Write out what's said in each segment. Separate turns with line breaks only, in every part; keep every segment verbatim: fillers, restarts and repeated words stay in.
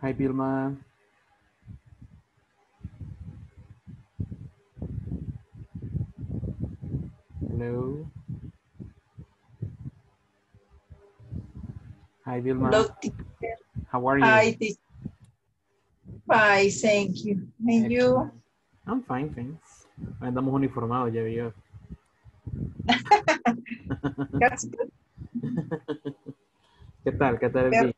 Hi, Vilma. Hello. Hi,
Hello,
Vilma.
teacher.
How are you?
Hi, teacher. Fine, thank you. And you?
Excellent. I'm fine, thanks. Andamos uniformados, ya vio.
That's good.
¿Qué tal? ¿Qué tal el
Pero
día?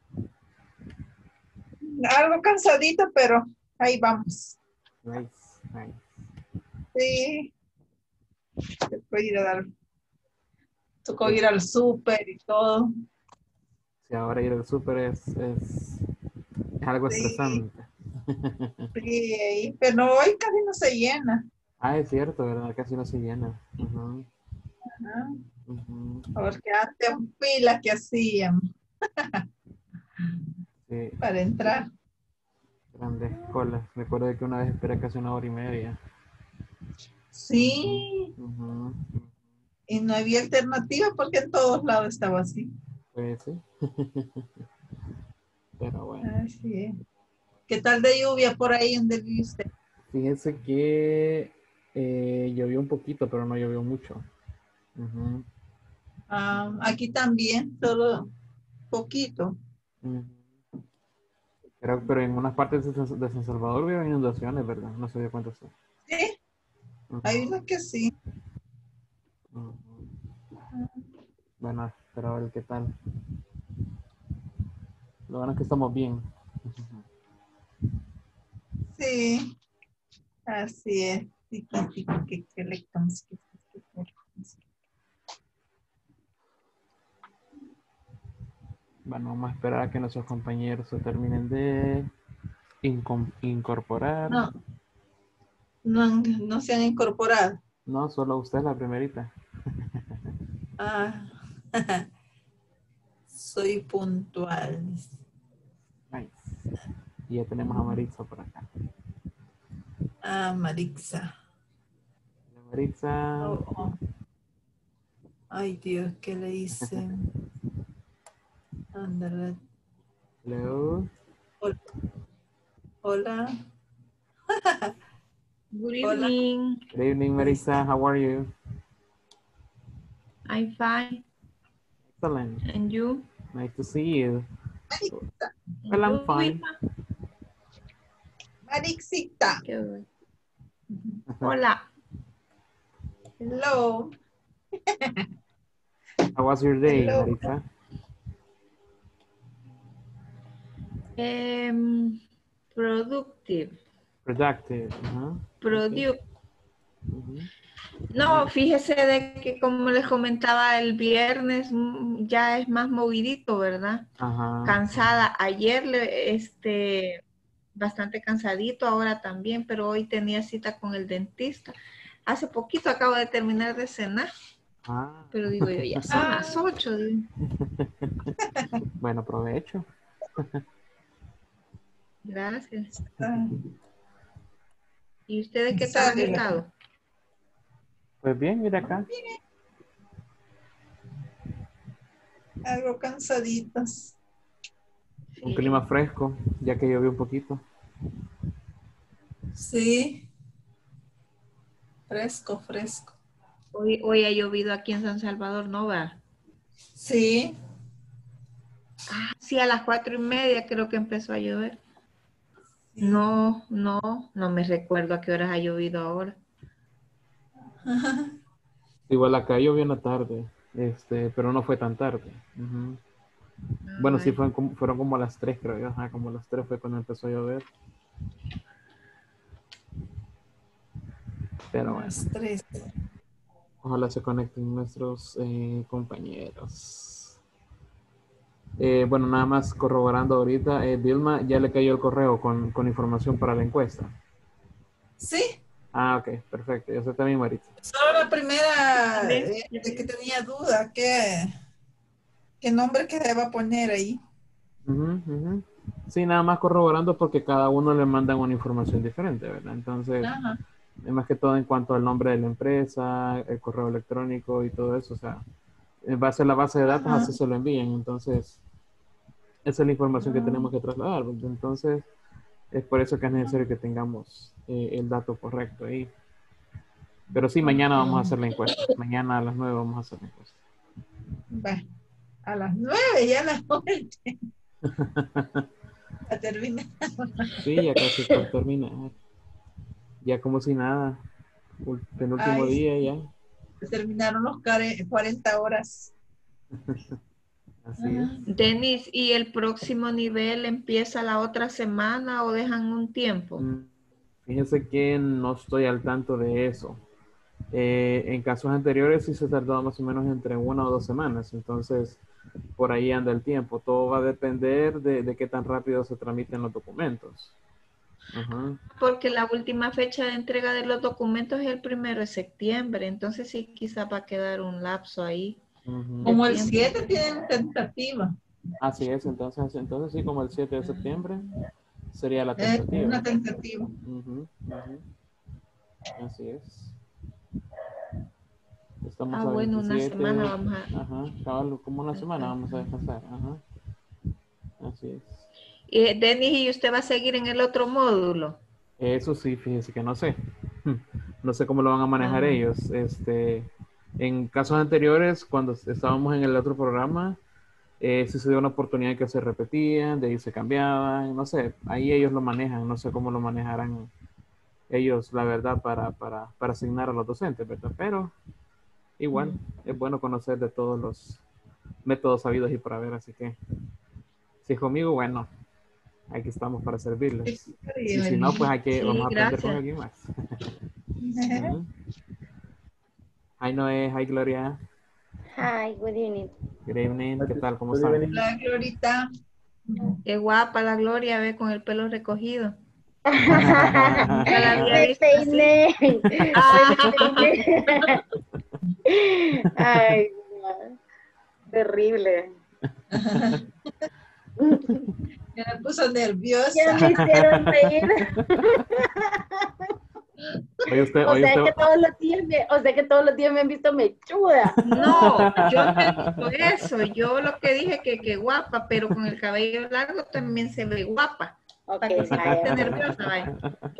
algo cansadito, pero ahí vamos.
Nice, nice.
Sí, tocó ir a dar, tocó
Pues,
ir al súper y todo.
si ahora ir al súper es, es, es algo
Sí,
estresante.
sí, ahí, pero hoy casi no se llena.
Ah, es cierto, ¿verdad? Casi no se llena. Ujú,
Ajá.
ujú.
Porque antes fila que hacían
Sí,
para entrar.
grandes colas. Me acuerdo de que una vez esperé casi una hora y media. Ujú,
Sí,
ujú.
y no había alternativa porque en todos lados estaba así.
Pues sí. Pero bueno.
Así es. ¿Qué tal de lluvia por ahí donde vive usted?
Fíjense que eh, llovió un poquito, pero no llovió mucho. Ujú,
Ah, aquí también, solo poquito.
ujú. Creo, pero en unas partes de San, de San Salvador hubo inundaciones, ¿verdad? No se dio cuenta usted.
Sí, hay
Ujú,
unos que sí.
ujú. Bueno, pero a ver qué tal. Lo bueno es que estamos bien.
Sí, así es. Sí, sí, sí, que- que le comes, que- que- que le comes.
Bueno, vamos a esperar a que nuestros compañeros se terminen de incom- incorporar.
No, no, han- no se han incorporado.
No, solo usted la primerita.
Ah, soy puntual.
Nice. Y ya tenemos a Maritza por acá.
Ah, Marixa.
Hola, Maritza.
Oh, oh. Ay, Dios, ¿qué le hice? Ándale.
Hello.
Hola. Hola.
Good
Hola.
evening.
Good evening,
Ahí
Maritza.
está.
How are you?
I'm fine.
Excellent.
And you?
Nice to see you.
And
Well, I'm
you,
fine.
Vilma?
Marixita.
Qué bueno. Hola.
Hello.
How was your day,
Hello.
Maritza?
Um, productive.
Productive. Uh-huh. Okay.
Produ
Mhm.
no, fíjese de que como les comentaba el viernes, mm, ya es más movidito, ¿verdad?
Ajá.
Cansada. Ayer, le- este, bastante cansadito, ahora también, pero hoy tenía cita con el dentista. Hace poquito acabo de terminar de cenar,
Ah.
pero digo yo, ya son
Ah,
las ocho. Digo.
Bueno, provecho.
Gracias.
ah,
¿Y ustedes qué tal han
sale la-
estado?
Pues bien, mira acá.
algo cansaditos.
Un clima
Sí.
fresco, ya que llovió un poquito.
Sí, fresco, fresco.
Hoy, hoy ha llovido aquí en San Salvador, ¿no va?
Sí,
Ah, sí, a las cuatro y media creo que empezó a llover.
sí.
No, no, no me recuerdo a qué horas ha llovido ahora.
Igual acá llovió en la tarde, este, pero no fue tan tarde. Ujú.
Ah,
Bueno, sí,
vaya.
fueron como, fueron como a las tres, creo yo. Ajá, como a las tres fue cuando empezó a llover. Pero bueno,
Las tres.
ojalá se conecten nuestros eh, compañeros. Eh, bueno, nada más corroborando ahorita, eh, Vilma ya le cayó el correo con, con información para la encuesta.
Sí,
Ah, ok, perfecto. Yo sé también, Maritza.
solo la primera
¿Ve?
eh, de que tenía duda, ¿qué, qué nombre que deba poner ahí?
Ujú, ujú. Sí, nada más corroborando porque cada uno le mandan una información diferente, ¿verdad? Entonces,
Ajá.
es más que todo en cuanto al nombre de la empresa, el correo electrónico y todo eso. O sea, en base a la base de datos,
Ajá.
así se lo envían. Entonces, esa es la información que
Ah.
tenemos que trasladar. Entonces, es por eso que es necesario que tengamos eh, el dato correcto ahí. Pero sí, mañana vamos a hacer la encuesta. Mañana a las nueve vamos a hacer la encuesta.
Va, a las nueve ya las nueve. A terminar.
Sí, ya casi por terminar. Ya como si nada. Ul- Penúltimo
Ay,
día ya.
terminaron los care- cuarenta horas.
Así es.
Denis, ¿y el próximo nivel empieza la otra semana o dejan un tiempo?
Mm, Fíjense que no estoy al tanto de eso. Eh, en casos anteriores sí se tardó más o menos entre una o dos semanas, entonces por ahí anda el tiempo. Todo va a depender de, de qué tan rápido se tramiten los documentos. Ajá.
Porque la última fecha de entrega de los documentos es el primero de septiembre, entonces sí quizá va a quedar un lapso ahí.
Ujú.
Como el
tiempo.
siete tienen tentativa.
Así es, entonces, entonces sí, como el siete de septiembre sería la
Es
tentativa.
una tentativa.
Ujú, ujú. Así es. Estamos
Ah,
a
bueno, una
veintisiete.
semana vamos a...
Ajá, cabal, como una semana vamos a descansar. Ajá. Así es.
Y Denis, ¿y usted va a seguir en el otro módulo?
Eso sí, fíjense que no sé. No sé cómo lo van a manejar
Ajá.
ellos. Este, en casos anteriores, cuando estábamos en el otro programa, eh, sí se dio una oportunidad que se repetían, de ahí se cambiaban, no sé, ahí ellos lo manejan, no sé cómo lo manejarán ellos, la verdad, para, para, para asignar a los docentes, ¿verdad? Pero igual, es bueno conocer de todos los métodos sabidos y por haber, así que si es conmigo, bueno, aquí estamos para servirles. Y si no, pues hay que,
Sí,
vamos a aprender con
gracias.
alguien más. Ujú. Hi Noé, hi Gloria.
Hi, good evening.
Good evening, ¿qué tal? ¿Cómo están?
La Glorita.
Qué guapa la Gloria, ve, con el pelo recogido. Nunca la había
Me
visto así.
peiné.
Ah.
Me peiné. Ay, no. Terrible.
Me puso nerviosa.
Ya me hicieron reír.
Oye, usted,
O
oye,
sea
usted,
que todos los días me, o sea que todos los días me han visto mechuda.
No, yo no he dicho eso. Yo lo que dije que que guapa, pero con el cabello largo también se ve guapa.
Ok,
Para que se
vaya.
esté nerviosa, vaya.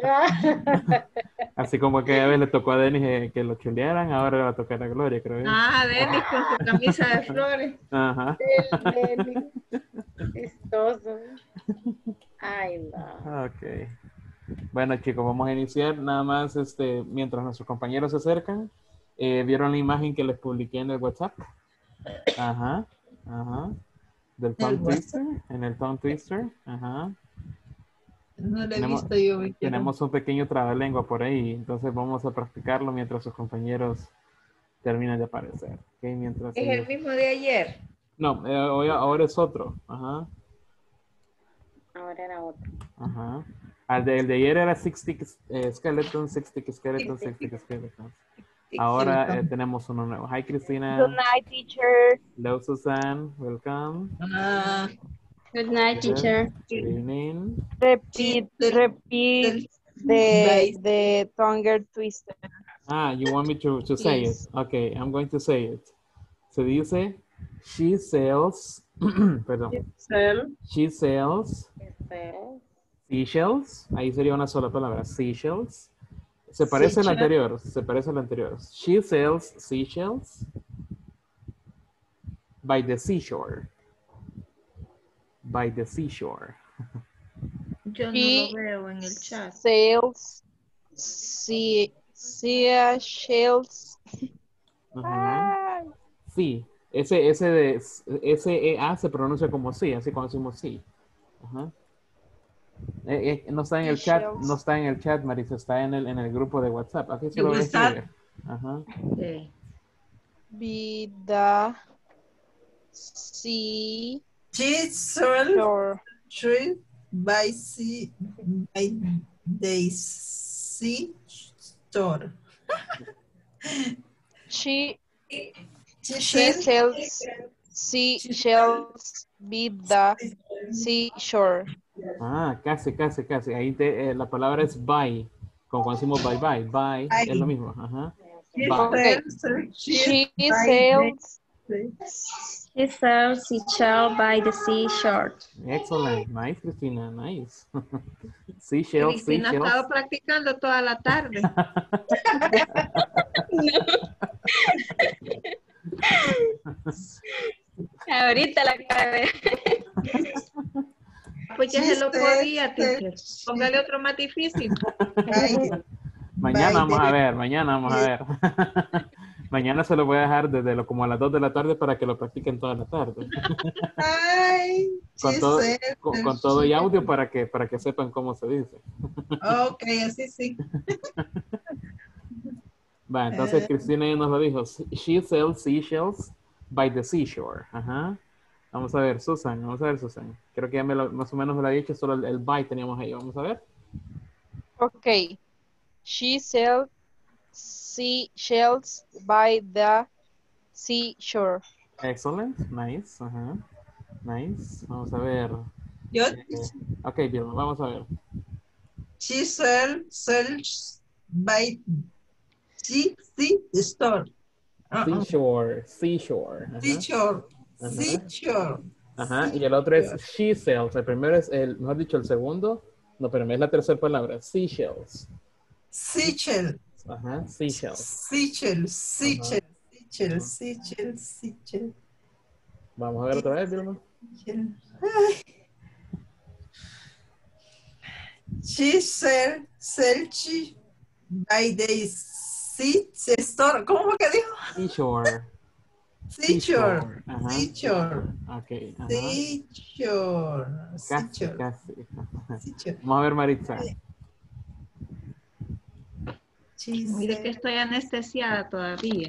así como que a veces le tocó a Denis eh, que lo chulearan, ahora le va a tocar a Gloria, creo yo.
Ah, Denis con su camisa de flores.
Ajá.
El Lenny. Chistoso. Ay, no.
Ok. Bueno, chicos, vamos a iniciar nada más este, mientras nuestros compañeros se acercan. Eh, ¿Vieron la imagen que les publiqué en el WhatsApp? Ajá, ajá. Del tongue
El
twister, en el tongue twister. Ajá.
No lo he
Tenemos,
visto yo. me quiero-
tenemos un pequeño trabalengua por ahí, entonces vamos a practicarlo mientras sus compañeros terminan de aparecer. ¿Ok? Mientras
Es el
ellos...
mismo de ayer.
No, eh, hoy- ahora es otro. Ajá,
Ahora era otro.
ajá. Al de, el de ayer era six stick eh, skeleton, six stick skeleton, six stick skeleton. Ahora eh, tenemos uno nuevo. Hi, Cristina.
Good night, teacher.
Hello, Susan. Welcome.
Ah,
Good night, teacher.
Good evening.
Repeat, repeat the the tongue twister.
Ah, you want me to, to say it?
Please.
Okay, I'm going to say it. Se dice, she sells, perdón,
Sell.
she sells
Este,
seashells. Ahí sería una sola palabra, seashells. Se parece al
Seashell.
anterior, se parece al anterior. She sells seashells by the seashore. By the seashore.
Yo no
She
lo veo en el chat.
Sales. See, sea shells.
Ajá. Sí, ese, ese de S E A se pronuncia como sí, así como decimos sí. Ajá. Eh, eh, no está en el chat,
Seashells.
no está en el chat, Marisa, está en el, en el grupo de WhatsApp. Aquí se
¿De
lo voy a
WhatsApp?
escribir. Ajá.
Sí.
Vida. Sea
She's sold
shore.
tree by sea by the sea store.
She
She
she
sells
sells seashells with the seashore.
Ah, casi, casi, casi. Ahí te- eh, la palabra es bye. Como cuando decimos bye bye. Bye
Bye.
es lo mismo. Ajá.
she
Bye.
Okay.
sells
She
by the
sells
She sells seashell by the seashore.
Excellent. Nice, Cristina. Nice. Seashells,
Cristina ha
seashells.
estado practicando toda la tarde.
Ahorita la acabé.
Pues ya se lo
She
podía,
sells-
teacher. Póngale otro más difícil.
by-
Mañana vamos
by
a
the-
ver, mañana vamos a ver. Mañana se lo voy a dejar desde lo, como a las dos de la tarde para que lo practiquen toda la tarde.
Ay,
Con
she
todo,
sells
con,
the
con todo y
sheep.
audio para que, para que sepan cómo se dice.
Ok, así sí.
Va, entonces
Eh.
Cristina ya nos lo dijo. She sells seashells by the seashore. Ajá. Vamos a ver, Susan, vamos a ver, Susan. Creo que ya me lo- más o menos me lo ha dicho, solo el, el by teníamos ahí. Vamos a ver.
Okay. She sells seashells by the seashore.
Excellent, nice, ajá. Nice. Vamos a ver.
Yo,
Eh, ok, Vilma, vamos a ver.
she sells, sells by sea, sea store. Uh-uh.
Seashore, seashore. Ajá.
Seashore.
Ajá.
Seashore.
Ajá, y el otro es she sells. El primero es el, mejor dicho, el segundo. No, pero es la tercera palabra. Seashells.
Seychelles.
Ajá, seashells.
Seychelles. Seychelles. Seychelles. Seychelles. Seychelles.
Vamos a ver otra vez, Vilma.
Ay. She sells, sells by the sea store. ¿Cómo fue que dijo?
Seashore.
Seashore.
Ajá.
Seashore.
Ok, ajá.
Seashore.
Casi,
Seashore.
casi.
Seashore.
Vamos a ver, Maritza.
She
Mire que
sells-
estoy anestesiada todavía.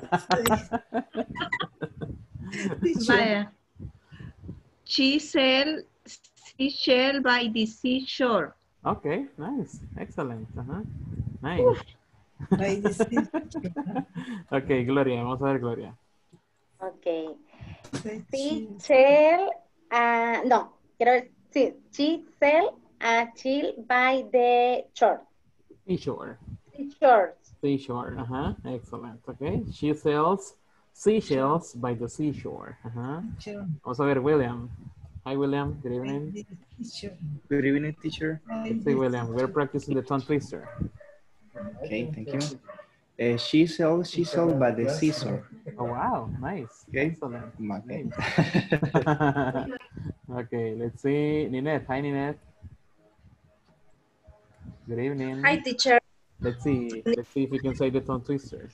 Seashore.
Vaya. She sell seashell by the seashore.
Ok, nice. Excellent. Ajá. Nice.
By the seashore.
Ok, Gloria, vamos a ver, Gloria.
Ok.
Seashore.
Seashell, ah, no, quiero decir, sí, she sell a chill by the shore.
Seashore.
Seashore.
Seashore. Ajá. Excellent. Ok. She sells seashells by the seashore. Ajá.
Seashore.
Vamos a ver, William. Hi, William. Good evening.
By the seashore.
Good evening, teacher.
By
Let's
the
see, William. We're practicing the tongue twister.
Okay, thank you. Uh, she sells, she sells by the seashore.
Oh, wow. Nice.
Okay.
Excellent.
Okay.
Okay, let's see. Ninette. Hi, Ninette. Good evening.
Hi, teacher.
Let's see. Let's see if you can say the tongue twister.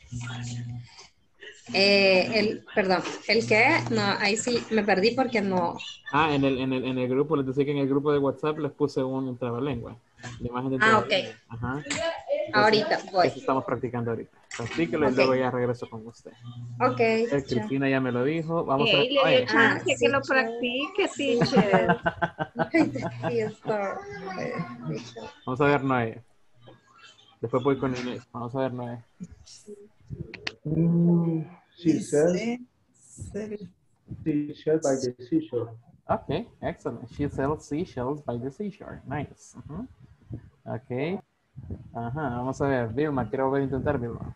Eh, el, perdón, el que, no, ahí sí me perdí porque no.
Ah, en el, en el, en el grupo, les decía que en el grupo de WhatsApp les puse un, un trabalengua. La imagen de
Ah,
trabalengua. Ajá.
Ahorita voy.
Eso estamos practicando ahorita. Practíquelo y
Ok.
luego ya regreso con usted.
Ok.
Eh,
teacher.
Cristina ya me lo dijo. Vamos
Y
a
ahí
ver.
le dio
Noé.
chance
Ah,
que lo
sí,
practique, teacher.
Sí, está.
Vamos a ver Noé. Después voy con Inés. Vamos a ver Noé.
Mm, she sells
seashore.
seashells by the seashore.
Okay, excellent. She sells seashells by the seashore. Nice. Ujú. Ok. Ajá, vamos a ver. Vilma, quiero volver a intentar, Vilma.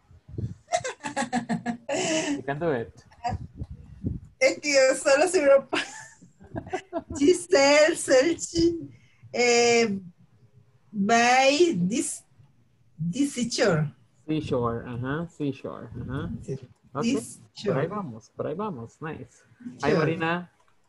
You can do it.
Es que yo solo se me pa- She sells, sells, eh, by this, this seashore.
Seashore, ajá, seashore, ajá. Ok,
This
por ahí
shore.
vamos, por ahí vamos. Nice. Hi,
Sure.
Marina.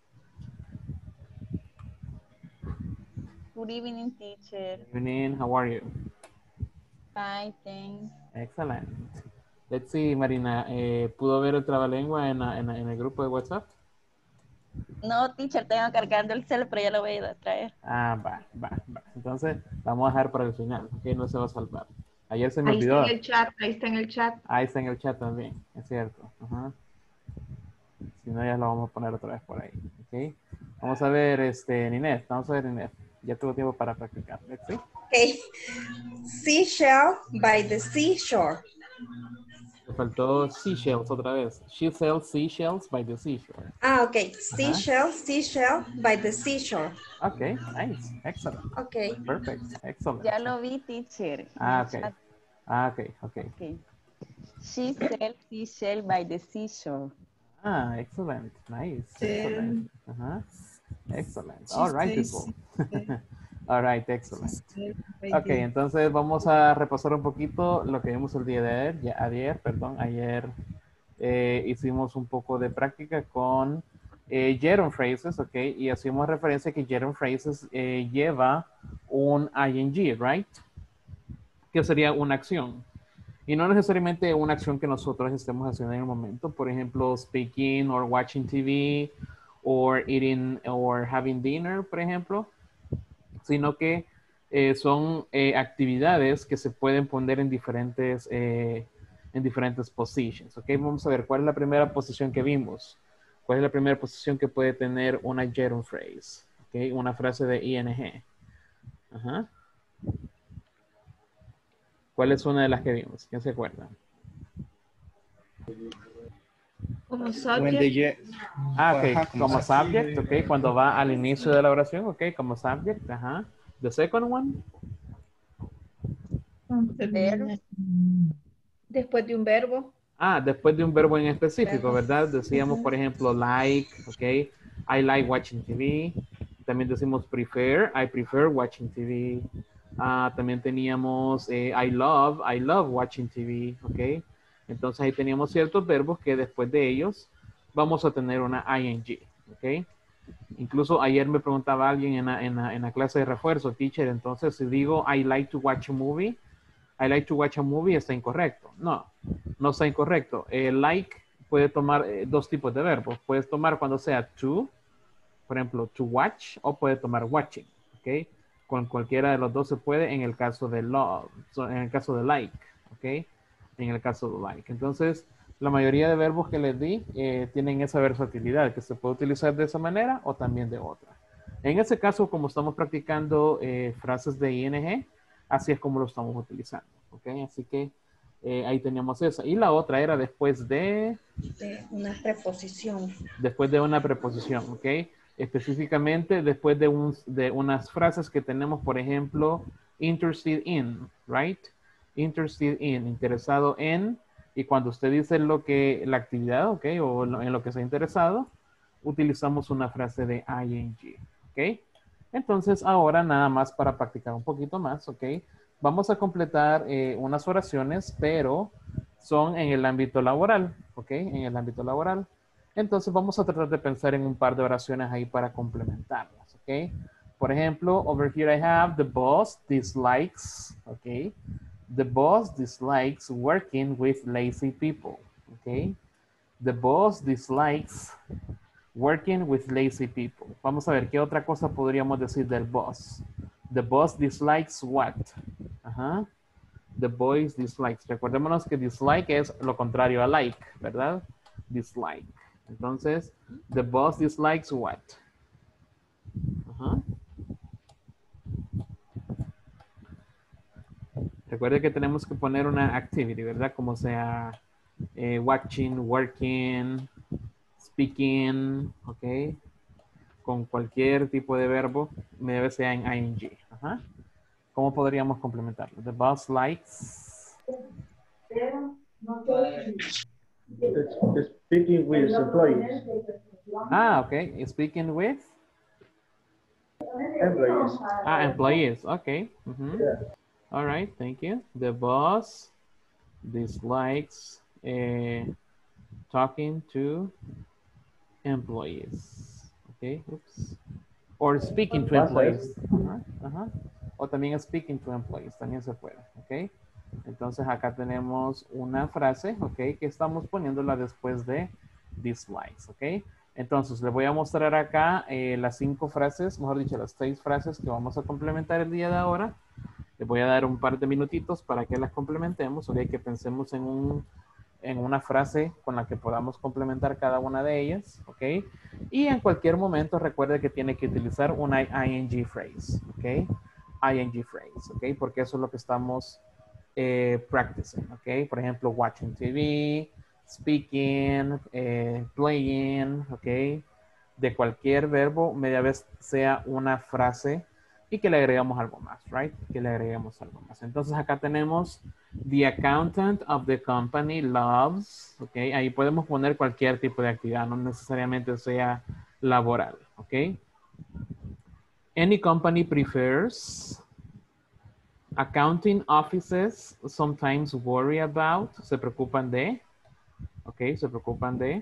Good evening, teacher.
Good evening, how are you?
Fine, thanks.
Excellent. Let's see, Marina, eh, ¿pudo ver el trabalengua en, la- en, la- en el grupo de WhatsApp?
No, teacher, tengo cargando el cel, pero ya lo voy a ir a traer.
Ah, va, va, va. Entonces, vamos a dejar para el final, ok, no se va a salvar. Ayer se me
Ahí
olvidó.
está en el chat, ahí está en el chat.
Ahí está en el chat también, es cierto. Ajá. Si no, ya lo vamos a poner otra vez por ahí, ok. Vamos a ver, este, Ninette, vamos a ver, Ninette. Ya tuvo tiempo para practicar, let's see.
Okay. Seashell by the seashore.
Me faltó seashells otra vez. She sells seashells by the seashore.
Ah, ok. Seashell, seashell by the seashore.
Okay, nice, excellent,
Ok.
perfect, excellent.
Ya lo vi, teacher.
Ah, ok. Ah, ok, ok.
Ok. She sells seashell by the seashore.
Ah, excellent. Nice. Excellent. Uh-huh. Excellent.
She
All right,
says
people. All right, excellent.
she says
Ok, entonces vamos a repasar un poquito lo que vimos el día de ayer. Ya, ayer, perdón, ayer eh, hicimos un poco de práctica con eh, gerund phrases, ok, y hacíamos referencia que gerund phrases eh, lleva un ing, right? Que sería una acción. Y no necesariamente una acción que nosotros estemos haciendo en el momento. Por ejemplo, speaking or watching T V or eating or having dinner, por ejemplo. Sino que eh, son eh, actividades que se pueden poner en diferentes, eh, en diferentes positions. Ok, vamos a ver cuál es la primera posición que vimos. ¿Cuál es la primera posición que puede tener una gerund phrase? Ok, una frase de ing. Ajá. ¿Cuál es una de las que vimos? ¿Quién se acuerda?
Como
When
subject.
the ye-
Ah,
Ajá,
ok,
como
como
sub-
subject, ok, cuando va al inicio de la oración, ok, como subject, ajá. The second one,
Verb.
Después de un verbo.
ah, después de un verbo en específico,
Verbo.
¿verdad? Decíamos, por ejemplo, like, ok, I like watching T V. También decimos prefer, I prefer watching T V. Ah, también teníamos eh, I love, I love watching T V, ok. Entonces ahí teníamos ciertos verbos que después de ellos vamos a tener una ing, ok. Incluso ayer me preguntaba alguien en la, en la, en la clase de refuerzo, teacher, entonces si digo I like to watch a movie, I like to watch a movie está incorrecto. No, no está incorrecto. Eh, like puede tomar eh, dos tipos de verbos. Puedes tomar cuando sea to, por ejemplo, to watch, o puede tomar watching, ¿ok? Con cualquiera de los dos se puede en el caso de love, so, en el caso de like, ¿ok? En el caso de like. Entonces, la mayoría de verbos que les di eh, tienen esa versatilidad, que se puede utilizar de esa manera o también de otra. En ese caso, como estamos practicando eh, frases de ing, así es como lo estamos utilizando, ¿ok? Así que eh, ahí teníamos esa. Y la otra era después de...
De una preposición.
Después de una preposición, ¿ok? Específicamente después de, un, de unas frases que tenemos, por ejemplo, interested in, right? Interested in, interesado en, y cuando usted dice lo que, la actividad, ¿ok? O en lo que está interesado, utilizamos una frase de ing, ¿ok? Entonces ahora nada más para practicar un poquito más, ¿ok? Vamos a completar eh, unas oraciones, pero son en el ámbito laboral, ¿ok? En el ámbito laboral. Entonces vamos a tratar de pensar en un par de oraciones ahí para complementarlas, ¿ok? Por ejemplo, over here I have the boss dislikes, ¿ok? The boss dislikes working with lazy people, ¿ok? The boss dislikes working with lazy people. Vamos a ver, ¿qué otra cosa podríamos decir del boss? The boss dislikes what? Ajá. The boys dislikes. Recordémonos que dislike es lo contrario a like, ¿verdad? Dislike. Entonces, the boss dislikes what? Ajá. Recuerde que tenemos que poner una activity, ¿verdad? Como sea eh, watching, working, speaking, ¿ok? Con cualquier tipo de verbo, debe ser en ing. Ajá. ¿Cómo podríamos complementarlo? The boss likes.
It's speaking with employees.
Ah, okay. Speaking with?
Employees.
Ah, employees. Okay. Mm-hmm.
Yeah.
All right. Thank you. The boss dislikes uh, talking to employees. Okay. Oops. Or speaking to employees. Uh-huh. Uh-huh. O también speaking to employees. También se puede. Okay. Entonces acá tenemos una frase, ok, que estamos poniéndola después de dislikes, ok. Entonces le voy a mostrar acá eh, las cinco frases, mejor dicho, las seis frases que vamos a complementar el día de ahora. Les voy a dar un par de minutitos para que las complementemos, ok, que pensemos en, un, en una frase con la que podamos complementar cada una de ellas, ok. Y en cualquier momento recuerde que tiene que utilizar una ing phrase, ok. ing phrase, ok, porque eso es lo que estamos Eh, practicing, ok, por ejemplo, watching T V, speaking, eh, playing, ok, de cualquier verbo, media vez sea una frase y que le agregamos algo más, right, que le agregamos algo más. Entonces acá tenemos The accountant of the company loves, ok, ahí podemos poner cualquier tipo de actividad, no necesariamente sea laboral, ok. Any company prefers. Accounting offices sometimes worry about, se preocupan de, ok, se preocupan de.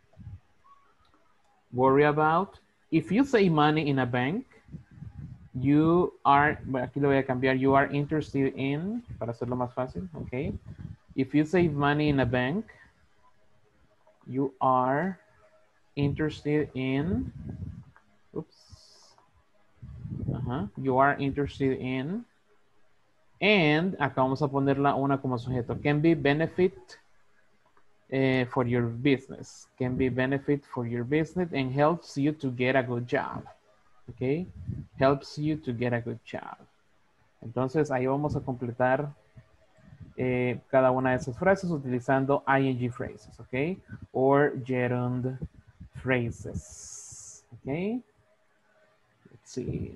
Worry about. If you save money in a bank, you are, bueno, aquí lo voy a cambiar, you are interested in, para hacerlo más fácil, ok. If you save money in a bank, you are interested in, oops, uh-huh, you are interested in, and acá vamos a ponerla una como sujeto, can be benefit uh, for your business, can be benefit for your business and helps you to get a good job, ok, helps you to get a good job. Entonces ahí vamos a completar eh, cada una de esas frases utilizando ing phrases, ok, or gerund phrases, ok. Let's see.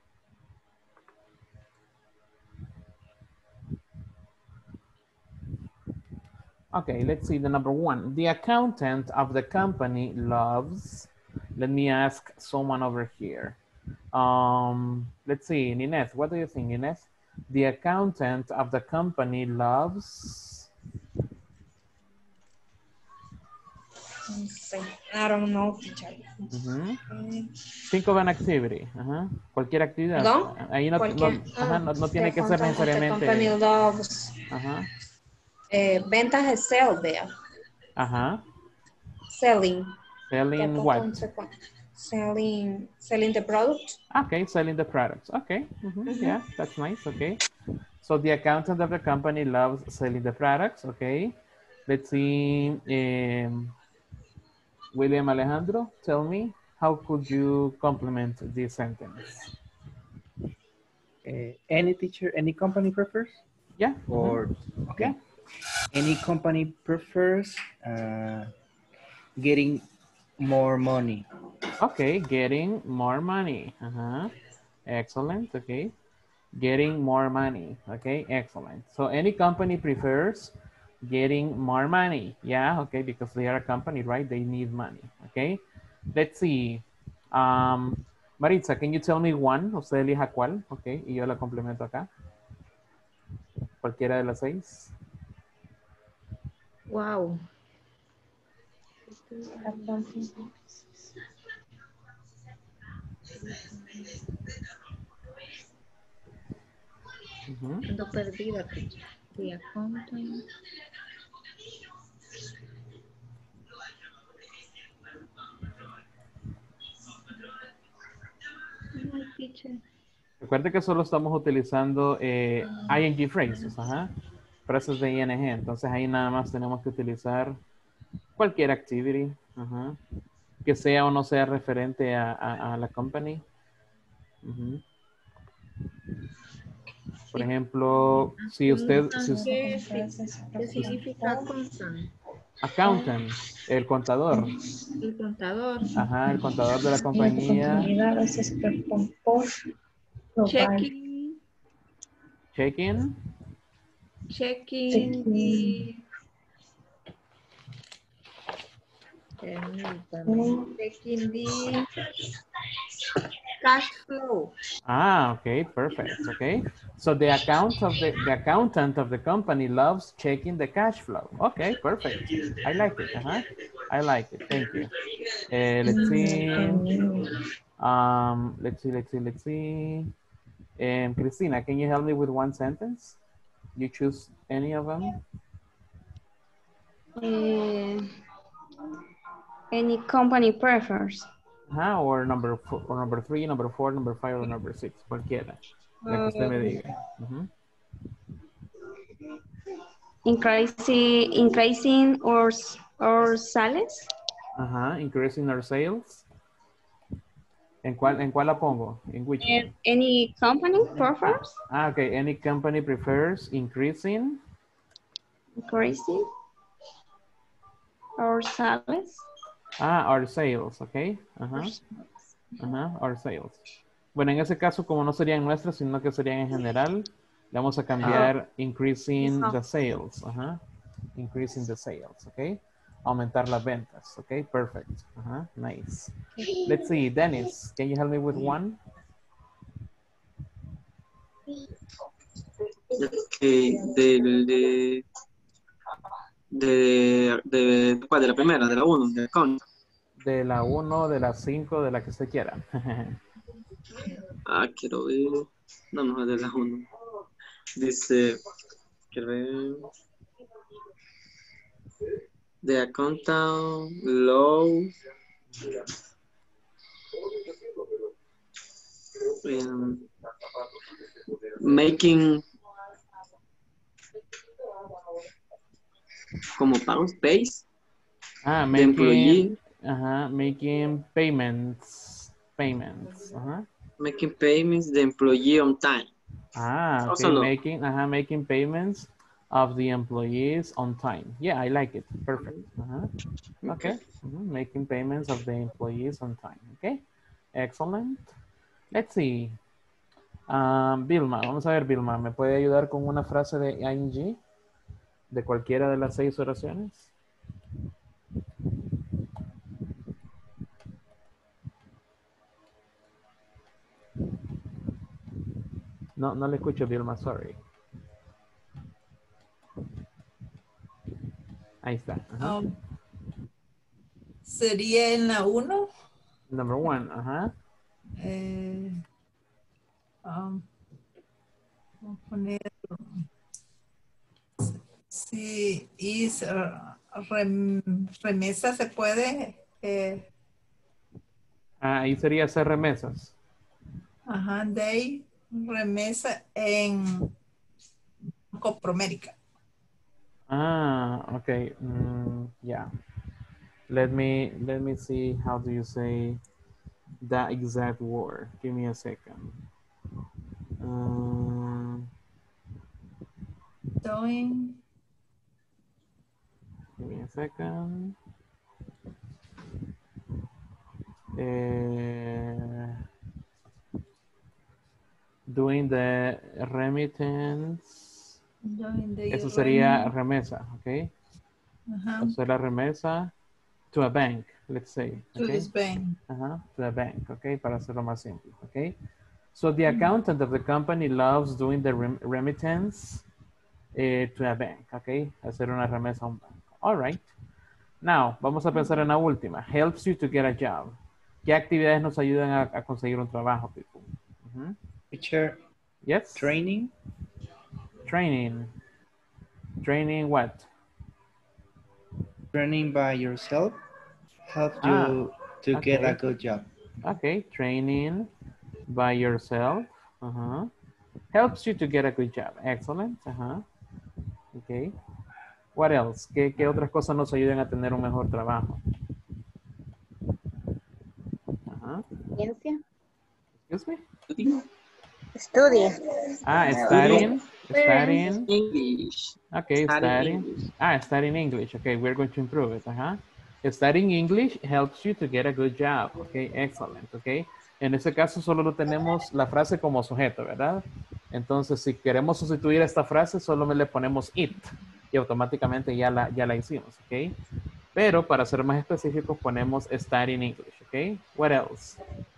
Okay, let's see the number one. The accountant of the company loves, let me ask someone over here. Um, let's see, Inez, what do you think, Inez? The accountant of the company loves.
I don't know, teacher.
Uh-huh. Think of an activity. Uh-huh. Cualquier actividad.
¿Perdón?
Ahí no,
Cualquier,
no, ajá, no, no
ah,
tiene
the
que ser
content of the
necesariamente.
company loves.
Ajá.
Eh, ventas es sell there.
Ajá.
Selling.
Selling
The
what?
content- Selling, selling the product.
Okay, selling the products. Okay. Mm-hmm.
Mhm.
Yeah, that's nice. Okay. So the accountant of the company loves selling the products. Okay. Let's see. Um, William Alejandro, tell me, how could you complement this sentence?
Uh, any teacher, any company prefers?
Yeah.
Or,
mm-hmm.
okay.
Yeah.
Any company prefers uh, getting more money.
Okay, getting more money. Uh-huh. Excellent. Okay. Getting more money. Okay, excellent. So any company prefers getting more money. Yeah, okay, because they are a company, right? They need money. Okay. Let's see. Um, Maritza, can you tell me one? Usted elija cuál. Okay, y yo la complemento acá. Cualquiera de las seis.
Wow.
Uh-huh.
Ando perdida. The accountant. Ay, teacher.
Recuerde que solo estamos utilizando eh, ing phrases, ajá, frases de ing. Entonces ahí nada más tenemos que utilizar cualquier activity, ajá, que sea o no sea referente a, a, a la company. Uh-huh. Por ejemplo, si usted... Si,
¿Qué, ¿Qué significa accountant?
Accountant, el contador.
El contador.
Ajá, el contador de la compañía.
Checking.
Check-in.
Checking the... Permítame. Checking the cash flow.
Ah, okay, perfect. Okay, so the account of the the accountant of the company loves checking the cash flow. Okay, perfect. I like it. Uh-huh. I like it. Thank you. Uh, let's see. Um, let's see. Let's see. Let's see. Um, Christina, can you help me with one sentence? You choose any of them.
Uh, any company prefers.
Uh-huh, or number four, or number three, number four, number five, or number six. Cualquiera. La que usted me diga. Uh-huh.
Increasing, increasing or, or sales.
Ajá, increasing our sales. ¿En cuál, ¿En cuál la pongo? ¿En which
And
one?
any company prefers.
Ah, okay. Any company prefers increasing.
Increasing or sales.
Ah, our sales, okay. Ajá. Ajá, our sales. Bueno, en ese caso, como no serían nuestras, sino que serían en general, Le vamos a cambiar increasing the sales. Ajá. Increasing the sales, ok. Aumentar las ventas, ok. Perfect. Ajá. Nice. Let's see, Dennis, can you help me with one?
Okay, del de, de, de, ¿cuál? De la primera, de la uno, de account.
De la uno, de la cinco, de la que se quiera.
Ah, quiero ver. No, no, de la uno. Dice, quiero ver. The accountant low. Um, making como pounds pays
Ah,
the
making,
employee,
ajá, making payments, payments, ajá.
making payments the employee on time.
Ah,
Also
okay,
no.
making, ajá, making payments of the employees on time. Yeah, I like it. Perfect. Ajá. Okay. Mhm. Making payments of the employees on time. Okay. Excellent. Let's see. Um, Vilma, vamos a ver, Vilma, ¿me puede ayudar con una frase de ing de cualquiera de las seis oraciones? No, no le escucho, Vilma, sorry. Ahí está. Ajá.
Um, sería en la uno.
Number one, ajá.
Eh, um, voy a poner si is uh, rem- remesa se puede. Eh,
Ah, ahí sería hacer remesas.
ajá, de remesa en Banco Promérica.
Ah, okay. Mm, yeah. Let me let me see how do you say that exact word. Give me a second. Um,
Doing.
give me a second. Eh, doing the remittance.
Doing the
Eso sería
rem-
remesa, ¿ok?
Ajá.
Hacer la remesa to a bank, let's say.
To
Okay?
this bank.
Ajá, to a bank, ¿ok? Para hacerlo más simple, ¿ok? So the accountant of the company loves doing the rem remittance eh, to a bank, ¿ok? Hacer una remesa a un banco. All right. Now, vamos a pensar en la última. Helps you to get a job. ¿Qué actividades nos ayudan a, a conseguir un trabajo, people? Uh-huh.
Teacher,
Yes?
training.
Training. Training what?
Training by yourself helps
Ah,
you to
okay.
get a good job.
Okay, training by yourself. Uh-huh. Helps you to get a good job. Excellent. Uh-huh. Okay. What else? ¿Qué, ¿Qué otras cosas nos ayudan a tener un mejor trabajo? Uh-huh.
Ciencia.
Excuse me?
Study.
Ah, studying. Studying.
English.
Okay,
Studying
studying.
English.
Ah, studying English. Okay, we're going to improve it. Uh-huh. Studying English helps you to get a good job. Okay, excellent. Okay. En ese caso solo lo tenemos la frase como sujeto, ¿verdad? Entonces, si queremos sustituir esta frase, solo le ponemos it y automáticamente ya la, ya la hicimos. Okay. Pero para ser más específicos ponemos studying English. Okay. What else?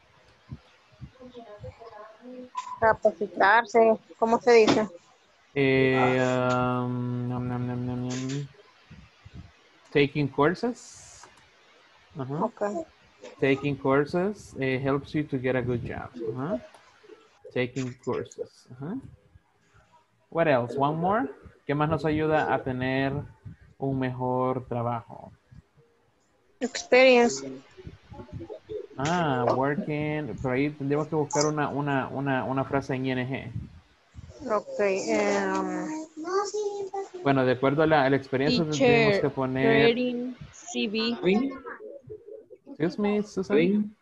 Capacitarse. ¿Cómo se dice?
Eh, um, nom, nom, nom, nom, nom. Taking courses. Uh-huh.
Okay.
Taking courses uh, helps you to get a good job. Uh-huh. Taking courses. Uh-huh. What else? One more. ¿Qué más nos ayuda a tener un mejor trabajo?
Experience.
Ah, working. Por ahí tendríamos que buscar una, una, una, una frase en ing.
Ok. Um,
Bueno, de acuerdo a la, a la experiencia tendríamos que poner...
Creating C V.
Excuse me, Susan.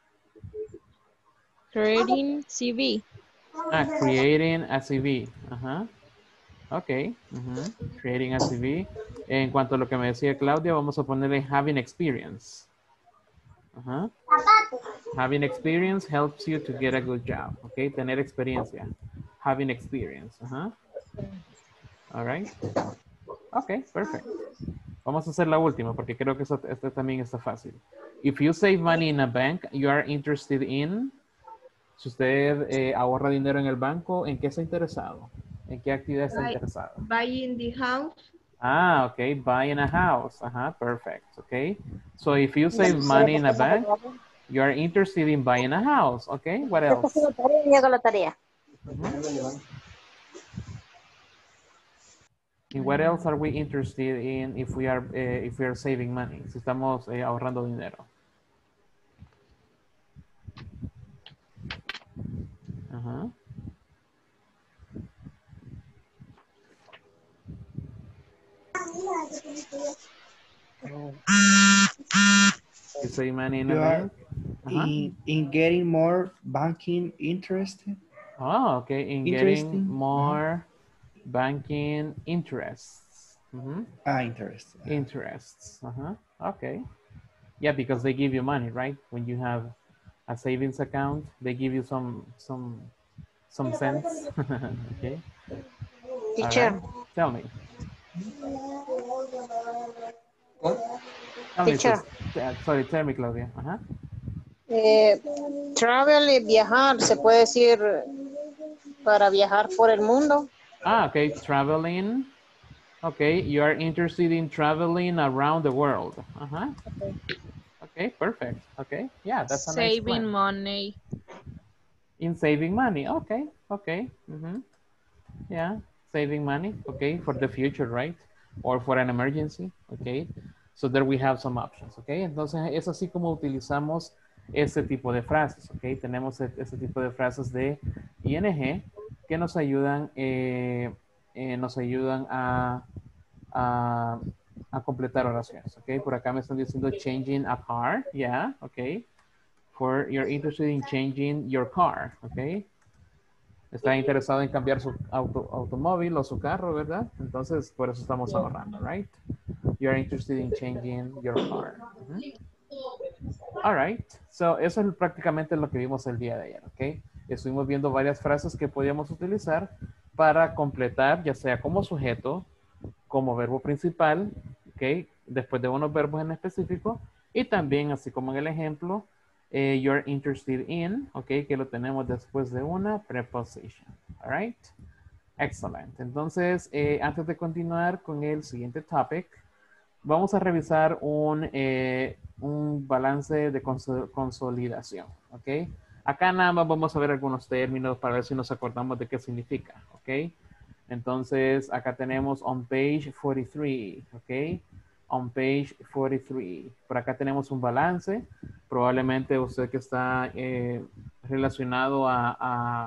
Creating C V.
Ah, creating a C V. Ajá. Ok. Uh-huh. Creating a C V. En cuanto a lo que me decía Claudia, vamos a ponerle having experience. Uh-huh. Having experience helps you to get a good job. Ok. Tener experiencia. Having experience. Uh-huh. All right. Ok, perfect. Vamos a hacer la última porque creo que esta este también está fácil. If you save money in a bank, you are interested in... Si usted eh, ahorra dinero en el banco, ¿en qué está interesado? ¿En qué actividad está
Buy,
interesado?
buying the house.
Ah, okay, buying a house. Ajá, perfect. Okay. So if you save money in a bank, you are interested in buying a house. Okay, what else?
Yo hago la tarea.
Uh-huh. And what else are we interested in if we are uh, if we are saving money? Si estamos eh, ahorrando dinero. Ajá. You save money in a
You are
bank? Uh-huh.
in, in getting more banking interest.
Oh, okay. In getting
Interesting.
more uh-huh. banking interests. Mm-hmm.
Ah, interest.
Interests. Uh-huh. Okay. Yeah, because they give you money, right? When you have a savings account, they give you some some some cents. Okay.
Teacher.
All right. Tell me. Tell
Teacher.
Me, uh, sorry, tell me, Claudia. Uh-huh.
Eh, travel y viajar, se puede decir para viajar por el mundo.
Ah, okay. Traveling. Okay, you are interested in traveling around the world. Uh-huh.
Okay.
Okay, perfect. Okay, yeah, that's a
Saving
nice plan.
money.
In saving money. Okay, okay. Mm-hmm. Yeah, saving money. Okay, for the future, right? Or for an emergency. Okay, so there we have some options. Okay, entonces es así como utilizamos este tipo de frases. Okay, tenemos este tipo de frases de I N G que nos ayudan, eh, eh, nos ayudan a, a, a completar oraciones. Okay, por acá me están diciendo changing a car. Yeah, okay. For you're interested in changing your car. Okay. Está interesado en cambiar su auto, automóvil o su carro, ¿verdad? Entonces, por eso estamos ahorrando, right? You're interested in changing your car. Uh-huh. All right. So, eso es prácticamente lo que vimos el día de ayer, ¿ok? Estuvimos viendo varias frases que podíamos utilizar para completar, ya sea como sujeto, como verbo principal, ¿ok? Después de unos verbos en específico, y también, así como en el ejemplo, eh, you're interested in, ¿ok? Que lo tenemos después de una preposition, all right? Excellent. Entonces, eh, antes de continuar con el siguiente topic, vamos a revisar un, eh, un balance de consol consolidación, ¿ok? Acá nada más vamos a ver algunos términos para ver si nos acordamos de qué significa, ¿ok? Entonces, acá tenemos on page forty-three, ¿ok? On page forty-three. Por acá tenemos un balance. Probablemente usted que está eh, relacionado a, a,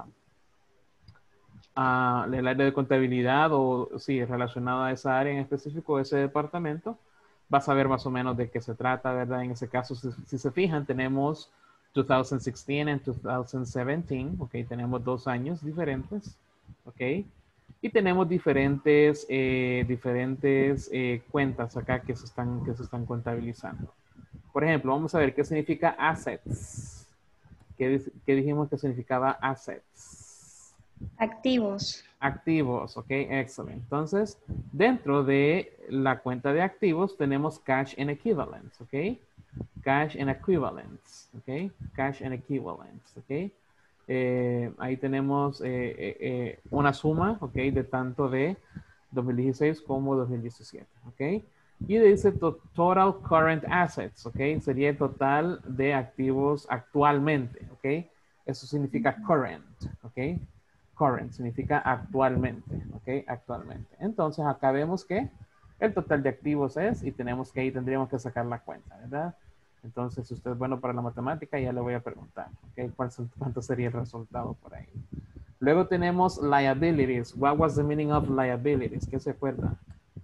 a el área de contabilidad o sí, relacionado a esa área en específico, ese departamento, va a saber más o menos de qué se trata, ¿verdad? En ese caso, si, si se fijan, tenemos two thousand sixteen and two thousand seventeen, ¿ok? Tenemos dos años diferentes, ¿ok? Y tenemos diferentes, eh, diferentes eh, cuentas acá que se, están, que se están contabilizando. Por ejemplo, vamos a ver qué significa assets. ¿Qué, qué dijimos que significaba assets?
Activos.
Activos, ok, excelente. Entonces, dentro de la cuenta de activos tenemos cash and equivalents, ok. Cash and equivalents, ok. Cash and equivalents, ok. Eh, ahí tenemos eh, eh, eh, una suma, ok, de tanto de dos mil dieciséis como dos mil diecisiete, ok. Y dice to total current assets, ok, sería el total de activos actualmente, ok. Eso significa current, ok. Current significa actualmente, ok, actualmente. Entonces acá vemos que el total de activos es y tenemos que ahí tendríamos que sacar la cuenta, ¿verdad? Entonces, si usted es bueno para la matemática, ya le voy a preguntar, ¿ok? ¿Cuánto sería el resultado por ahí? Luego tenemos liabilities. What was the meaning of liabilities? ¿Qué se acuerda?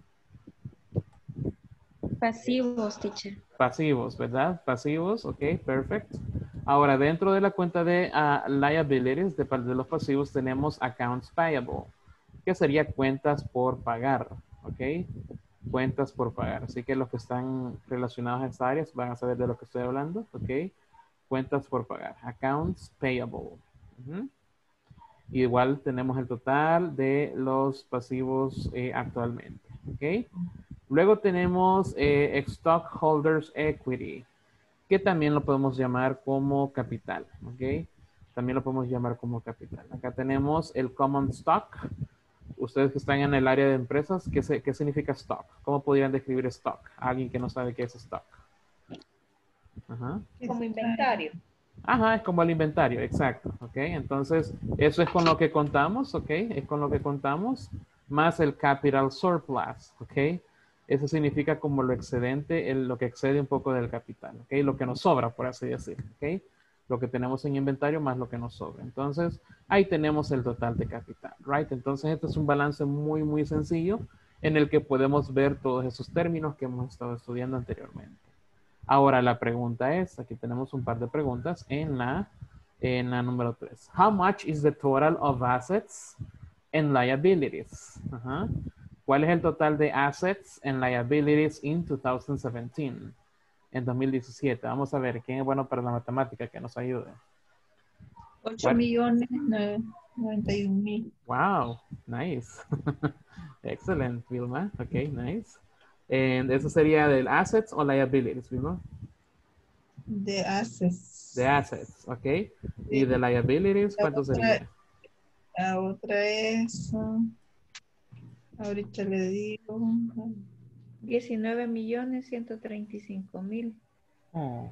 Pasivos, teacher.
Pasivos, ¿verdad? Pasivos, ok, perfecto. Ahora, dentro de la cuenta de uh, liabilities, de, de los pasivos, tenemos accounts payable, que sería cuentas por pagar, ok. Cuentas por pagar. Así que los que están relacionados a estas áreas van a saber de lo que estoy hablando, ok. Cuentas por pagar. Accounts payable. Uh-huh. Igual tenemos el total de los pasivos eh, actualmente. ¿Ok? Luego tenemos eh, Stockholders Equity, que también lo podemos llamar como capital. ¿Ok? También lo podemos llamar como capital. Acá tenemos el Common Stock. Ustedes que están en el área de empresas, ¿qué, se, qué significa stock? ¿Cómo podrían describir stock? Alguien que no sabe qué es stock. Ajá.
Como inventario.
Ajá, es como el inventario, exacto, ¿ok? Entonces, eso es con lo que contamos, ¿ok? Es con lo que contamos, más el capital surplus, ¿ok? Eso significa como lo excedente, el- lo que excede un poco del capital, ¿ok? Lo que nos sobra, por así decirlo, ¿ok? Lo que tenemos en inventario más lo que nos sobra. Entonces, ahí tenemos el total de capital, ¿right? Entonces, este es un balance muy, muy sencillo en el que podemos ver todos esos términos que hemos estado estudiando anteriormente. Ahora la pregunta es, aquí tenemos un par de preguntas en la, en la número tres. How much is the total of assets and liabilities? Ajá. ¿Cuál es el total de assets and liabilities in dos mil diecisiete? En dos mil diecisiete. Vamos a ver, ¿quién es bueno para la matemática que nos ayude?
ocho
What?
millones noventa y un mil.
Wow, nice. Excellent, Vilma. Ok, nice. And eso sería del assets o liabilities, Vilma?
De assets.
De assets, ok. Y de liabilities,
La
¿cuánto
otra,
sería?
la otra es, uh, ahorita le digo,
diecinueve millones ciento treinta y cinco mil.
Oh,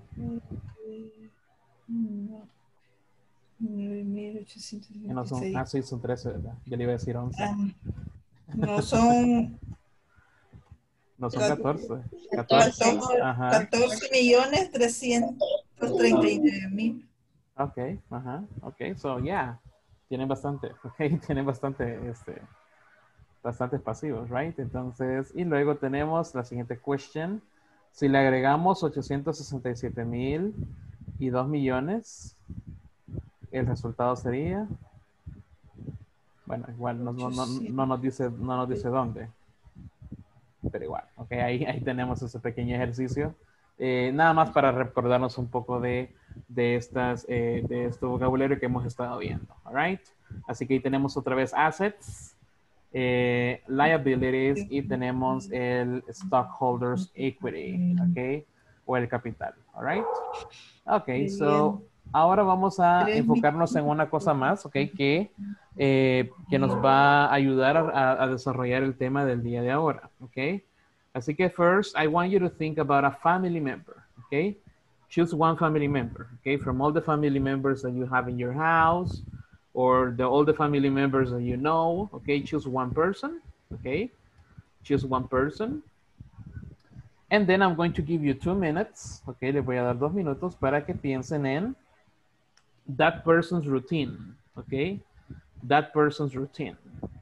nueve mil ochocientos
que no
setenta y
son,
seis.
ah, sí, son trece, ¿verdad? Yo le iba a decir once.
Ah, no son
No son
cat-
catorce. catorce.
catorce,
Ajá.
catorce millones trescientos treinta y nueve mil.
Ok, ajá. Ok, so yeah. Tienen bastante, ok, tienen bastante, este, bastantes pasivos, right? Entonces, y luego tenemos la siguiente question. Si le agregamos ochocientos sesenta y siete mil y dos millones, el resultado sería, bueno, igual no, no, no, no nos dice, no nos dice dónde, pero igual, ok, ahí, ahí tenemos ese pequeño ejercicio. Eh, nada más para recordarnos un poco de, de, estas, eh, de este vocabulario que hemos estado viendo, all right? Así que ahí tenemos otra vez assets, eh, liabilities y tenemos el stockholders equity, ok, o el capital, all right? Ok, so ahora vamos a enfocarnos en una cosa más, ok, que, eh, que nos va a ayudar a, a desarrollar el tema del día de ahora, ok. Así que first, I want you to think about a family member, ok. Choose one family member, okay, from all the family members that you have in your house or the all the family members that you know, okay, choose one person, okay. Choose one person. And then I'm going to give you two minutes, okay, les voy a dar dos minutos para que piensen en that person's routine, okay, that person's routine.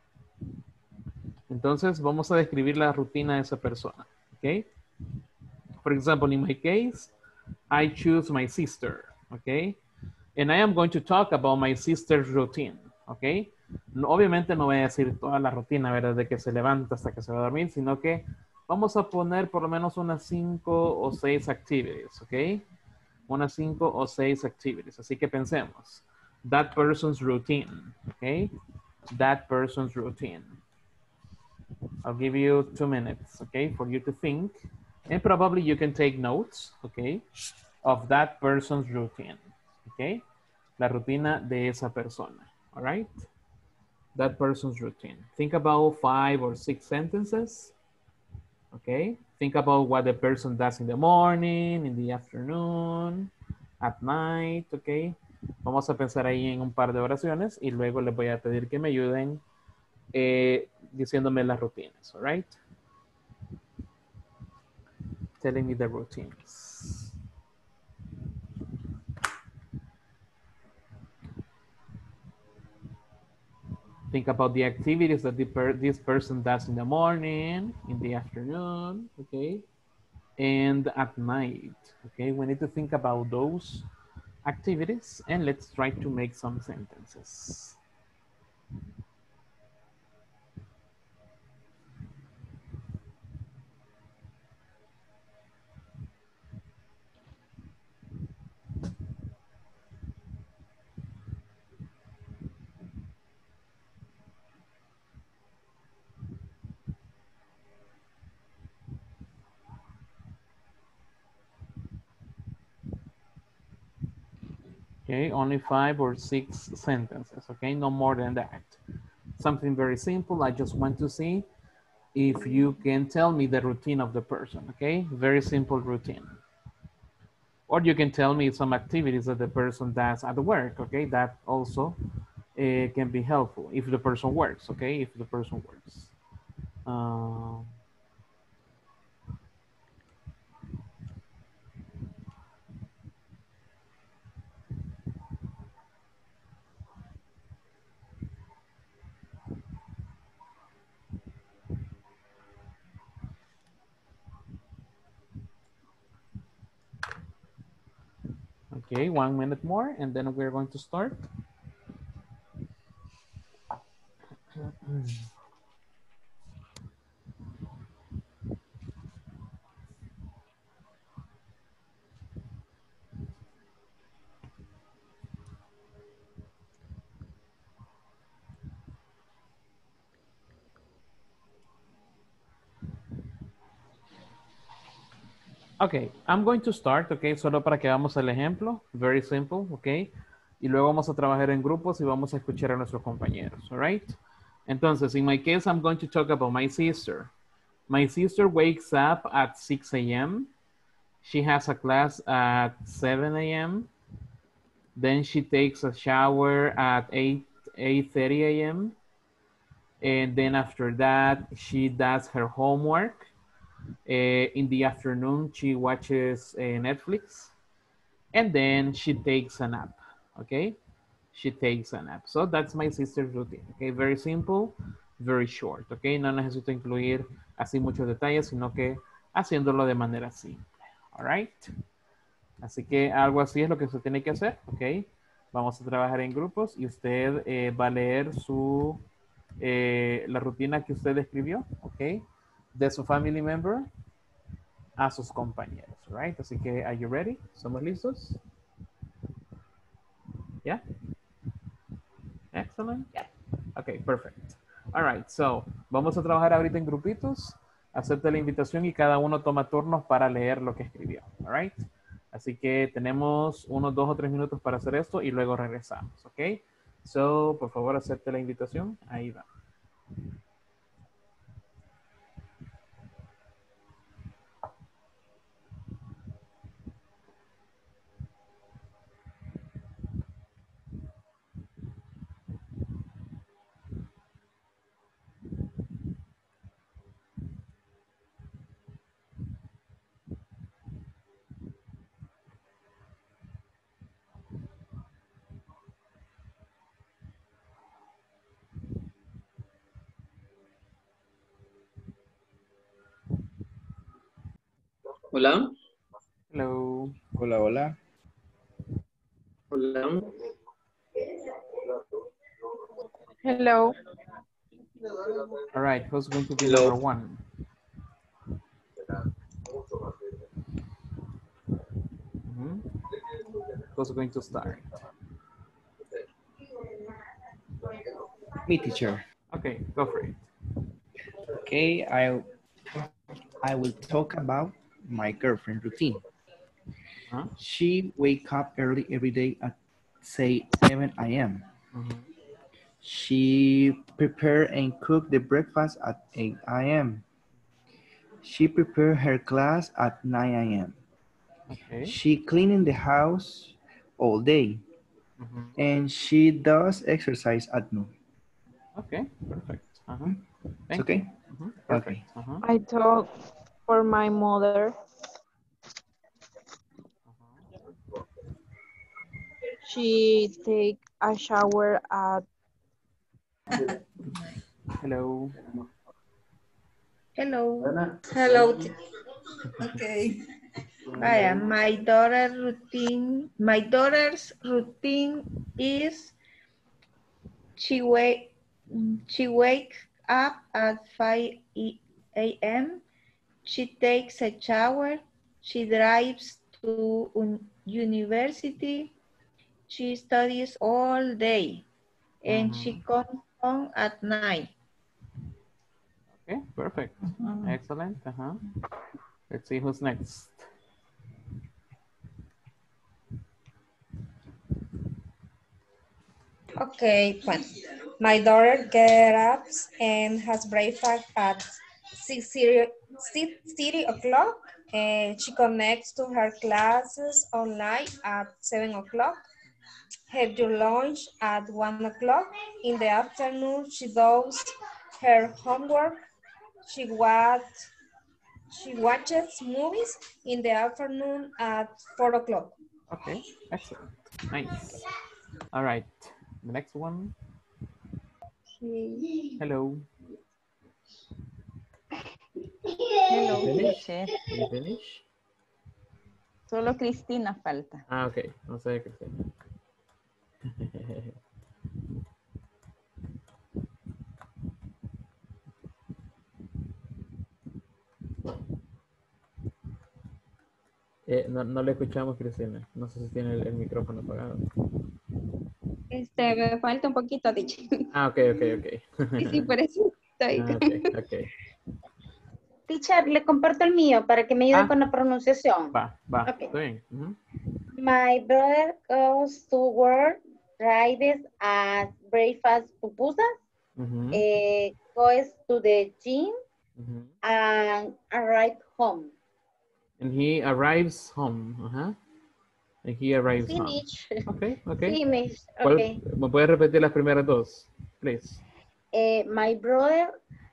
Entonces vamos a describir la rutina de esa persona, okay. For example, in my case, I choose my sister, okay, and I am going to talk about my sister's routine, okay. No, obviamente no voy a decir toda la rutina, ¿verdad? De que se levanta hasta que se va a dormir, sino que vamos a poner por lo menos unas cinco o seis activities, ¿ok? Unas cinco o seis activities. Así que pensemos. That person's routine, ¿ok? That person's routine. I'll give you two minutes, ¿ok? For you to think. And probably you can take notes, ¿ok? Of that person's routine, ¿ok? La rutina de esa persona, all right? That person's routine. Think about five or six sentences. Okay, think about what the person does in the morning, in the afternoon, at night, okay. Vamos a pensar ahí en un par de oraciones y luego les voy a pedir que me ayuden eh, diciéndome las rutinas, all right? Telling me the routines. Think about the activities that the per this person does in the morning, in the afternoon, okay? And at night, okay? We need to think about those activities and let's try to make some sentences. Okay, only five or six sentences, okay? No more than that. Something very simple. I just want to see if you can tell me the routine of the person, okay? Very simple routine. Or you can tell me some activities that the person does at work, okay? That also uh, can be helpful if the person works, okay? If the person works. Uh, okay, one minute more and then we're going to start. Ok, I'm going to start, ok, solo para que hagamos el ejemplo, very simple, ok, y luego vamos a trabajar en grupos y vamos a escuchar a nuestros compañeros, all right? Entonces, in my case, I'm going to talk about my sister. My sister wakes up at six A M She has a class at seven A M Then she takes a shower at eight, eight thirty A M And then after that, she does her homework. Uh, in the afternoon, she watches uh, Netflix, and then she takes a nap, okay? She takes a nap. So that's my sister's routine, okay? Very simple, very short, okay? No necesito incluir así muchos detalles, sino que haciéndolo de manera simple, all right? Así que algo así es lo que se tiene que hacer, ok? Vamos a trabajar en grupos y usted eh, va a leer su, eh, la rutina que usted escribió, ok? De su family member a sus compañeros, right? Así que, are you ready? ¿Somos listos? Yeah? Excellent. Yeah. Okay, perfect. All right, so vamos a trabajar ahorita en grupitos. Acepta la invitación y cada uno toma turnos para leer lo que escribió, all right? Así que tenemos unos dos o tres minutos para hacer esto y luego regresamos, ok? So, por favor, acepte la invitación. Ahí va.
Hola.
Hello.
Hola, hola.
Hola.
Hello.
All right, who's going to be
Hello.
number one? Mm-hmm. Who's going to start?
Me, teacher.
Okay, go for it.
Okay, I I will talk about my girlfriend routine.
Huh?
She wake up early every day at say seven A M
Mm-hmm.
She prepare and cook the breakfast at eight A M She prepare her class at nine A M
Okay.
She cleaning the house all day.
Mm-hmm.
And she does exercise at noon.
Okay, perfect. Uh-huh.
It's okay?
Mm-hmm. Perfect.
Okay.
Uh-huh.
I talk for my mother. She take a shower at
Hello.
Hello.
Hello.
Okay.
Vaya, my daughter routine, my daughter's routine is she wake she wakes up at five A M She takes a shower. She drives to un university. She studies all day, and
Mm-hmm.
she comes home at night.
Okay, perfect. Excellent. Uh-huh. Let's see who's next.
Okay, well, my daughter gets up and has breakfast at six thirty o'clock. Uh, she connects to her classes online at seven o'clock. Have your lunch at one o'clock. In the afternoon, she does her homework. She watch, she watches movies in the afternoon at four o'clock.
Okay, excellent. Nice. All right. The next one. Hello.
Hello,
Finish?
teacher.
You finish?
Solo Cristina falta.
Ah, ok. No sé qué sé. Eh, no, no le escuchamos, Cristina. No sé si tiene el, el micrófono apagado.
Este, me falta un poquito, dicho.
Ah, ok, ok, ok.
Sí, sí, por eso estoy.
Ah, ok, ok.
Teacher, le comparto el mío para que me ayude
Ah.
con la pronunciación.
Va, va.
Ok.
Está bien. Ujú.
My brother goes to work, drives at breakfast pupusas,
Ujú,
eh, goes to the gym,
ujú.
and arrive home.
And he arrives home. Ajá. And he arrives home.
Finish.
Ok, ok.
Finish.
¿Cuál-
Okay.
¿Me puedes repetir las primeras dos? Please.
Eh, my brother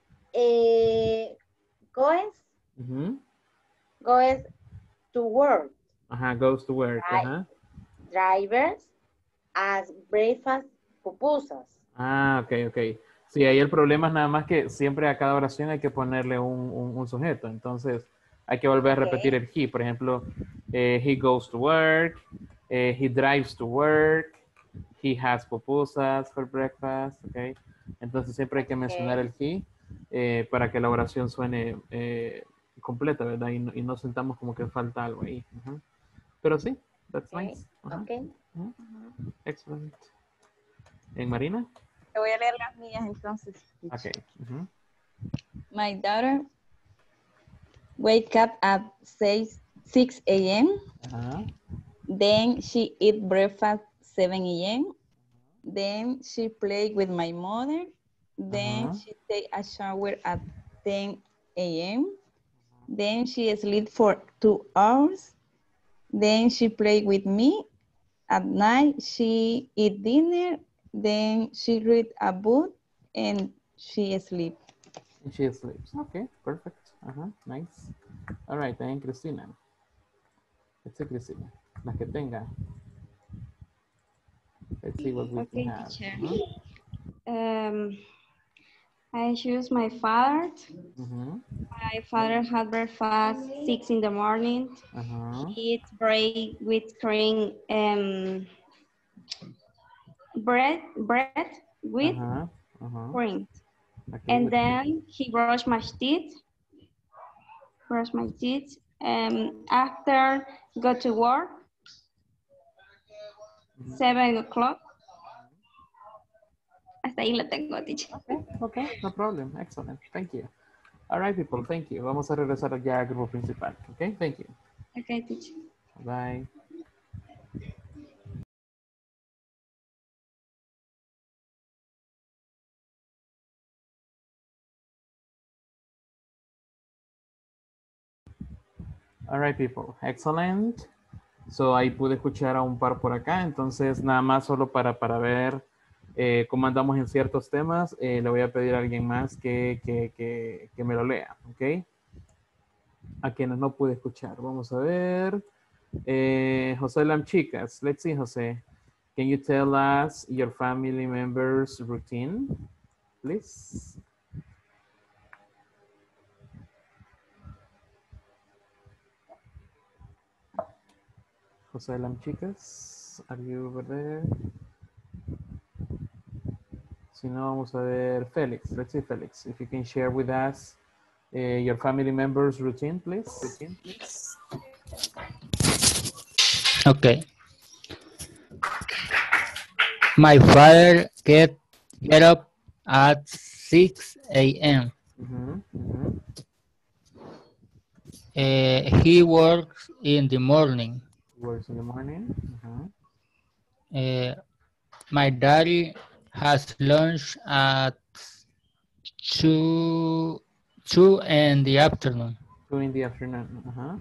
eh, goes,
Ujú.
goes to work,
Ajá, goes to work.
Right.
Ajá.
drivers as breakfast pupusas.
Ah, ok, ok. Sí, ahí el problema es nada más que siempre a cada oración hay que ponerle un, un- un sujeto. Entonces, hay que volver a
Ok.
repetir el he. Por ejemplo, eh, he goes to work, eh, he drives to work, he has pupusas for breakfast, ok. Entonces, siempre hay que mencionar el he eh, para que la oración suene eh, completa, ¿verdad? Y no, y no sentamos como que falta algo ahí. Ujú. Pero sí, that's
Okay.
nice. Ajá.
Okay.
Ujú. Excellent. ¿En Marina?
Te voy a leer las mías entonces.
Ok. Ujú.
My daughter wake up at six a m
Ajá.
Then she eat breakfast seven a m Then she play with my mother. Then
Uh-huh.
she take a shower at ten a m Then she sleep for two hours. Then she play with me. At night she eat dinner. Then she read a book and she sleep.
And she sleeps. Okay, perfect. Uh-huh, nice. All right, then Cristina. Let's see, Cristina. Las que tenga. Let's see what we
Okay,
can have.
teacher.
Uh-huh.
Um, I choose my father.
Uh-huh.
My father had breakfast six in the morning.
Uh-huh.
He eats bread with cream, um, bread, bread with
Uh-huh. Uh-huh.
cream.
Okay,
And
with
then he brushed my teeth. Brush my teeth. Um, after go to work.
Mhm.
Seven o'clock. Hasta ahí lo tengo, teacher.
Okay, okay, no problem. Excellent. Thank you. All right, people, thank you. Vamos a regresar ya al grupo principal. Okay, thank you.
Okay, teacher.
Bye. All right, people. Excellent. So, ahí pude escuchar a un par por acá. Entonces, nada más solo para, para ver eh, cómo andamos en ciertos temas, eh, le voy a pedir a alguien más que, que, que, que me lo lea. ¿Ok? A quienes no pude escuchar. Vamos a ver. Eh, José Lam, chicas. Let's see, José. Can you tell us your family members' routine, please? José Lam, chicas. Are you over there? Si no, vamos a ver Felix. Let's see, Felix. If you can share with us uh, your family members' routine, please. Routine, please.
Okay. My father get get up at six a m
Mm-hmm, mm-hmm.
Uh, he works in the morning.
Works in the morning. Uh-huh.
Uh, my daddy has lunch at two, two in the afternoon.
Two in the afternoon. Uh-huh.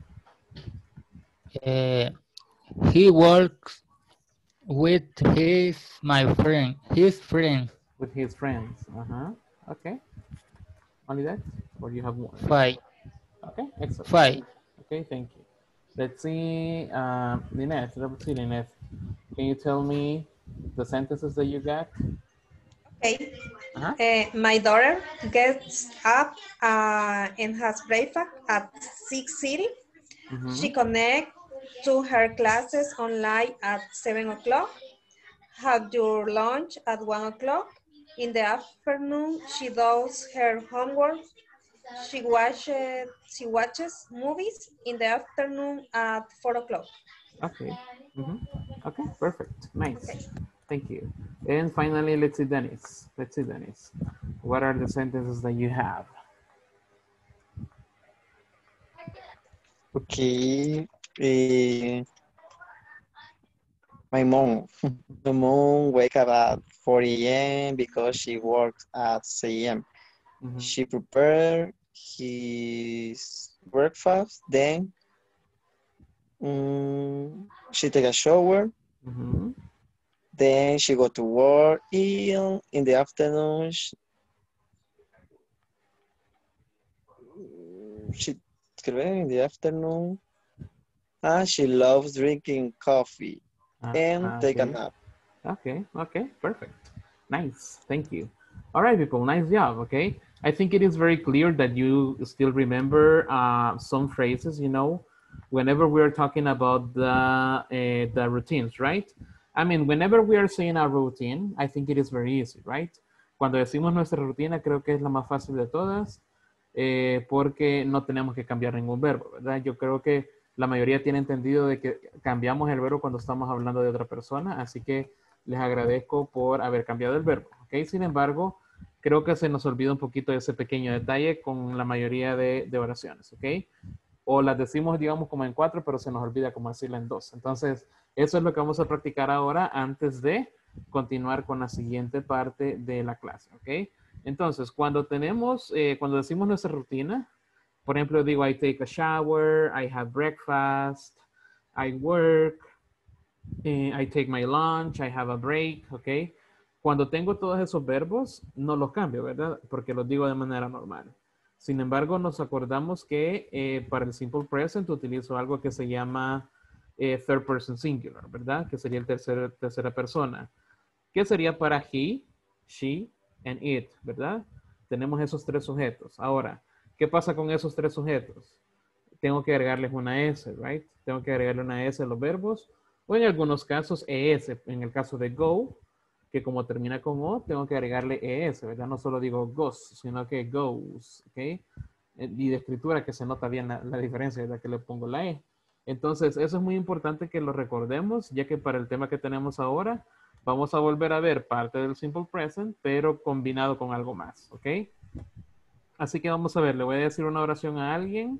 Uh, he works with his, my friend, his friend.
With his friends. Uh-huh. Okay. Only that? Or you have more?
Five.
Okay, excellent.
Five.
Okay, thank you. Let's see, uh, Lynette, let's see, Lynette. Can you tell me the sentences that you got?
Okay.
Uh-huh.
Uh, my daughter gets up uh, and has breakfast at six thirty.
Mm-hmm.
She connects to her classes online at seven o'clock. Have your lunch at one o'clock. In the afternoon, she does her homework. She watches, she watches movies in the afternoon at four o'clock.
Okay. Mm-hmm. Okay, perfect. Nice. Okay. Thank you. And finally, let's see, Dennis. Let's see, Dennis. What are the sentences that you have?
Okay. Uh, my mom. My mom wake up at four A M because she works at six A M Mm-hmm. She prepare his breakfast, then um, she take a shower.
Mm-hmm.
Then she go to work. In, in the afternoon, she, she in the afternoon, ah, she loves drinking coffee uh, and
uh,
take
okay.
a nap.
Okay, okay, perfect. Nice, thank you. All right, people, nice job, okay? I think it is very clear that you still remember uh, some phrases, you know, whenever we're talking about the, uh, the routines, right? I mean, whenever we are saying a routine, I think it is very easy, right? Cuando decimos nuestra rutina, creo que es la más fácil de todas, eh, porque no tenemos que cambiar ningún verbo, ¿verdad? Yo creo que la mayoría tiene entendido de que cambiamos el verbo cuando estamos hablando de otra persona, así que les agradezco por haber cambiado el verbo, ¿ok? Sin embargo, creo que se nos olvida un poquito ese pequeño detalle con la mayoría de, de oraciones, ¿ok? O las decimos, digamos, como en cuatro, pero se nos olvida como decirla en dos. Entonces, eso es lo que vamos a practicar ahora antes de continuar con la siguiente parte de la clase, ¿ok? Entonces, cuando tenemos, eh, cuando decimos nuestra rutina, por ejemplo, digo, I take a shower, I have breakfast, I work, eh, I take my lunch, I have a break, ¿ok? Cuando tengo todos esos verbos, no los cambio, ¿verdad? Porque los digo de manera normal. Sin embargo, nos acordamos que eh, para el simple present utilizo algo que se llama eh, third person singular, ¿verdad? Que sería el tercer, tercera persona. ¿Qué sería para he, she, and it, ¿verdad? Tenemos esos tres sujetos. Ahora, ¿qué pasa con esos tres sujetos? Tengo que agregarles una S, right? Tengo que agregarle una S a los verbos, o en algunos casos E S. En el caso de go, que como termina con O, tengo que agregarle E S, ¿verdad? No solo digo goes, sino que goes, ¿ok? Y de escritura que se nota bien la, la diferencia, ¿verdad? Que le pongo la E. Entonces, eso es muy importante que lo recordemos, ya que para el tema que tenemos ahora, vamos a volver a ver parte del simple present, pero combinado con algo más, ¿ok? Así que vamos a ver, le voy a decir una oración a alguien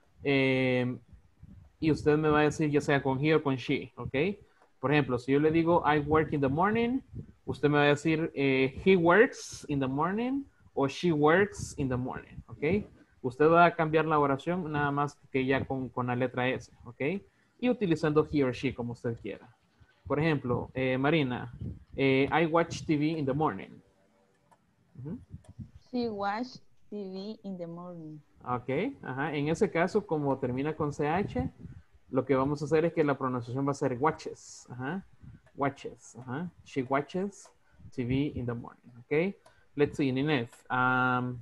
eh, y usted me va a decir ya sea con he o con she, ¿ok? Por ejemplo, si yo le digo I work in the morning, usted me va a decir eh, he works in the morning o she works in the morning, ¿ok? Usted va a cambiar la oración nada más que ya con, con la letra S, ¿ok? Y utilizando he or she como usted quiera. Por ejemplo, eh, Marina, eh, I watch T V in the morning. Uh-huh.
She watch T V in the morning.
Ok, ajá. En ese caso, como termina con C H, lo que vamos a hacer es que la pronunciación va a ser watches. Ajá. Watches. Ajá. She watches T V in the morning. Ok. Let's see, Nineth. Um,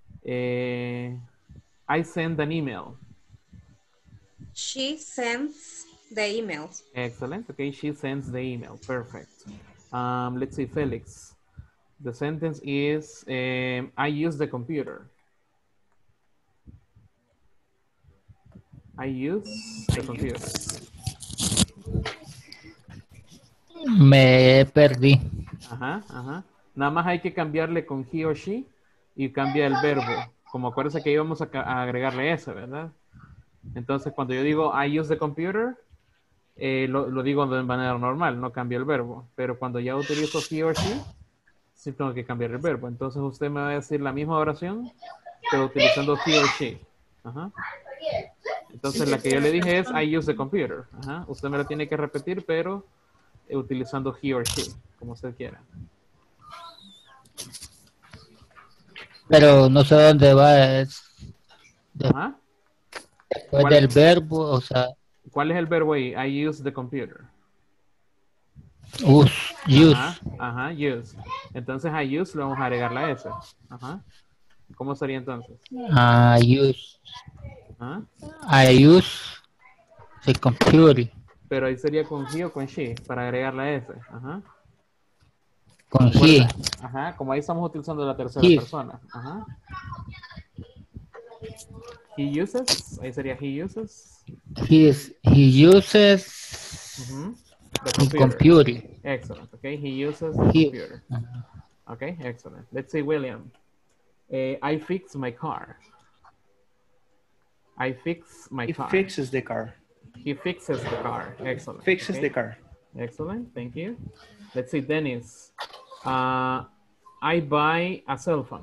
eh, I send an email.
She sends the emails.
Excellent. Okay, she sends the email. Perfect. Um, let's see, Felix. The sentence is, um, I use the computer. I use the computer.
Me perdí.
Ajá, ajá. Nada más hay que cambiarle con he o she y cambia el verbo. Como acuérdense que íbamos a, a agregarle ese, ¿verdad? Entonces, cuando yo digo I use the computer, eh, lo, lo digo de manera normal, no cambio el verbo. Pero cuando ya utilizo he or she, sí tengo que cambiar el verbo. Entonces usted me va a decir la misma oración, pero utilizando he or she. Ajá. Entonces la que yo le dije es I use the computer. Ajá. Usted me lo tiene que repetir, pero eh, utilizando he or she, como usted quiera.
Pero no sé dónde va. Es de-
Ajá.
después
¿Cuál-
del verbo, o sea,
¿Cuál es el verbo ahí? I use the computer.
use, use.
Ajá, ajá, use. Entonces a use le vamos a agregar la S. Ajá. ¿Cómo sería entonces?
I use,
Ajá.
I use the computer.
Pero ahí sería con he o con she para agregar la S. Ajá.
Con
Recuerda-
he.
Ajá, como ahí estamos utilizando la tercera
He.
persona. Ajá. He uses, ahí sería he uses.
He, is, he uses
Ujú. The
the computer.
Excellent. Okay, he uses the
He-
computer. Okay, excellent. Let's see, William. Eh, I fix my car. I fix my
He
car.
fixes the car.
He fixes the car. Excellent.
Fixes
Okay.
the car.
Excellent. Thank you. Let's see, Dennis. Uh, I buy a cell phone.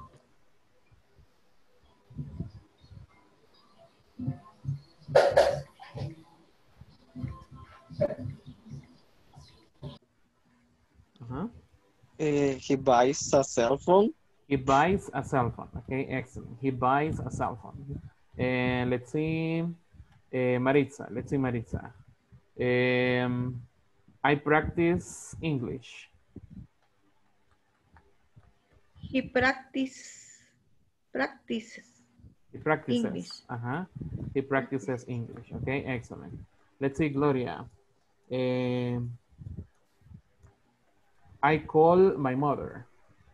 Uh-huh.
Uh, he buys a cell phone.
He buys a cell phone. Okay, excellent. He buys a cell phone. And let's see, uh, Maritza. Let's see, Maritza. Um, I practice English.
He practice, practices.
He practices.
English.
Uh-huh. He practices English. Okay, excellent. Let's see, Gloria. Um, I call my mother.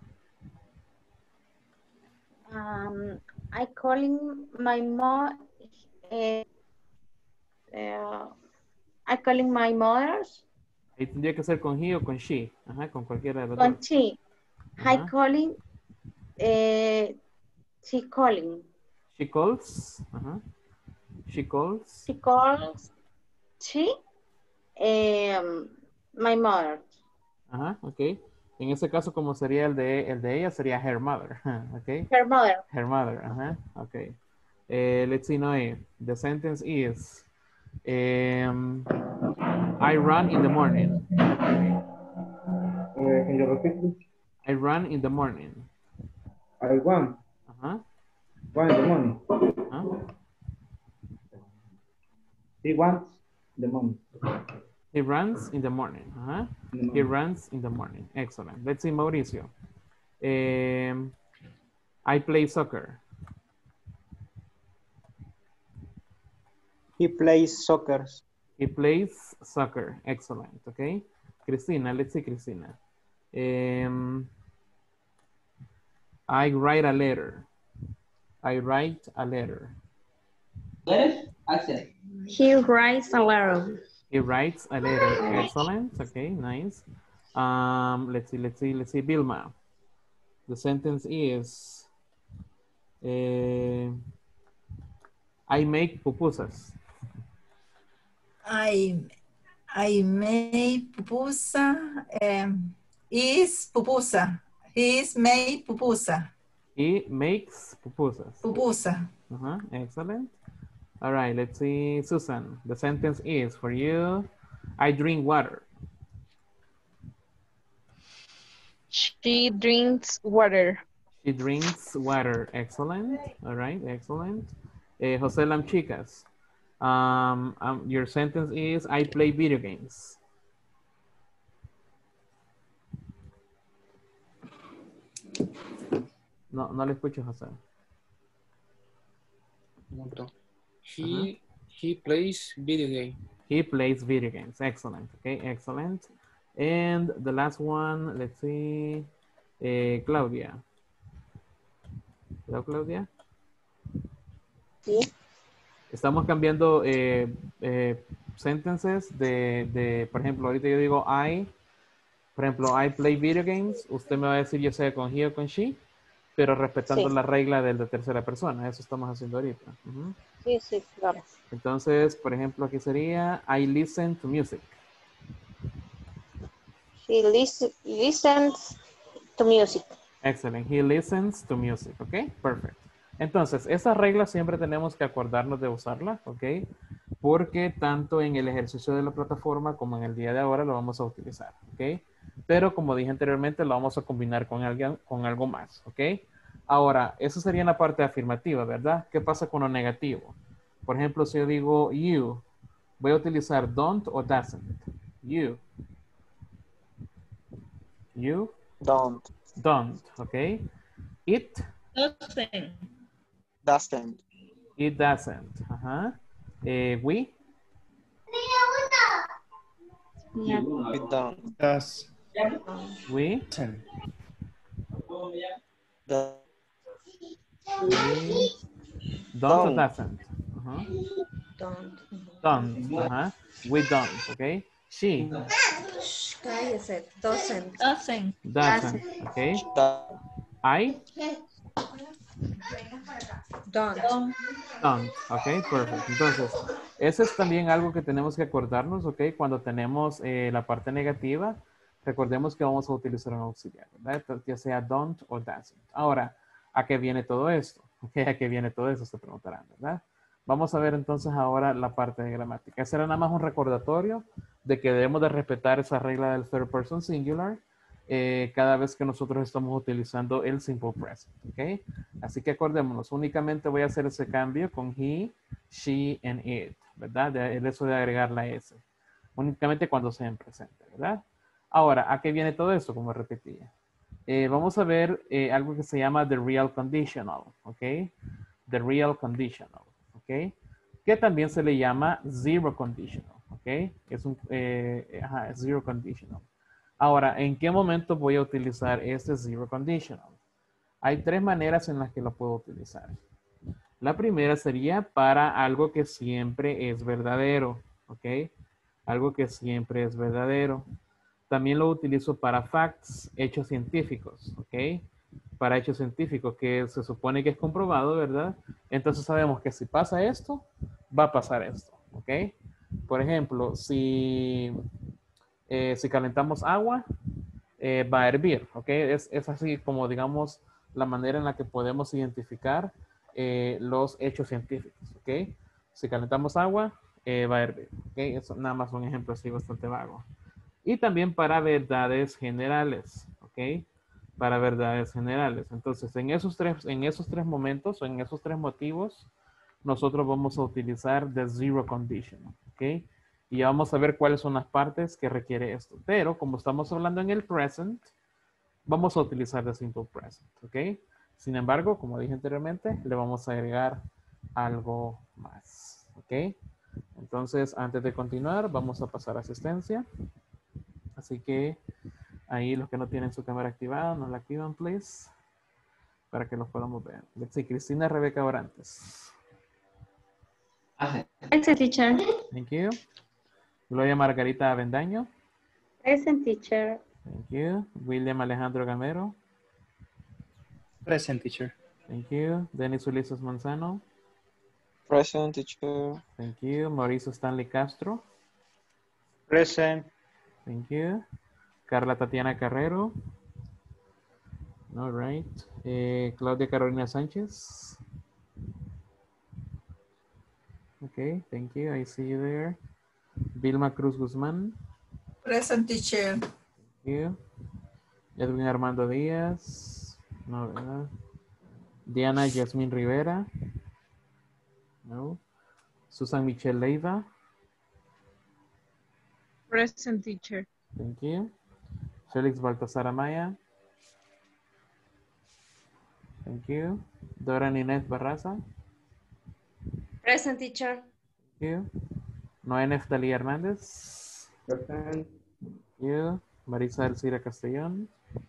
Um, I calling my mom. Uh, uh, I calling my mother's.
Ahí tendría que ser con he o con she. Ajá, con cualquiera de los
Con
dos.
she. I
Ajá.
calling. Uh, she calling.
She calls. Ajá. She calls.
She calls. She. Um, my mother.
Ajá, ok. En ese caso, como sería el de, el de ella, sería her mother. Ok.
Her mother.
Her mother. Ajá, ok. Eh, let's see, Noé. The sentence is, um, I run in the morning.
Uh, can you repeat please?
I run in the morning.
I want.
Ajá.
Want the money.
Ajá.
He wants the money.
He runs in the morning. Ajá. He runs in the morning. Excellent. Let's see, Mauricio. Um, I play soccer.
He plays soccer.
He plays soccer. Excellent. Okay. Cristina, let's see, Cristina. Um, I write a letter. I write a letter.
He writes a letter.
He writes a letter. Excellent. Okay, nice. Um, let's see, let's see, let's see, Vilma. The sentence is, uh, I make pupusas.
I, I made pupusa. Um, is pupusa. He's made pupusa.
He makes pupusas.
Pupusa.
Uh-huh. Excellent. All right, let's see, Susan. The sentence is for you, I drink water.
She drinks water.
She drinks water. Excellent. All right, excellent. Uh, Jose Lamchicas. Um, um, your sentence is, I play video games. No, no le escucho, José.
He
Uh-huh.
he plays video game.
He plays video games. Excellent. Okay, excellent. And the last one, let's see, uh, Claudia. Hello, Claudia.
Sí.
Estamos cambiando eh, eh, sentences de, de, por ejemplo, ahorita yo digo I, por ejemplo, I play video games. Usted me va a decir yo sea con he o con she, pero respetando
Sí.
la regla del de tercera persona. Eso estamos haciendo ahorita. Uh-huh.
Sí, sí, claro.
Entonces, por ejemplo, aquí sería I listen to music.
He listen, listens to music.
Excellent. He listens to music. Ok, perfect. Entonces, esas reglas siempre tenemos que acordarnos de usarlas, ¿ok? Porque tanto en el ejercicio de la plataforma como en el día de ahora lo vamos a utilizar, ¿ok? Pero como dije anteriormente, lo vamos a combinar con, alguien, con algo más, ¿ok? Ahora, eso sería en la parte afirmativa, ¿verdad? ¿Qué pasa con lo negativo? Por ejemplo, si yo digo you, voy a utilizar don't o doesn't. You. You.
Don't.
Don't, ¿ok? It.
Doesn't.
Doesn't.
It doesn't. Ajá. Eh, we.
Yeah.
We don't.
Does.
We.
Doesn't.
The-
We. Don't o
Don't.
doesn't. Ajá.
Don't.
Don't. Ajá. We don't, ¿ok? She.
Shh, cállese. Doesn't.
Doesn't.
Doesn't, ¿ok? I.
Don't.
Don't, ok, perfecto. Entonces, eso es también algo que tenemos que acordarnos, ok, cuando tenemos eh, la parte negativa, recordemos que vamos a utilizar un auxiliar, ¿verdad? Ya sea don't o doesn't. Ahora, ¿a qué viene todo esto? Okay, ¿a qué viene todo eso? Se preguntarán, ¿verdad? Vamos a ver entonces ahora la parte de gramática. Ese era nada más un recordatorio de que debemos de respetar esa regla del third person singular eh, cada vez que nosotros estamos utilizando el simple present, ¿ok? Así que acordémonos, únicamente voy a hacer ese cambio con he, she, and it, ¿verdad? De, el eso de agregar la S. Únicamente cuando sea en presente, ¿verdad? Ahora, ¿a qué viene todo eso? Como repetía. Eh, vamos a ver eh, algo que se llama the real conditional, ¿ok? The real conditional, ¿ok? Que también se le llama zero conditional, ¿ok? Es un eh, ajá, zero conditional. Ahora, ¿en qué momento voy a utilizar este zero conditional? Hay tres maneras en las que lo puedo utilizar. La primera sería para algo que siempre es verdadero, ¿ok? Algo que siempre es verdadero. También lo utilizo para facts, hechos científicos, ¿ok? Para hechos científicos que se supone que es comprobado, ¿verdad? Entonces sabemos que si pasa esto, va a pasar esto, ¿ok? Por ejemplo, si, eh, si calentamos agua, eh, va a hervir, ¿ok? Es, es así como, digamos, la manera en la que podemos identificar eh, los hechos científicos, ¿ok? Si calentamos agua, eh, va a hervir, ¿ok? Eso nada más un ejemplo así bastante vago. Y también para verdades generales, ¿ok? Para verdades generales. Entonces, en esos tres, en esos tres momentos, o en esos tres motivos, nosotros vamos a utilizar the zero condition, ¿ok? Y vamos a ver cuáles son las partes que requiere esto. Pero como estamos hablando en el present, vamos a utilizar the simple present, ¿ok? Sin embargo, como dije anteriormente, le vamos a agregar algo más, ¿ok? Entonces, antes de continuar, vamos a pasar a asistencia. Así que ahí los que no tienen su cámara activada, nos la activan, please, para que los podamos ver. Let's see, Cristina Rebeca Orantes.
Present, teacher.
Thank you. Gloria Margarita Avendaño.
Present, teacher.
Thank you. William Alejandro Gamero.
Present, teacher.
Thank you. Denis Ulises Manzano.
Present, teacher.
Thank you. Mauricio Stanley Castro.
Present.
Thank you. Carla Tatiana Carrero. All right. Eh, Claudia Carolina Sánchez. Okay, thank you. I see you there. Vilma Cruz Guzmán.
Present, teacher.
Thank you. Edwin Armando Díaz. No, ¿verdad? Diana Yasmín Rivera. No. Susan Michelle Leiva.
Present, teacher.
Thank you. Félix Baltasar Amaya. Thank you. Dora Ninette Barraza.
Present, teacher.
Thank you. Noé Neftalí Hernández.
Present.
Thank you. Marisa Elcira Castellón.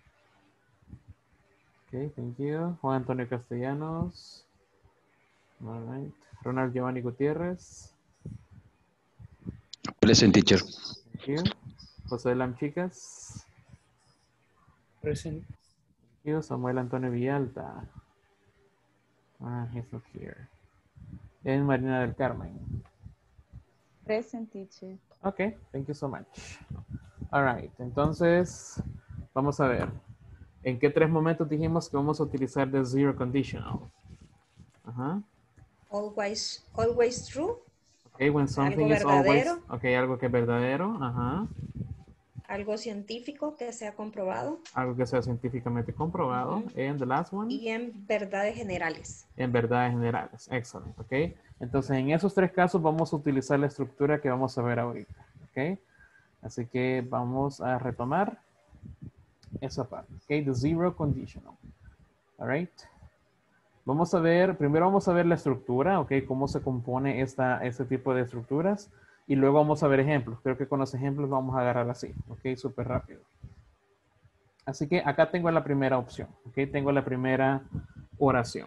Okay, thank you. Juan Antonio Castellanos. All right. Ronald Giovanni Gutiérrez.
Present, teacher.
Thank you. José Lam Chicas.
Present.
Thank you. Samuel Antonio Villalta. Ah, he's not here. En Marina del Carmen.
Present, teacher.
Ok, thank you so much. All right, entonces, vamos a ver. ¿En qué tres momentos dijimos que vamos a utilizar the zero conditional? Ajá.
Always, always true.
Okay, when something
Algo
is always,
verdadero.
okay, algo que es verdadero, ajá.
Algo científico que sea comprobado.
Algo que sea científicamente comprobado.
Uh-huh.
And the last one.
Y en verdades generales.
En verdades generales, excelente, ok. Entonces, en esos tres casos vamos a utilizar la estructura que vamos a ver ahorita, ok. Así que vamos a retomar esa parte, ok. The zero conditional, all right. Vamos a ver, primero vamos a ver la estructura, ok, cómo se compone esta, este tipo de estructuras. Y luego vamos a ver ejemplos. Creo que con los ejemplos vamos a agarrar así, ok, súper rápido. Así que acá tengo la primera opción, ok, tengo la primera oración.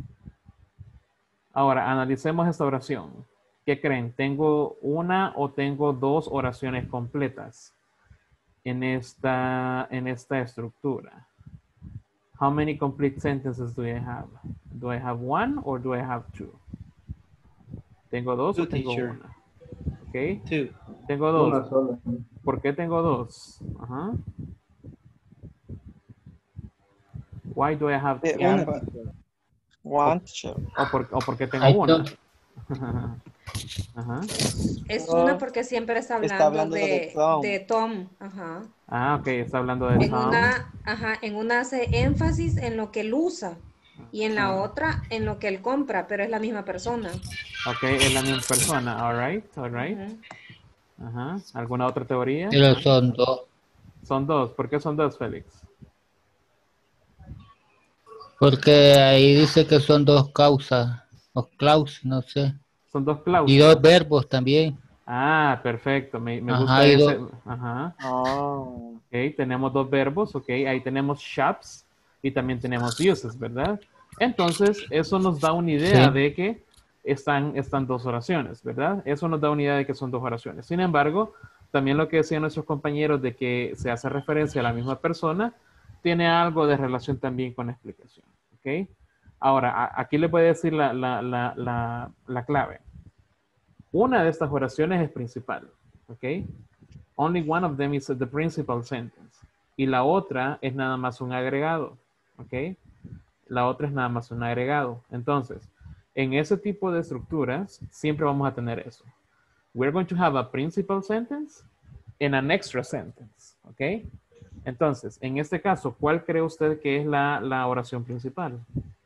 Ahora, analicemos esta oración. ¿Qué creen? ¿Tengo una o tengo dos oraciones completas en esta, en esta estructura? How many complete sentences do I have? Do I have one or do I have two? ¿Tengo dos
Two,
o tengo
teacher.
una? Ok.
Two.
Tengo dos.
Una sola.
¿Por qué tengo dos? Ajá. Why do I have
Eh,
two?
una. One, teacher.
¿O por, o por qué tengo
I
una?
don't-
Ajá.
Es
Oh,
una porque siempre está hablando,
está hablando
de,
de Tom.
de Tom. Ajá.
Ah, ok, está hablando de
En
Tom.
una, ajá, en una hace énfasis en lo que él usa y en la
Ah.
otra en lo que él compra, pero es la misma persona.
Ok, es la misma persona. All right, all right.
Ujú.
Ajá. ¿Alguna otra teoría?
Pero son dos.
Son dos. ¿Por qué son dos, Félix?
Porque ahí dice que son dos causas. O claus, no sé.
Son dos
Y
cláusulas.
dos verbos también.
Ah, perfecto. Me, me
Ajá,
gusta
y
ese.
dos-
Ajá.
Oh.
Ok, tenemos dos verbos, ok. Ahí tenemos shops y también tenemos uses, ¿verdad? Entonces, eso nos da una idea
Sí.
de que están, están dos oraciones, ¿verdad? Eso nos da una idea de que son dos oraciones. Sin embargo, también lo que decían nuestros compañeros de que se hace referencia a la misma persona, tiene algo de relación también con la explicación, ¿ok? Ahora, a- aquí les voy a decir la, la, la, la, la clave. Una de estas oraciones es principal, ¿ok? Only one of them is the principal sentence. Y la otra es nada más un agregado, ¿ok? La otra es nada más un agregado. Entonces, en ese tipo de estructuras, siempre vamos a tener eso. We're going to have a principal sentence and an extra sentence, ¿ok? Entonces, en este caso, ¿cuál cree usted que es la, la oración principal?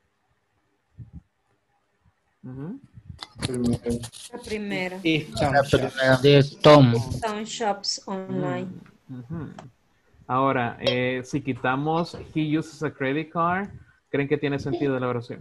Ujú.
La primera.
If Tom
La
shops.
primera de Tom.
Tom Shops Online.
Ujú. Ahora, eh, si quitamos he uses a credit card, ¿creen que tiene sentido la oración?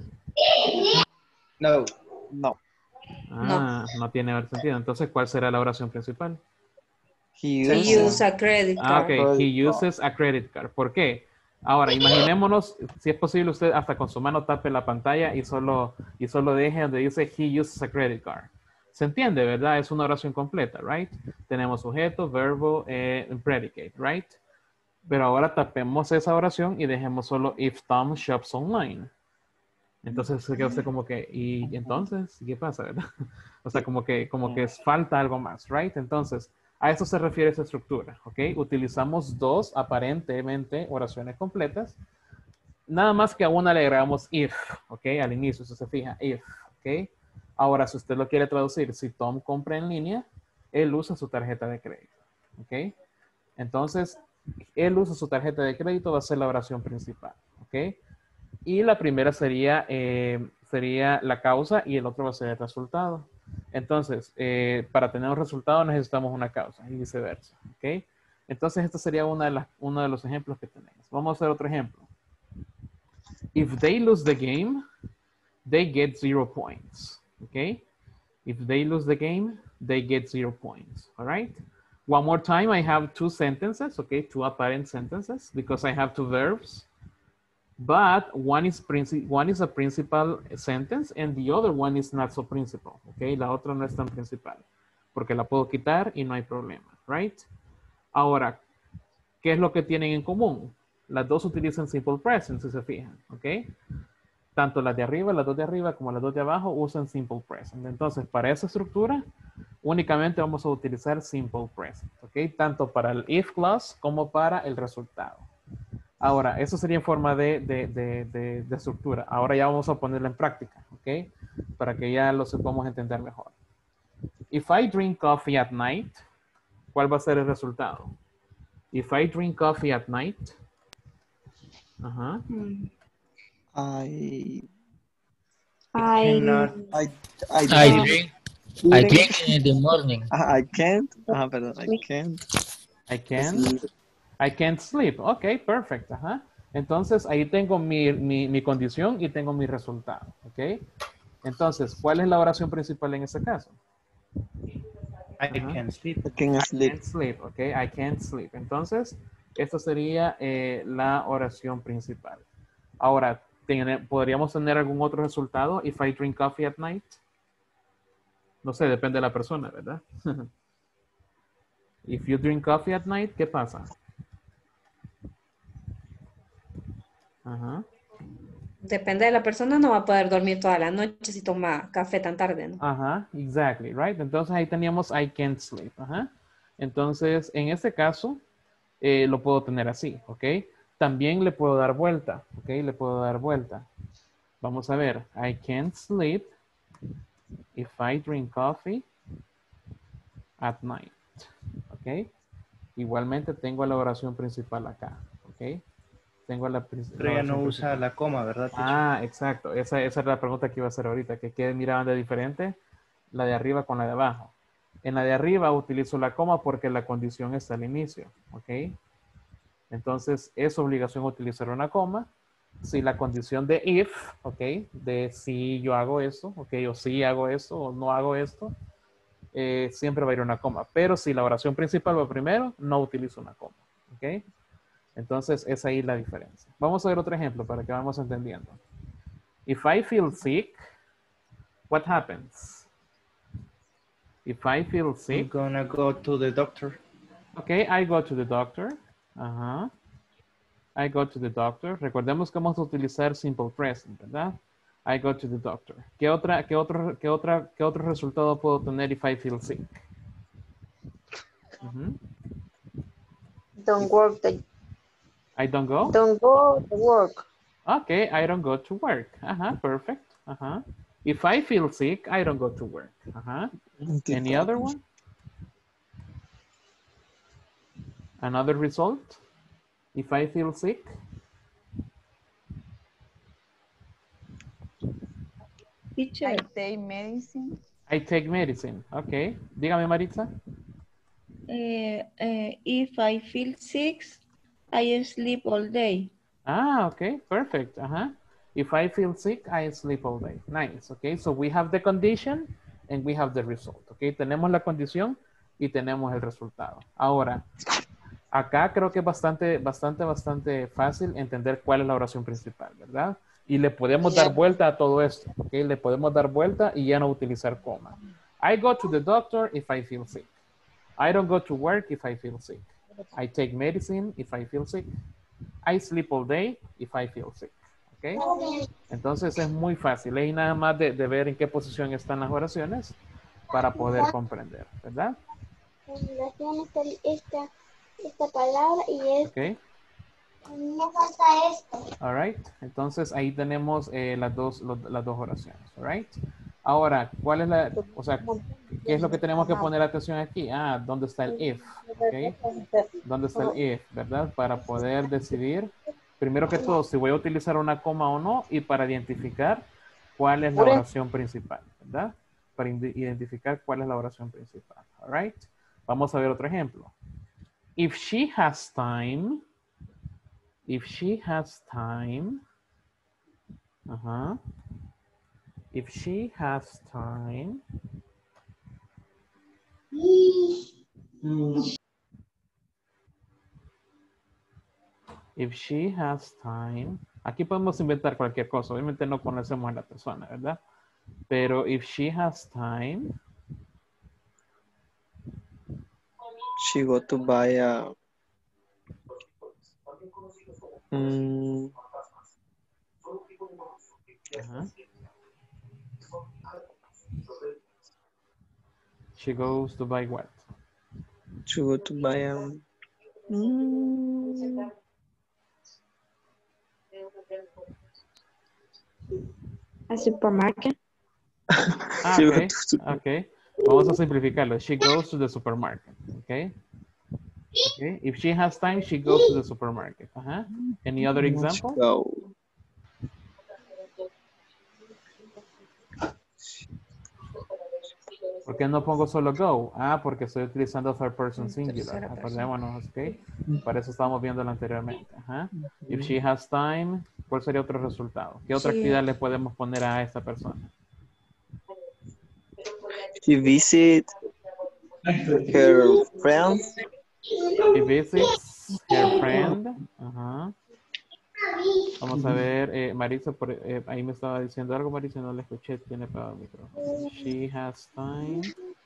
No.
No.
Ah, no, tiene sentido. Entonces, ¿cuál será la oración principal?
He
He
uses.
use a credit
Ah,
card.
ok.
Credit
He
card.
uses a credit card. ¿Por qué? Ahora, imaginémonos, si es posible, usted hasta con su mano tape la pantalla y solo, y solo deje donde dice he uses a credit card. ¿Se entiende, verdad? Es una oración completa, right? Tenemos sujeto, verbo, eh, predicate, right? Pero ahora tapemos esa oración y dejemos solo if Tom shops online. Entonces se queda usted como que, ¿y entonces? ¿Qué pasa, verdad? O sea, como que, como que falta algo más, right? Entonces, a eso se refiere esa estructura, ¿ok? Utilizamos dos, aparentemente, oraciones completas. Nada más que a una le agregamos if, ¿ok? Al inicio, si se fija, if, ¿ok? Ahora, si usted lo quiere traducir, si Tom compra en línea, él usa su tarjeta de crédito, ¿ok? Entonces, él usa su tarjeta de crédito, va a ser la oración principal, ¿ok? Y la primera sería, eh, sería la causa y el otro va a ser el resultado. Entonces, eh, para tener un resultado necesitamos una causa y viceversa, ¿ok? Entonces, este sería una de las, uno de los ejemplos que tenemos. Vamos a hacer otro ejemplo. If they lose the game, they get zero points, ¿ok? If they lose the game, they get zero points, all right? One more time, I have two sentences, okay? Two apparent sentences because I have two verbs. But one is, princi one is a principal sentence and the other one is not so principal, okay? La otra no es tan principal porque la puedo quitar y no hay problema, right? Ahora, ¿qué es lo que tienen en común? Las dos utilizan simple present, si se fijan, okay? tanto las de arriba, las dos de arriba, como las dos de abajo usan simple present. Entonces, para esa estructura, únicamente vamos a utilizar simple present, ¿ok? Tanto para el if clause como para el resultado. Ahora, eso sería en forma de, de, de, de, de estructura. Ahora ya vamos a ponerlo en práctica, ¿ok? Para que ya lo sepamos entender mejor. If I drink coffee at night, ¿cuál va a ser el resultado? If I drink coffee at night, ajá.
I
I,
Cannot.
I I
I
don't
drink, I drink in the morning.
I can't. Ah, perdón. I can't.
I can't.
Sleep.
I can't sleep. Ok, perfect. Ajá. Entonces, ahí tengo mi, mi, mi condición y tengo mi resultado. Ok. Entonces, ¿cuál es la oración principal en ese caso?
I can't sleep.
I can't
I
sleep.
can't sleep. Ok, I can't sleep. Entonces, esta sería eh, la oración principal. Ahora, ¿tiene, ¿podríamos tener algún otro resultado? If I drink coffee at night. No sé, depende de la persona, ¿verdad? If you drink coffee at night, ¿qué pasa? Ajá.
Depende de la persona, no va a poder dormir toda la noche si toma café tan tarde, ¿no?
Ajá, exactly, right? Entonces ahí teníamos I can't sleep. Ajá. Entonces, en este caso, eh, lo puedo tener así, ¿ok? También le puedo dar vuelta, ¿ok? Le puedo dar vuelta. Vamos a ver. I can't sleep if I drink coffee at night, ¿ok? Igualmente tengo la oración principal acá, ¿ok? Tengo la,
Pero
la
ya no
oración
usa
principal.
la coma, ¿verdad, teacher?
Ah, exacto. Esa, esa era la pregunta que iba a hacer ahorita, que qué miraban de diferente la de arriba con la de abajo. En la de arriba utilizo la coma porque la condición está al inicio, ¿ok? Entonces es obligación utilizar una coma. Si la condición de if, ¿ok? De si yo hago eso, ¿ok? O si hago eso o no hago esto, eh, siempre va a ir una coma. Pero si la oración principal va primero, no utilizo una coma, ¿ok? Entonces, es ahí la diferencia. Vamos a ver otro ejemplo para que vamos entendiendo. If I feel sick, what happens? If I feel
I'm
sick,
gonna go to the doctor.
okay, I go to the doctor. Ajá. I go to the doctor. Recordemos que vamos a utilizar simple present, ¿verdad? I go to the doctor. ¿Qué otra, qué otro, qué otra, qué otro resultado puedo tener if I feel sick? Uh-huh.
Don't work. The,
I don't go?
don't go to work.
Okay, I don't go to work. Ajá, perfect. Ajá. If I feel sick, I don't go to work. Ajá. Any other one? Another result? If I feel sick?
Teacher. I take medicine.
I take medicine. Okay. Dígame, Maritza.
Uh, uh, if I feel sick, I sleep all day.
Ah, okay, perfect. Uh-huh. If I feel sick, I sleep all day. Nice, okay. So we have the condition and we have the result, okay. Tenemos la condición y tenemos el resultado. Ahora, acá creo que es bastante, bastante, bastante fácil entender cuál es la oración principal, ¿verdad? Y le podemos yeah. dar vuelta a todo esto, okay. Le podemos dar vuelta y ya no utilizar coma. I go to the doctor if I feel sick. I don't go to work if I feel sick. I take medicine if I feel sick. I sleep all day if I feel sick. ¿Okay? Entonces es muy fácil. Es nada más de, de ver en qué posición están las oraciones para poder comprender, ¿verdad?
Esta, esta, esta palabra y es.
Okay.
Me falta esto.
All right. Entonces ahí tenemos eh, las, dos, los, las dos oraciones. All right. Ahora, ¿cuál es la, o sea, qué es lo que tenemos que poner atención aquí? Ah, ¿dónde está el if? ¿Okay? ¿Dónde está el if, verdad? Para poder decidir, primero que todo, si voy a utilizar una coma o no, y para identificar cuál es la oración principal, ¿verdad? Para identificar cuál es la oración principal. All right. Vamos a ver otro ejemplo. If she has time, if she has time, ajá. If she has time, if she has time, aquí podemos inventar cualquier cosa, obviamente no conocemos a la persona, ¿verdad? Pero if she has time,
she go to buy a um,
She goes to buy what?
To go to buy um. Mm,
A supermarket.
Ah, ok, ok. Vamos a simplificarlo. She goes to the supermarket, okay? Okay. If she has time, she goes to the supermarket. Uh-huh. Any other example?
Go.
¿Por qué no pongo solo go? Ah, porque estoy utilizando third person singular. Acordémonos, ok. Para eso estábamos viendo anteriormente. Ajá. If she has time, ¿cuál sería otro resultado? ¿Qué otra
Sí.
actividad le podemos poner a esta persona?
She visit her friends.
She visits her friend. Ajá. Vamos a ver, eh, Marisa, por, eh, ahí me estaba diciendo algo, Marisa, no le escuché, tiene apagado el micrófono. She has time.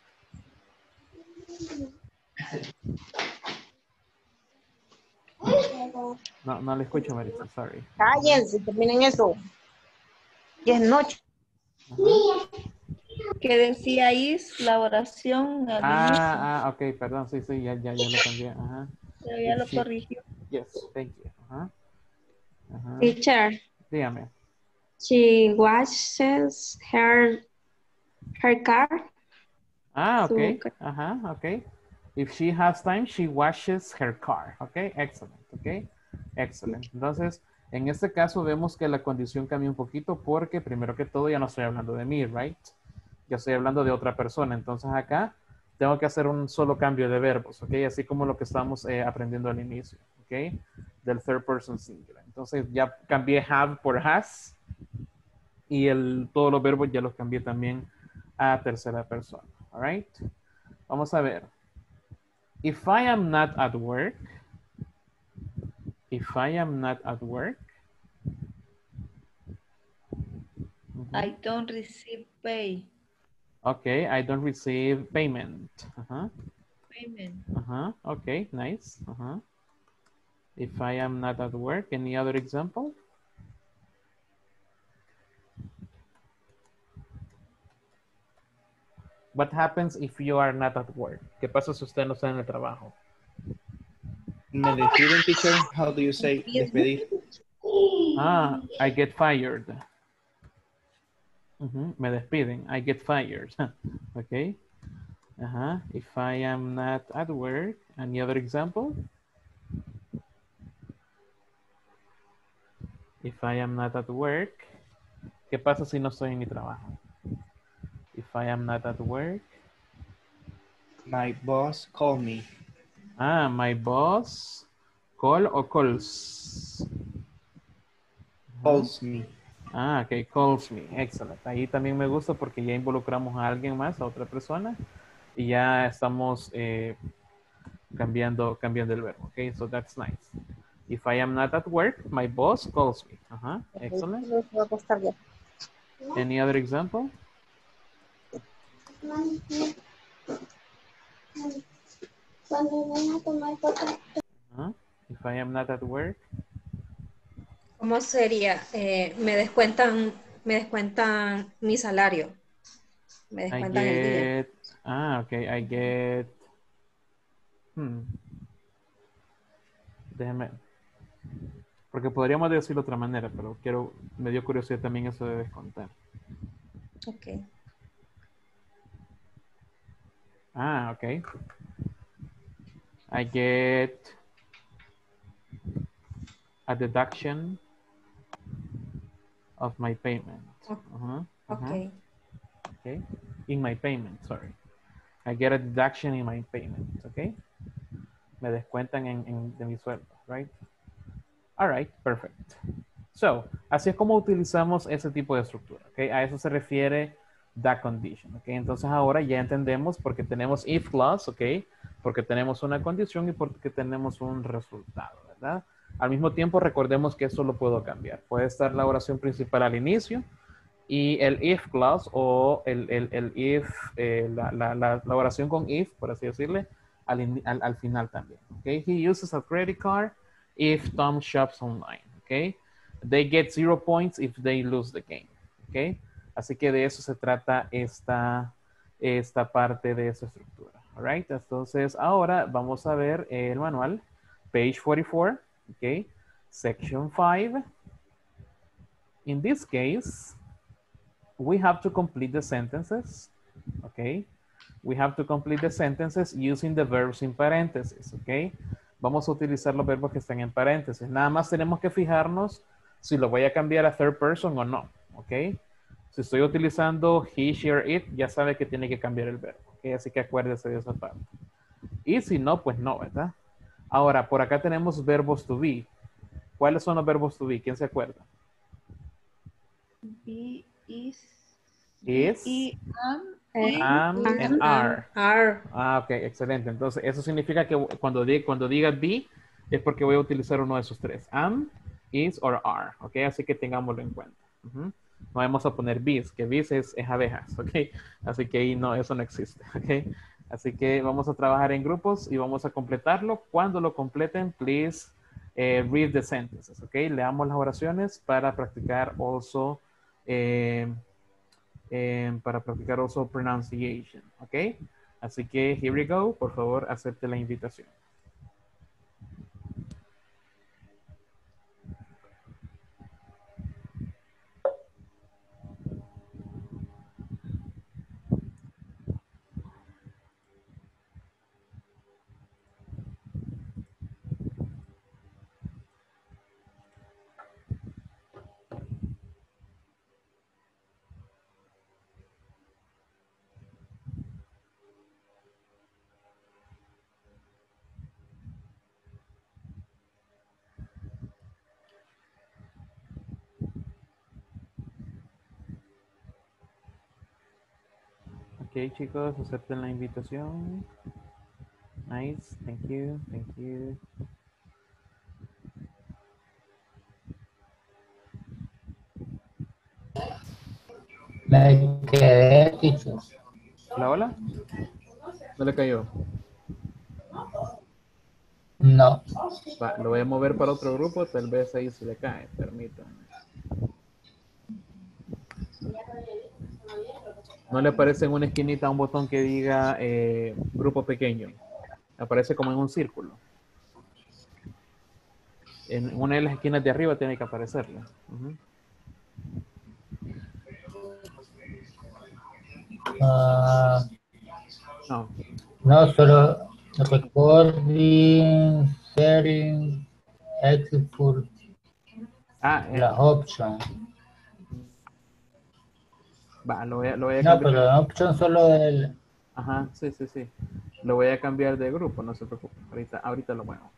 No, no le escucho, Marisa, sorry.
Cállense, terminen eso. Ya es noche.
¿Qué decía Is, la oración al inicio?
Ah, ah, ok, perdón, sí, sí, ya, ya, ya lo cambié. Ajá.
Pero ya lo
She-
corrigió.
Yes, thank you. Ajá. Ajá.
Teacher,
Dígame.
she washes her her car.
Ah,
Su
ok.
ca-
Ajá, ok. If she has time, she washes her car. Ok, excellent. Ok, excellent. Entonces, en este caso vemos que la condición cambia un poquito porque primero que todo ya no estoy hablando de mí, right? Ya estoy hablando de otra persona. Entonces acá tengo que hacer un solo cambio de verbos, ok, así como lo que estamos eh, aprendiendo al inicio, ok, del third person singular. Entonces ya cambié have por has y el, todos los verbos ya los cambié también a tercera persona, all right. Vamos a ver. If I am not at work, if I am not at work,
I don't receive pay.
okay, I don't receive payment. Uh-huh.
Payment.
Uh-huh. Okay, nice. Uh-huh. If I am not at work, any other example? What happens if you are not at work? ¿Qué pasa si usted no está en el trabajo?
Me despiden, teacher. How do you say despedir?
Ah, I get fired. Uh-huh. Me despiden. I get fired. Okay. Uh-huh. If I am not at work, any other example? If I am not at work, ¿qué pasa si no estoy en mi trabajo? If I am not at work.
My boss called me.
Ah, my boss call o calls?
Calls me.
Ah, ok, calls me. Excellent. Ahí también me gusta porque ya involucramos a alguien más, a otra persona, y ya estamos eh, cambiando, cambiando el verbo. Ok, so that's nice. If I am not at work, my boss calls me. Ajá, excellent.
Va a costar ya.
Any other example?
Cuando ven a tomar fotos.
Ajá. If I am not at work.
¿Cómo sería? Eh, me descuentan, me descuentan mi salario. Me
I
descuentan el día.
get, ah, ok, I get, hmm. Déjeme, porque podríamos decirlo de otra manera, pero quiero, me dio curiosidad también eso de descontar.
Ok.
Ah, ok. I get a deduction of my payment. Uh-huh, uh-huh.
Ok.
Okay. In my payment, sorry. I get a deduction in my payment, okay? Me descuentan en, en de mi sueldo, right? All right, perfect. So, así es como utilizamos ese tipo de estructura, okay? A eso se refiere that condition, okay? Entonces ahora ya entendemos por qué tenemos if clause, okay? Porque tenemos una condición y porque tenemos un resultado, ¿verdad? Al mismo tiempo recordemos que eso lo puedo cambiar. Puede estar la oración principal al inicio y el if clause o el, el, el if, eh, la, la, la, la oración con if, por así decirle, al, in, al, al final también. Okay? He uses a credit card if Tom shops online. Okay? They get zero points if they lose the game. Okay? Así que de eso se trata esta, esta parte de esa estructura. All right? Entonces, ahora vamos a ver el manual. Page forty-four, okay? Section five. In this case, we have to complete the sentences, okay? We have to complete the sentences using the verbs in parentheses, okay? Vamos a utilizar los verbos que están en paréntesis. Nada más tenemos que fijarnos si lo voy a cambiar a third person o no, ok. Si estoy utilizando he, she, or it, ya sabe que tiene que cambiar el verbo, ok. Así que acuérdese de esa parte. Y si no, pues no, ¿verdad? Ahora, por acá tenemos verbos to be. ¿Cuáles son los verbos to be? ¿Quién se acuerda?
Be, is,
Is,
y, am,
am,
and,
and are.
Are.
Ah, ok, excelente. Entonces, eso significa que cuando, di, cuando diga be, es porque voy a utilizar uno de esos tres. Am, is, or are. Ok, así que tengámoslo en cuenta. Uh-huh. No vamos a poner bees, que bees es, es abejas. Ok, así que ahí no, eso no existe. Ok, así que vamos a trabajar en grupos y vamos a completarlo. Cuando lo completen, please eh, read the sentences. Ok, leamos las oraciones para practicar also... Eh, Eh, para practicar also pronunciation, ¿ok? Así que here we go, por favor acepte la invitación. Ok, chicos, acepten la invitación. Nice, thank you, thank you.
Me quedé, teacher.
Hola, hola. ¿No le cayó?
No.
Va, lo voy a mover para otro grupo, tal vez ahí se le cae, permítanme. ¿No le aparece en una esquinita un botón que diga eh, grupo pequeño? Aparece como en un círculo. En una de las esquinas de arriba tiene que aparecerle. Uh-huh.
Uh,
no.
No, solo recording, sharing, export,
ah, eh.
las options.
Va, lo voy a, lo voy a
no,
cambiar.
pero la opción solo del...
Ajá, sí, sí, sí. Lo voy a cambiar de grupo, no se preocupe. Ahorita, ahorita lo muevo.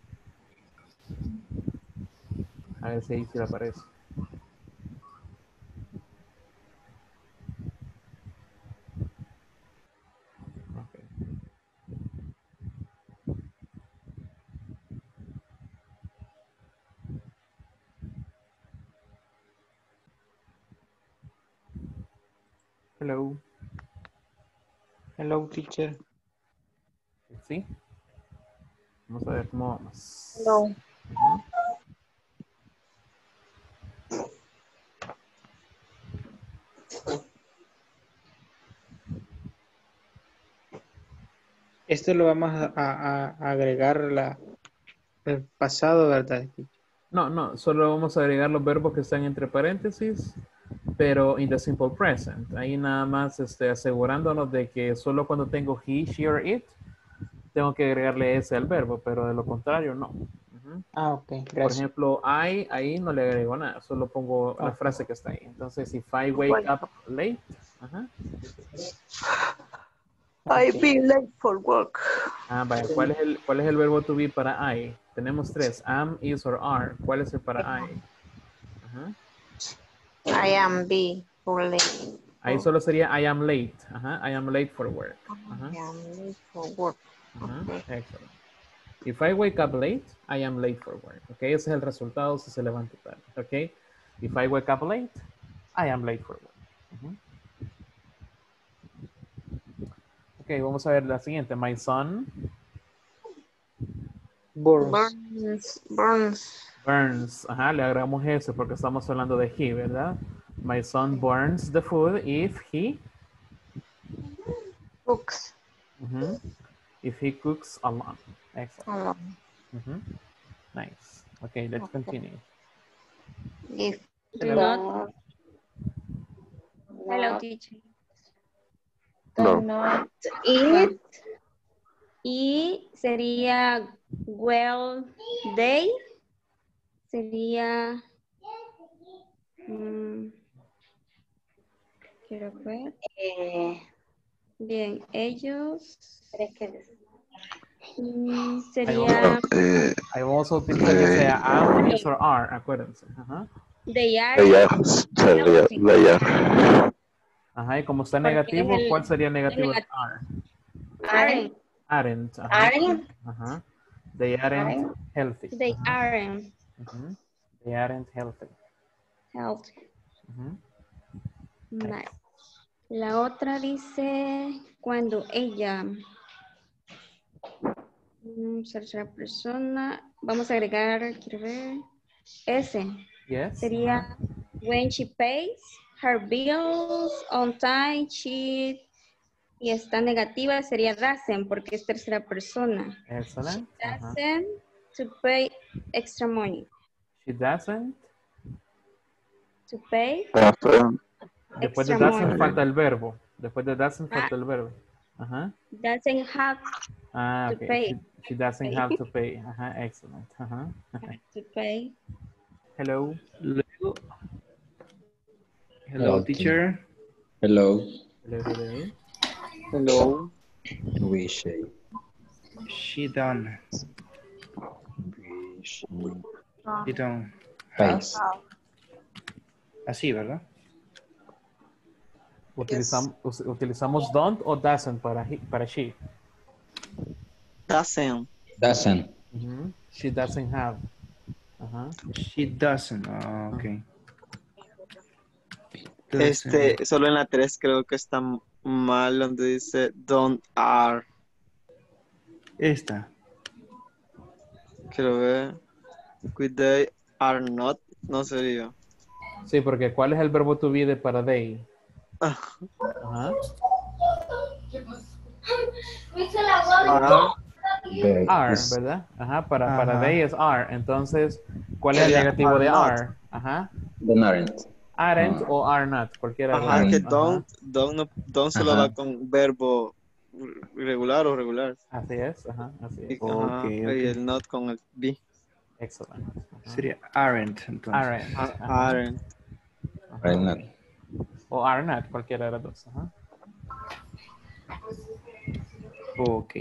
A ver si ahí sí le aparece. Okay. Hello.
Hello, teacher.
¿Sí? Vamos a ver cómo vamos.
Hello.
Uh-huh.
Esto lo vamos a, a, a agregar la, el pasado, ¿verdad?
No, no, solo vamos a agregar los verbos que están entre paréntesis, pero in the simple present. Ahí nada más este, asegurándonos de que solo cuando tengo he, she, or it, tengo que agregarle ese al verbo, pero de lo contrario, no. Uh-huh.
Ah, ok, gracias.
Por ejemplo, I, ahí no le agrego nada, solo pongo okay. la frase que está ahí. Entonces, if I wake up late, uh-huh.
I be late for work.
Ah, vaya. ¿Cuál es el, cuál es el verbo to be para I? Tenemos tres, am, is, or are. ¿Cuál es el para I? Uh-huh.
I am be for late.
Ahí solo sería I am late. Uh-huh. I am late for work. Uh-huh.
I am late for work.
Uh-huh.
Okay.
Excellent. If I wake up late, I am late for work. Okay, ese es el resultado si se levanta tarde. Okay. If I wake up late, I am late for work. Uh-huh. Ok, vamos a ver la siguiente. My son
burns.
Burns. Burns.
Burns. Ajá, le agregamos eso porque estamos hablando de he, ¿verdad? My son burns the food if he
cooks.
Mhm. If he cooks alone. Excellent.
Alone.
Mhm. Nice. Okay, let's
Okay.
continue.
If do
Hello.
not. Hello,
Not,
teacher.
do
No.
not
Bueno,
eat.
y sería well day. Sería. mm, quiero ver.
Eh,
Bien, ellos.
¿crees que
mm,
Ahí
sería.
vamos,
Eh,
ahí vamos a utilizar ya sea am, is or are, acuérdense. Ajá.
They are.
they are, sería, they are.
Ajá, y como está
Porque
negativo,
es el-
¿cuál sería
es
negativo de
negativo.
are?
Aren't.
Aren't. Ajá.
Aren't.
Ajá. They aren't
Aren't.
healthy.
They
Ajá.
aren't
Ujú. They aren't healthy.
healthy.
Ujú.
Vale. La otra dice cuando ella, mm, tercera persona, vamos a agregar, quiero ver, S.
Yes.
Sería
Ajá.
when she pays her bills on time, she, y está negativa, sería doesn't porque es tercera persona.
Excellent.
She
Ajá.
doesn't to pay extra money.
She doesn't.
To pay
Doesn't.
Después de
extra
doesn't
money.
falta el verbo. Después de doesn't
Ah.
falta el verbo. Ajá.
Doesn't have
Ah,
to
okay.
pay.
She, she doesn't
Pay.
have to pay. Ajá. Excellent. Ajá.
to pay.
Hello.
Luego, hello,
Hello,
teacher.
Hello.
Hello. Hello.
Hello.
We say.
She done.
We say.
She done.
Face.
Así, ¿verdad?
Utilizamos, us- utilizamos don't o doesn't para, he- para she.
Doesn't.
Doesn't.
Ujú. She doesn't have. Ajá.
She doesn't. Ah, ok.
Este, solo en la tres creo que está mal donde dice don't are.
Esta.
Quiero ver. Could they are not. No sería.
Sí, porque ¿cuál es el verbo to be de para they?
Ah.
Ajá.
Are.
They
Are,
is-
¿verdad? Ajá, para, para
Ajá.
they es are. Entonces, ¿cuál es el
Sería
negativo
are
de
not.
are? Ajá.
Then aren't.
Aren't
Ah.
o are not, cualquiera de
Ajá,
los
que
dos.
don't, don't, no- don't solo
Ajá.
va con verbo regular o regular.
Así es, ajá, así
Y,
es.
ajá,
Ok,
y
ok.
el not con el be.
Excelente. Ajá.
Sería aren't, entonces.
Aren't.
Ajá,
Ajá.
aren't.
Are not.
O are not, cualquiera de los dos. Ajá.
Ok.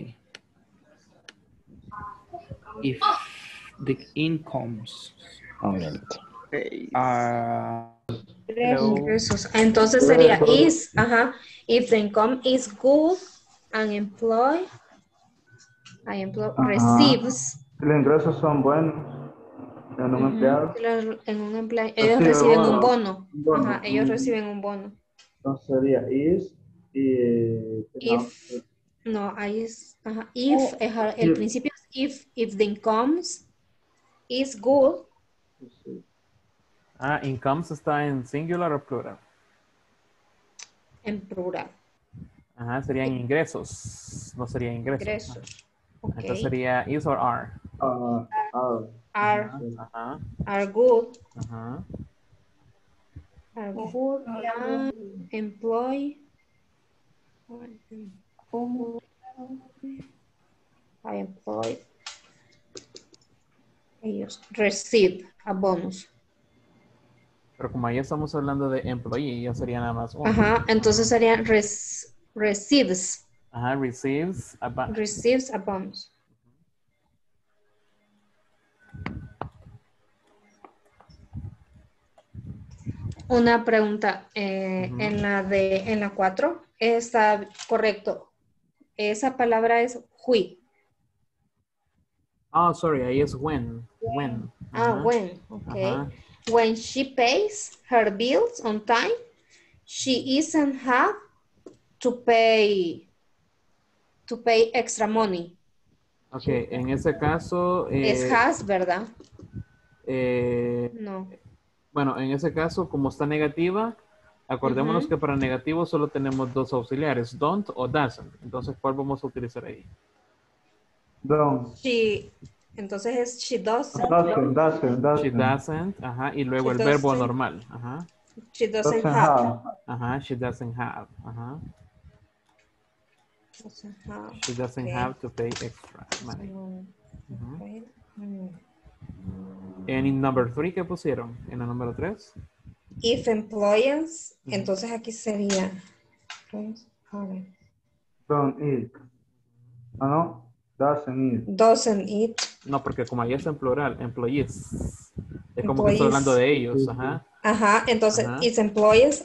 If the incomes
Aren't.
Okay.
are
Hello.
Ingresos. Entonces sería is, ajá, if the income is good, an employee, an employee
Ajá.
receives,
Si los ingresos son buenos en un
ujú,
empleado,
los- en un empleo, ellos
recibe
reciben un
bono.
bono,
Un bono.
ajá, ellos
Mm.
reciben un bono.
entonces sería is y...
If, no, ahí es, ajá, if, ajá, el
If.
principio es if, if the incomes is good,
Ah, incomes está en singular o plural.
en plural,
Ajá, serían ingresos. No sería ingresos.
ingresos,
Ajá. Entonces
ok,
sería is or are.
Uh, are.
are,
Ajá.
are good,
Ajá.
are good, an employee, I employ, ellos receive a bonus.
Pero como ahí estamos hablando de employee, ya sería nada más uno.
Ajá, entonces serían res- receives,
Ajá, receives a ba-
receives a bonus. Una pregunta, eh,
Ujú.
en la de, en la cuatro, está correcto. Esa palabra es hui.
Ah, sorry, ahí es when. When.
Ah,
Ajá.
when, okay.
Ajá.
When she pays her bills on time, she isn't have to pay to pay extra money.
Ok, en ese caso... eh,
Es has, ¿verdad?
eh,
No.
bueno, en ese caso, como está negativa, Acordémonos
Ujú.
que para negativo solo tenemos dos auxiliares, don't o doesn't. Entonces, ¿cuál vamos a utilizar ahí?
Don't.
She, entonces es she doesn't.
Doesn't, doesn't,
She
doesn't.
doesn't, ajá, y luego
She
el verbo
doesn't.
normal, ajá.
She doesn't
Doesn't
have.
have.
Ajá, she doesn't have, ajá.
Doesn't have.
She doesn't
Okay.
have to pay extra money.
Mm,
Ujú.
okay. Mm.
En el number three, ¿qué pusieron? En la número tres.
If employees,
Ujú.
entonces aquí sería. employees aren't.
Don't eat. Ah, no. Doesn't eat.
Doesn't eat.
No, porque como ahí es en plural, employees. Es como que estoy
Employees.
hablando de ellos, ajá.
Ajá, entonces
Ajá.
its employees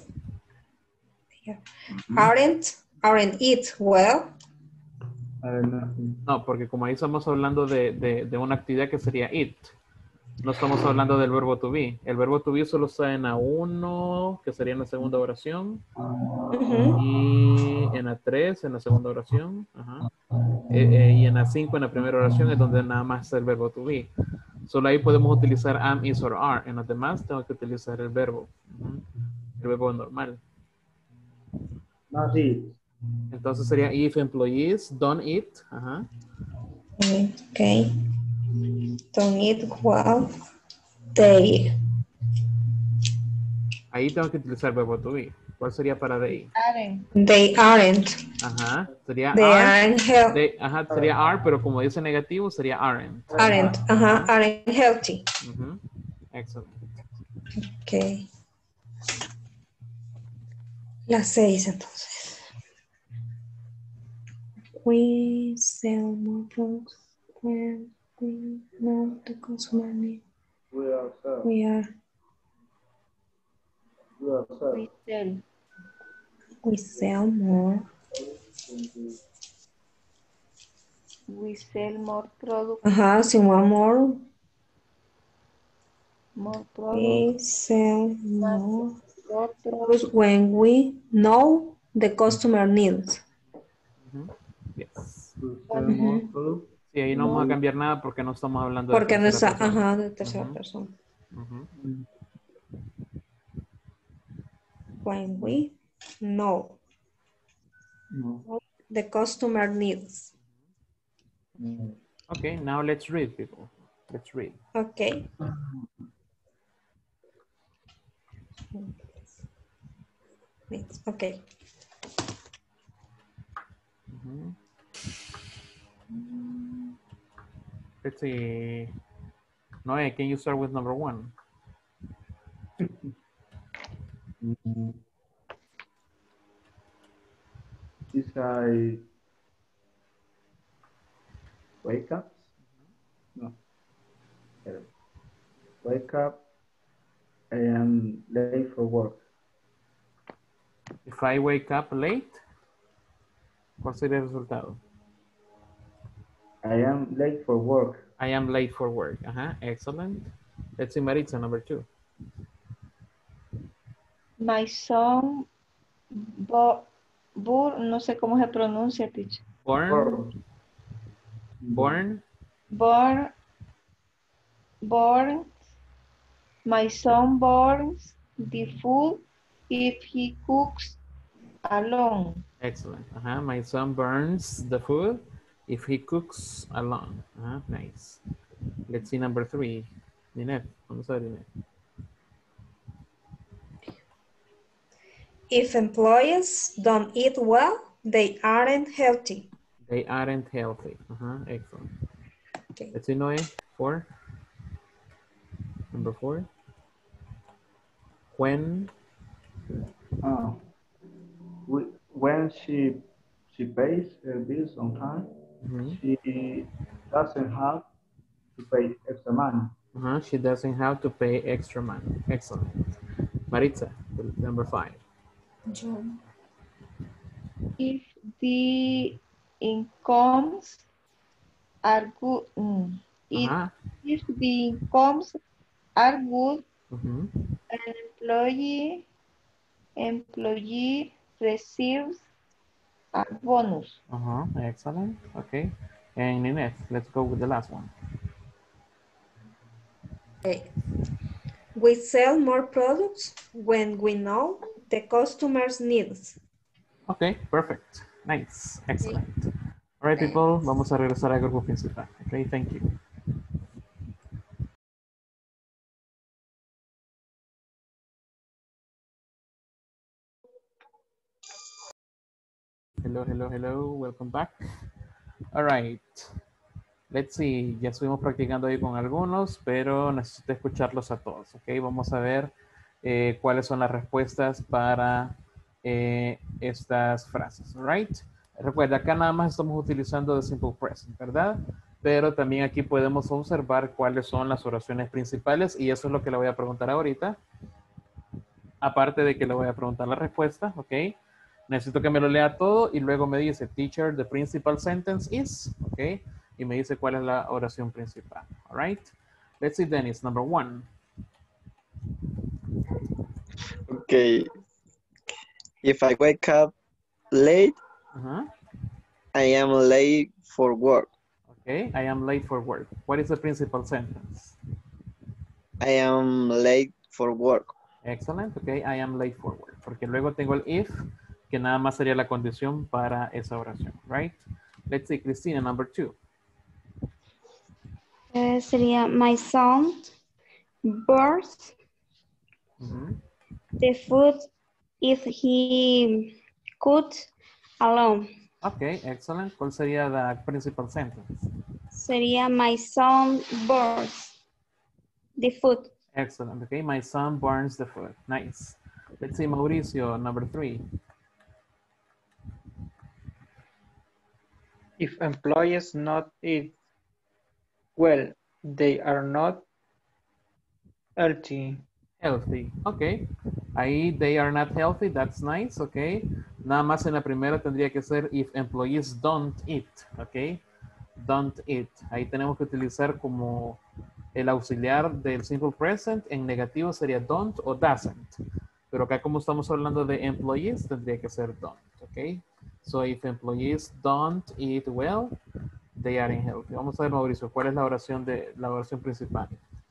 aren't aren't eat well.
Uh, nothing.
No, porque como ahí estamos hablando de, de, de una actividad que sería it. No estamos hablando del verbo to be. El verbo to be solo está en A uno, que sería en la segunda oración.
Ujú.
Y en A tres, en la segunda oración. Ajá. Eh, eh, y en A cinco, en la primera oración, es donde nada más está el verbo to be. Solo ahí podemos utilizar am, is, or are. En los demás tengo que utilizar el verbo. Ujú. El verbo normal.
Not eat.
Entonces sería if employees don't eat. Ajá.
Okay. Don't eat well. They
Ahí tengo que utilizar el verbo to be. ¿Cuál sería para they?
Aren't.
they aren't.
Ajá. Sería
They
are.
aren't healthy.
They- ajá, sería are, pero como dice negativo, sería aren't.
Aren't. Ajá, aren't healthy.
Ujú. Excellent.
Okay. Las seis entonces. We sell more products when we know the consumer need.
We are served.
We are
We are served.
We sell.
we sell more.
We sell more products.
Ajá, sin one more.
More products.
We sell more
Otros.
products when we know the customer needs.
Ujú. Yes.
We sell more
Ujú.
food.
Sí, ahí no vamos a cambiar nada porque no estamos hablando de
Porque no
tercera
está,
persona.
ajá, de tercera
Ujú.
persona.
Ujú.
When we know
No.
the customer needs.
Okay, now let's read, people. Let's read.
Okay. Needs. Okay.
Ujú. Let's see. Noé, can you start with number one?
Mm. Is I wake up? No. Uh, Wake up. I am late for work.
If I wake up late, ¿cuál sería el resultado?
I am late for work.
I am late for work. Ajá, excellent. Let's see Maritza, number two.
My son, bo, bur, no sé cómo se pronuncia, teacher.
Born. Born.
Born, born, my son burns the food if he cooks alone.
Excellent. Uh-huh. My son burns the food if he cooks alone. Uh-huh. Nice. Let's see number three. Ninette. Vamos a ver, Ninette.
If employees don't eat well, they aren't healthy.
They aren't healthy. Uh-huh. Excellent.
Okay.
Let's see, Noe. Four. Number four. When.
Oh. We, when she she pays her bills on time,
Mm-hmm.
she doesn't have to pay extra money.
Uh-huh. She doesn't have to pay extra money. Excellent. Maritza, number five.
John. If the incomes are good, mm, if,
Uh-huh.
if the incomes are good,
Mm-hmm.
an employee employee receives a bonus.
Uh-huh. Excellent. Okay. And Ninette, let's go with the last one.
Okay. We sell more products when we know the customer's needs.
Okay, perfect. Nice. Excellent. All right, people, vamos a regresar al grupo principal. Okay, thank you. Hello, hello, hello. Welcome back. All right. Let's see. Ya estuvimos practicando ahí con algunos, pero necesito escucharlos a todos. Ok, vamos a ver eh, cuáles son las respuestas para eh, estas frases. All right. Recuerda, acá nada más estamos utilizando the simple present, ¿verdad? Pero también aquí podemos observar cuáles son las oraciones principales y eso es lo que le voy a preguntar ahorita. Aparte de que le voy a preguntar la respuesta, ¿ok? Necesito que me lo lea todo y luego me dice, teacher, the principal sentence is, ¿ok? Y me dice cuál es la oración principal, all right? Let's see, Dennis, number one.
Okay. If I wake up late,
Uh-huh.
I am late for work.
Okay, I am late for work. What is the principal sentence?
I am late for work.
Excellent, okay, I am late for work. Porque luego tengo el if, que nada más sería la condición para esa oración, right? Let's see, Cristina, number two.
Eh, sería my son burns
Uh-huh.
the food if he could alone.
Okay, excellent. ¿Cuál sería la principal sentence?
Sería my son burns the food.
Excellent, okay, my son burns the food. Nice. Let's see, Mauricio, number three.
If employees not eat well, they are not healthy.
Healthy, ok. Ahí they are not healthy, that's nice, ok. Nada más en la primera tendría que ser if employees don't eat, ok. Don't eat. Ahí tenemos que utilizar como el auxiliar del simple present. En negativo sería don't o doesn't. Pero acá como estamos hablando de employees, tendría que ser don't, ok. So if employees don't eat well, they are unhealthy. Vamos a ver, Mauricio, ¿cuál es la oración de la oración principal?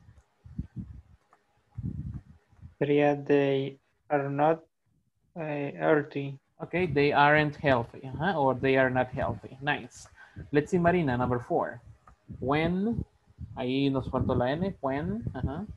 Sería they are not uh, healthy.
Okay, they aren't healthy, uh-huh, or they are not healthy. Nice. Let's see, Marina, number four. When, ahí nos faltó la N, when, uh-huh.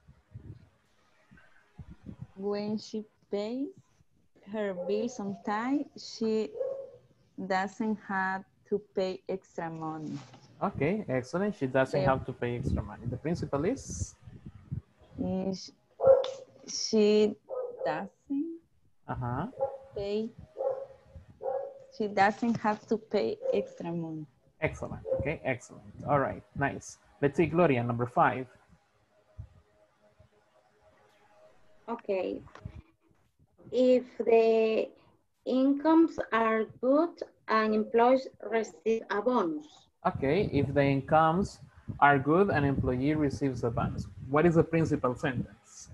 When she pays her bills on time, she doesn't have to pay extra money.
Okay, excellent. She doesn't
Yeah.
have to pay extra money. The principal is?
Is she doesn't
Uh-huh.
pay, she doesn't have to pay extra money.
Excellent, okay, excellent. All right, nice. Let's see, Gloria, number five.
Okay. If the incomes are good and employees receive a bonus.
Okay, if the incomes are good, an employee receives a bonus. What is the principal sentence?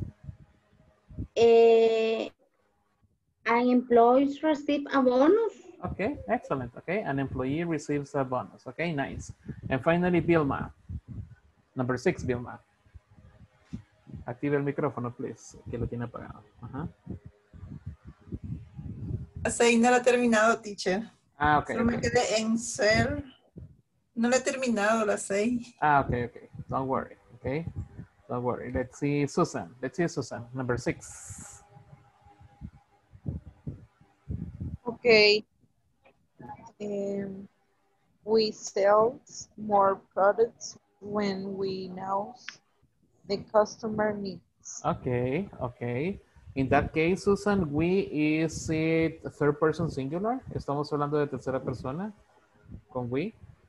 Eh, and employees receive a bonus.
Okay, excellent. Okay, an employee receives a bonus. Okay, nice. And finally, Vilma. Number six, Vilma. Active el micrófono, please, que lo tiene apagado. Ajá.
La seis no la he terminado, teacher.
Ah, ok.
Solo me
okay.
quedé en ser. No la he terminado, la seis.
Ah, okay, okay. Don't worry. Okay, don't worry. Let's see, Susan. Let's see, Susan. Number six.
Okay. Um, we sell more products when we know the customer needs.
Okay, okay. In that case, Susan, we is it third person singular? ¿Estamos hablando de tercera persona con we?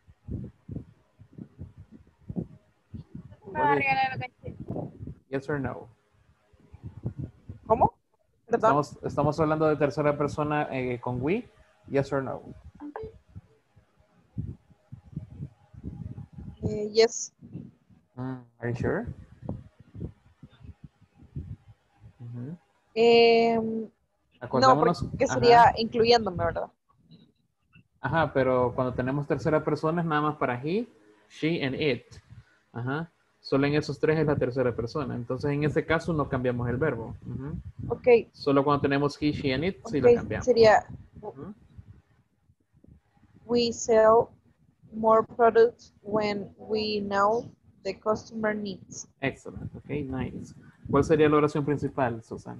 Yes or no?
¿Cómo? ¿Perdón?
Estamos, estamos hablando de tercera persona eh, con we? Yes or no?
Uh, yes.
Mm, are you sure? Uh-huh.
Eh, no,
Acordémonos,
porque sería
ajá.
incluyéndome, ¿verdad?
Ajá, pero cuando tenemos tercera persona es nada más para he, she, and it. Ajá. Solo en esos tres es la tercera persona. Entonces, en ese caso no cambiamos el verbo. Uh-huh.
Ok.
Solo cuando tenemos he, she, and it, sí
Okay,
lo cambiamos.
sería,
Uh-huh.
we sell more products when we know the customer needs.
Excellent. Ok, nice. ¿Cuál sería la oración principal, Susana?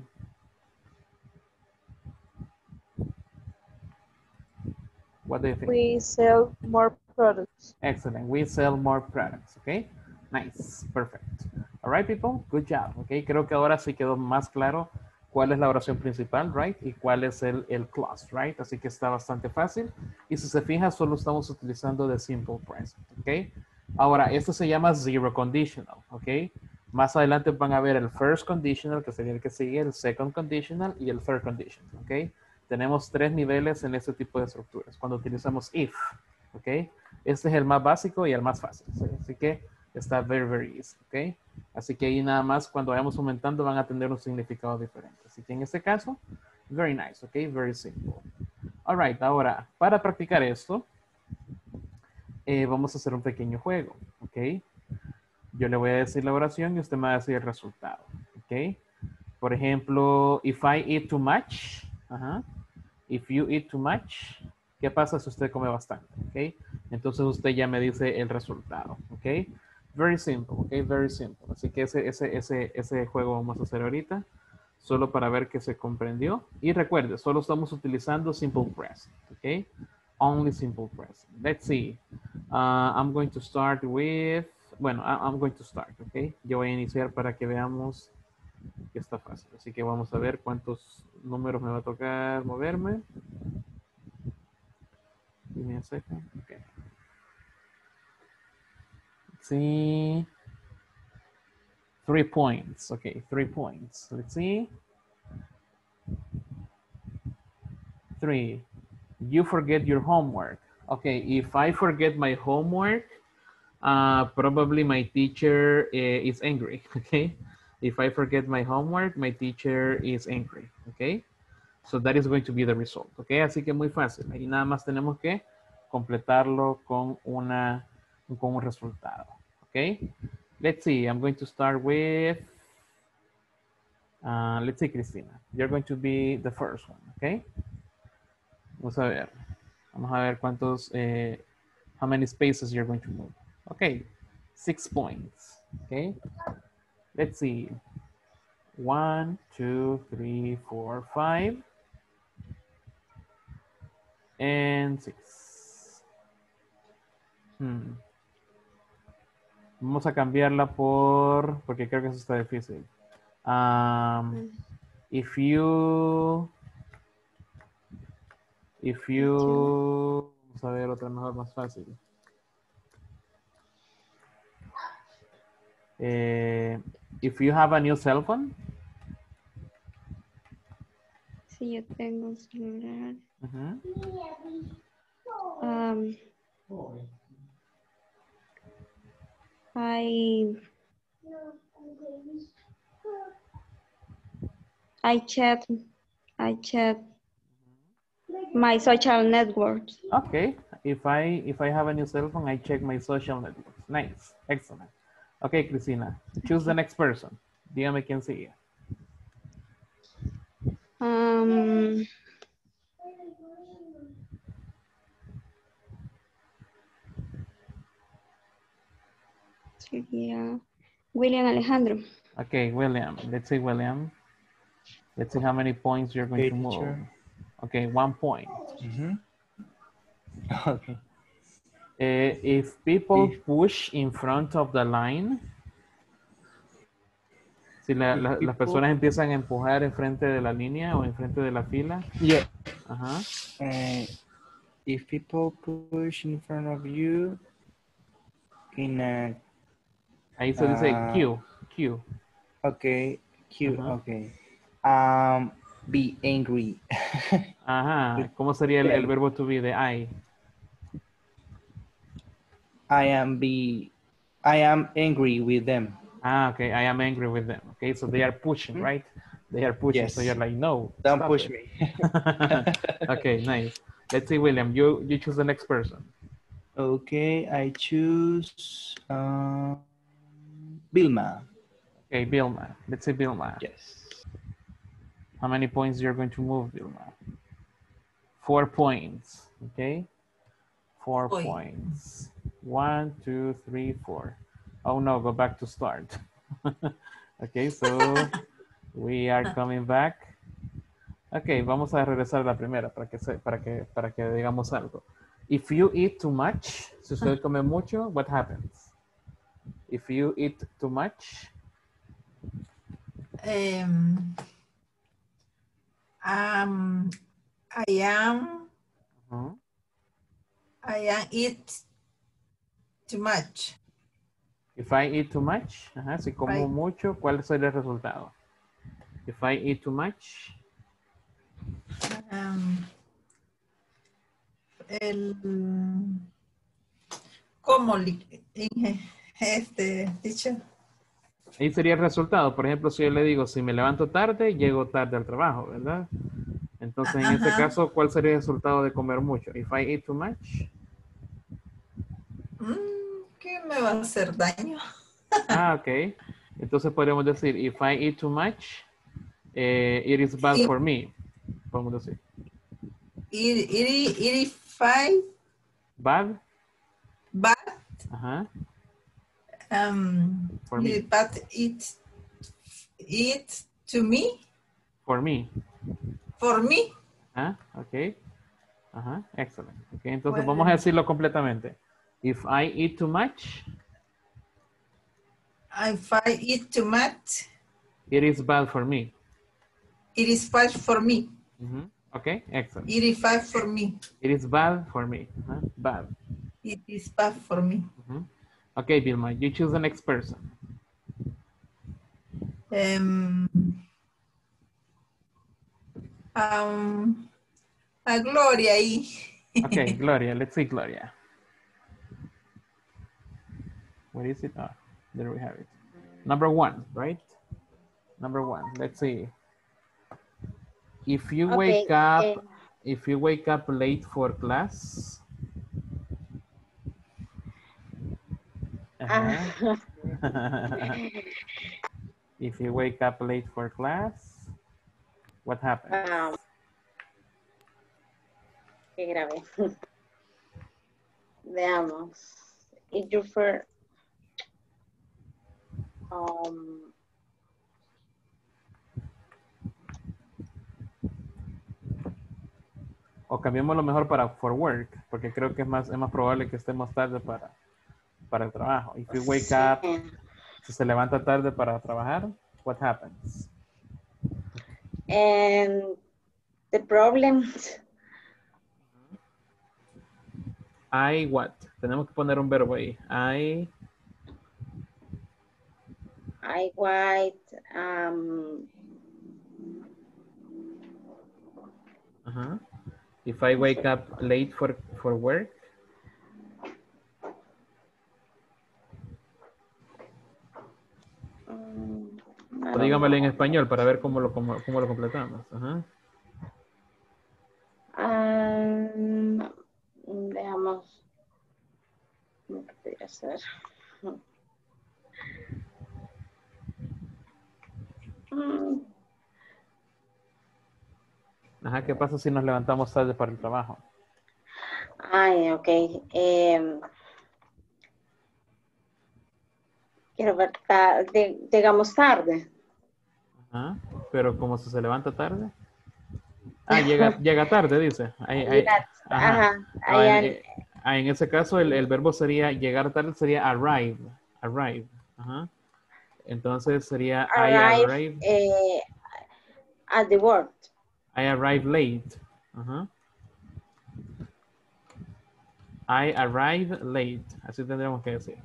What do you think?
We sell more products.
Excellent. We sell more products. Okay. Nice. Perfect. All right, people. Good job. Okay. Creo que ahora sí quedó más claro cuál es la oración principal, right? Y cuál es el, el clause, right? Así que está bastante fácil. Y si se fija, solo estamos utilizando the simple present. Okay. Ahora, esto se llama zero conditional. Okay. Más adelante van a ver el first conditional, que sería el que sigue, el second conditional y el third conditional. Okay. Tenemos tres niveles en este tipo de estructuras cuando utilizamos if, ¿ok? Este es el más básico y el más fácil, ¿sí? Así que está very, very easy, ¿ok? Así que ahí nada más cuando vayamos aumentando van a tener un significado diferente. Así que en este caso, very nice, ¿ok? Very simple. All right, ahora, para practicar esto, eh, vamos a hacer un pequeño juego, ¿ok? Yo le voy a decir la oración y usted me va a decir el resultado, ¿ok? Por ejemplo, if I eat too much, ajá. If you eat too much, ¿qué pasa si usted come bastante? ¿Ok? Entonces usted ya me dice el resultado. ¿Ok? Very simple. ¿Ok? Very simple. Así que ese, ese, ese, ese juego vamos a hacer ahorita. Solo para ver que se comprendió. Y recuerde, solo estamos utilizando simple present. ¿Ok? Only simple present. Let's see. Uh, I'm going to start with... Bueno, I'm going to start. ¿Ok? Yo voy a iniciar para que veamos que está fácil. Así que vamos a ver cuántos números me va a tocar moverme. Give me a second. Okay. Let's see. Three points. Okay, three points. Let's see. Three. You forget your homework. Okay, if I forget my homework, uh, probably my teacher uh, is angry. Okay. If I forget my homework, my teacher is angry, okay? So that is going to be the result, okay? Así que muy fácil. Ahí nada más tenemos que completarlo con, una, con un resultado, okay? Let's see, I'm going to start with, uh, let's see, Cristina. You're going to be the first one, okay? Vamos a ver. Vamos a ver cuántos, eh, how many spaces you're going to move. Okay, six points, okay? Let's see. One, two, three, four, five. And six. Hmm. Vamos a cambiarla por, porque creo que eso está difícil. Um, if you, if you, vamos a ver otra mejor más fácil. Eh, if you have a new cell phone.
Si yo tengo un celular.
Uh-huh.
um, I I chat I chat my social networks.
Okay. If I if I have a new cell phone, I check my social networks. Nice. Excellent. Okay, Cristina, choose the next person. Dígame quién sigue.
Um, sería William Alejandro.
Okay, William. Let's see, William. Let's see how many points you're going
Okay,
to move.
teacher.
Okay, one point.
Mm-hmm. Okay.
Uh, if people
If-
push in front of the line, si la-
If
la- las
people-
personas empiezan a empujar enfrente de la línea o enfrente de la fila.
Yeah.
Ajá.
Uh, if people push in front of you in a
Ahí se dice
Ah.
Q. Q.
okay, cute,
Ajá.
okay. Um, be angry.
Ajá. ¿Cómo sería el, el verbo to be de I?
I am be, I am angry with them.
Ah, okay. I am angry with them. Okay, so they are pushing, right? They are pushing.
Yes.
So you're like, no.
Don't
stop
push
it.
me.
Okay, nice. Let's see, William. You you choose the next person.
Okay, I choose. Um, Vilma.
Okay, Vilma. Let's say Vilma.
Yes.
How many points you're going to move, Vilma? Four points, okay? Four
Oy.
points. One, two, three, four. Oh no, go back to start. Okay, so we are coming back. Okay, vamos a regresar a la primera para que, se, para que, para que digamos algo. If you eat too much, si usted come mucho, what happens? If you eat too much.
Um, um, I am,
Uh-huh.
I am eat too much.
If I eat too much, ajá, si como
I-
mucho, ¿cuál sería el resultado? If I eat too much.
Um, el, ¿cómo li- en- este dicho?
Ahí sería el resultado. Por ejemplo, si yo le digo, si me levanto tarde, llego tarde al trabajo, ¿verdad? Entonces, en este
Ajá.
caso, ¿cuál sería el resultado de comer mucho? If I eat too much.
Mm, ¿qué me va a hacer daño?
Ah, ok. Entonces podríamos decir, if I eat too much, eh, it is bad
Sí.
for me. Podemos decir.
It, it, it five
Bad.
bad
Ajá.
um
For me.
it, but it it to me
For me.
for me.
Ah, ok. Ajá, excelente. Okay, entonces
Bueno.
vamos a decirlo completamente. If I eat too much,
If I eat too much,
it is bad for me.
it is bad for me.
Ujú. Ok, excellent.
It is bad for me.
It is bad for me. Ajá, bad.
It is bad for me.
Ujú. Okay, Vilma, you choose the next person.
Um, um, a Gloria ahí.
Okay, Gloria, let's see Gloria. Where is it? Ah, there we have it. Number one, right? Number one, let's see. If you
Okay,
wake up,
eh.
if you wake up late for class. Uh-huh. If you wake up late for class, what happens?
Um, qué grave. Veamos. If you prefer, um,
O cambiémoslo mejor para for work, porque creo que es más, es más probable que estemos tarde para, para el trabajo. If you wake up, si se levanta tarde para trabajar, what happens?
and the problem,
I what? Tenemos que poner un verbo ahí. I,
I white, um,
uh-huh. If I wake up late for, for work.
um,
O dígamelo en español para ver cómo lo, cómo, cómo lo completamos. Ajá.
um, veamos. ¿Cómo que podría ser? Mm,
Ajá, ¿qué pasa si nos levantamos tarde para el trabajo?
Ay, ok. Eh, quiero ver, ta- de- llegamos tarde.
Ajá. Pero como si se levanta tarde. Ah, llega, llega tarde, dice. Ahí, ahí,
Llega-
ajá.
ajá,
Ah,
ahí
en,
al-
eh, ah, en ese caso, el, el verbo sería llegar tarde, sería arrive. Arrive. Ajá. Entonces sería I
arrive
arrive.
eh, at the work.
I arrive late. Ajá. I arrive late. Así tendríamos que decir.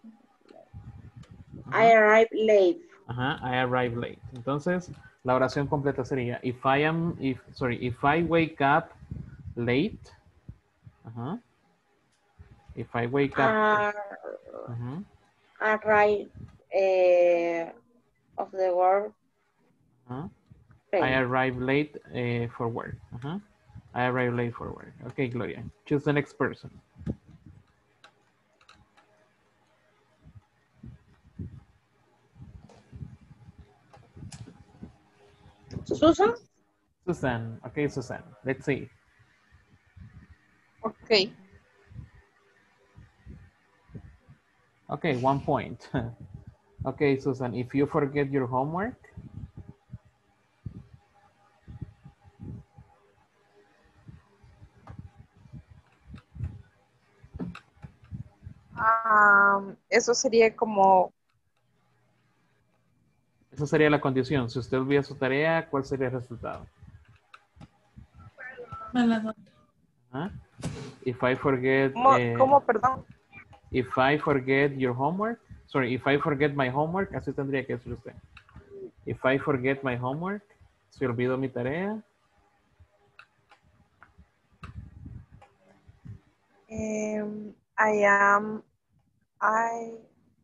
I arrive late.
Ajá, I arrive late. Entonces, la oración completa sería, if I am, if, sorry, if I wake up late. Ajá. If I wake up.
Ar-
Ajá.
arrive eh, of the work.
Ajá.
late.
I arrive late eh, for work. Ajá. I arrive late for work. Okay, Gloria. Choose the next person.
Susan?
Susan. Okay, Susan. Let's see.
Okay.
Okay, one point. Okay, Susan, if you forget your homework,
Um, eso sería como,
esa sería la condición. Si usted olvida su tarea, ¿cuál sería el resultado? ¿Ah? If I forget,
¿cómo,
eh,
cómo, perdón?
if I forget your homework, sorry, if I forget my homework, así tendría que decir usted. If I forget my homework, si olvido mi tarea.
Um, I am, I,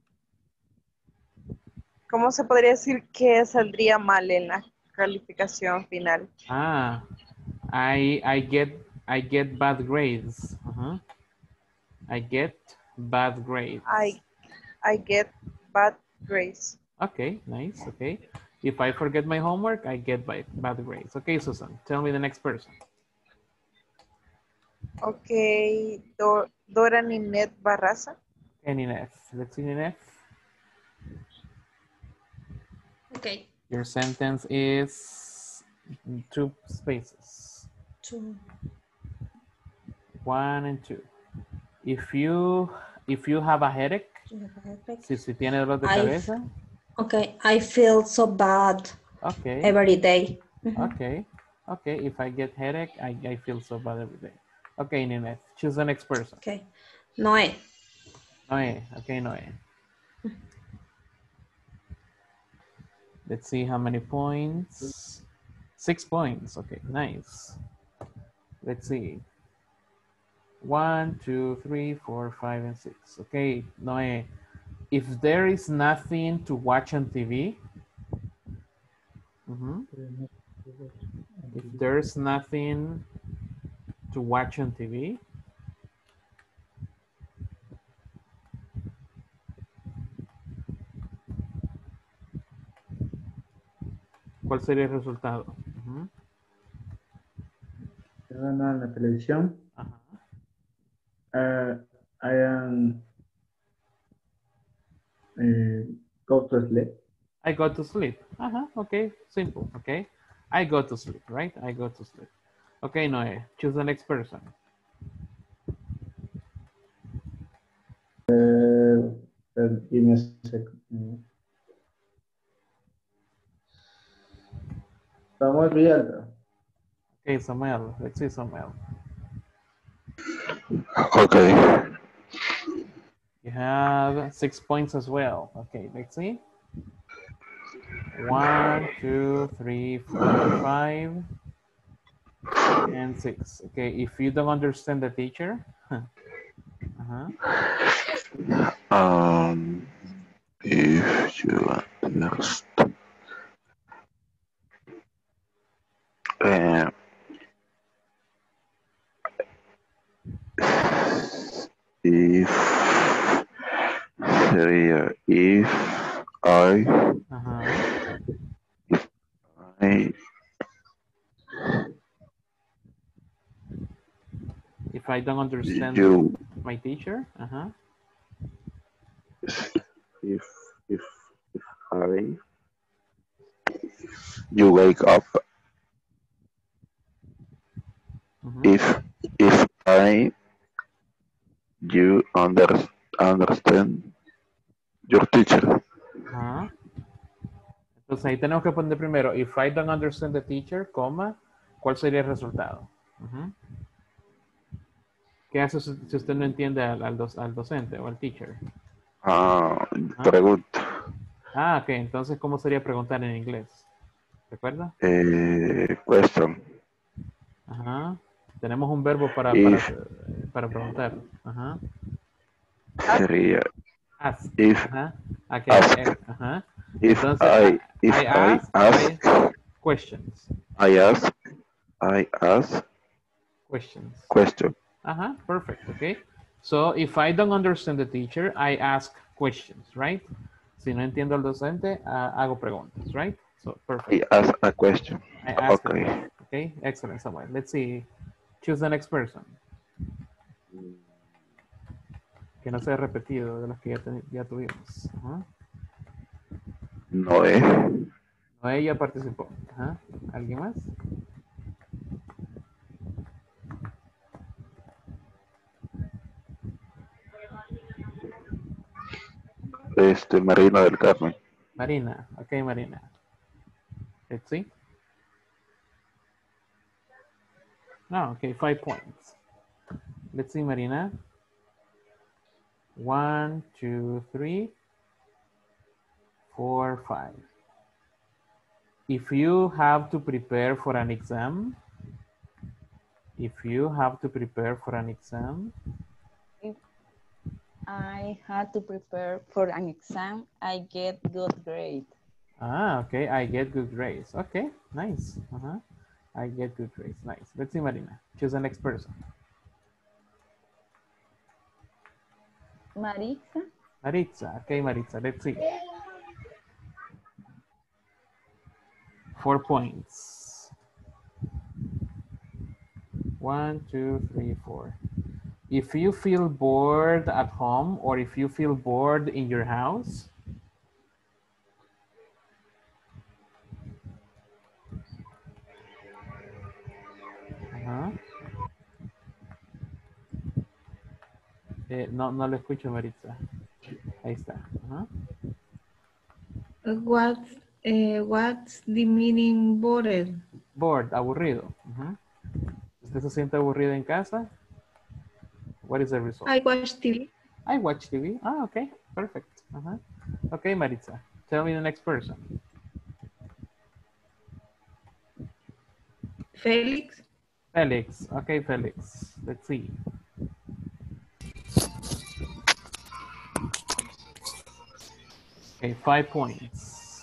¿cómo se podría decir que saldría mal en la calificación final?
Ah, I, I get, I get bad grades. Uh-huh. I get bad grades.
I, I get bad grades.
Okay, nice, okay. If I forget my homework, I get bad, bad grades. Okay, Susan, tell me the next person.
Okay, Do, Dora Ninette Barraza.
Okay, Nineth. Let's see, Nineth.
Okay.
Your sentence is two spaces.
Two.
One and two. If you, if you have a headache, si, si tiene dolor de
I,
cabeza.
Okay, I feel so bad
Okay.
every day. Mm-hmm.
Okay, okay. If I get headache, I, I feel so bad every day. Okay, Nineth, choose the next person.
Okay, Noé.
Noé, okay, Noé. Let's see how many points. Six points, okay, nice. Let's see. One, two, three, four, five, and six. Okay, Noé, if there is nothing to watch on T V, mm-hmm. If there's nothing to watch on T V, ¿cuál sería el resultado? Uh-huh.
Nada en la televisión.
Ajá.
Uh, I am uh, go to sleep.
I go to sleep. Uh-huh. Okay, simple. Okay, I go to sleep, right? I go to sleep. Okay, Noé, choose the next person.
Uh, uh, give me a second. Samuel Villalta.
Okay, Samuel. Let's see Samuel.
Okay.
You have six points as well. Okay, let's see. One, two, three, four, five, and six. Okay, if you don't understand the teacher, uh-huh.
Um, if you understand, uh, if sería if I
uh-huh.
if I
if I don't understand
you,
my teacher, uh-huh.
If if if I you wake up.
Mm-hmm.
If if I you under, understand your teacher.
Uh-huh. Entonces ahí tenemos que poner primero, if I don't understand the teacher, coma, ¿cuál sería el resultado? Uh-huh. ¿Qué hace si usted no entiende al, al, doc, al docente o al teacher?
Ah,
¿Ah?
Pregunta.
Ah, ok. Entonces, ¿cómo sería preguntar en inglés? ¿Recuerda?
Eh, question.
Ajá. Tenemos un verbo para,
If,
para, para preguntar. Ajá.
Sería.
Ask.
If.
Ajá. Okay.
Ask.
Ajá.
If
Entonces,
I, if
I
I
ask,
ask,
I questions.
I ask, I ask
questions.
Question.
Uh-huh, perfect, okay. So, if I don't understand the teacher, I ask questions, right? Si no entiendo al docente, uh, hago preguntas, right? So, perfect.
I ask a question.
I asked
Okay.
it. Okay, excellent, Samuel. Let's see. Choose the next person. Que no sea repetido de los que ya, ten- ya tuvimos. Ajá.
Noé.
No, ella participó. Ajá. ¿Alguien más?
Este, Marina del Carmen.
Marina. Ok, Marina. Let's see. No, okay, five points. Let's see, Marina. One, two, three, four, five. If you have to prepare for an exam, if you have to prepare for an exam,
If I had to prepare for an exam, I get good grade.
ah, okay, I get good grades. Okay, nice. Uh-huh. I get good grades. Nice. Let's see, Marina. Choose the next person.
Maritza.
Maritza. Okay, Maritza. Let's see. Four points. One, two, three, four. If you feel bored at home or if you feel bored in your house, uh-huh. eh, no, no lo escucho, Maritza. Ahí está. Uh-huh.
What, uh, what's the meaning bored?
Bored, aburrido. Uh-huh. ¿Usted se siente aburrido en casa? What is the result?
I watch T V.
I watch T V. Ah, okay, perfect. Uh-huh. Okay, Maritza, tell me the next person.
Felix.
Felix. Okay, Felix. Let's see. Okay, five points.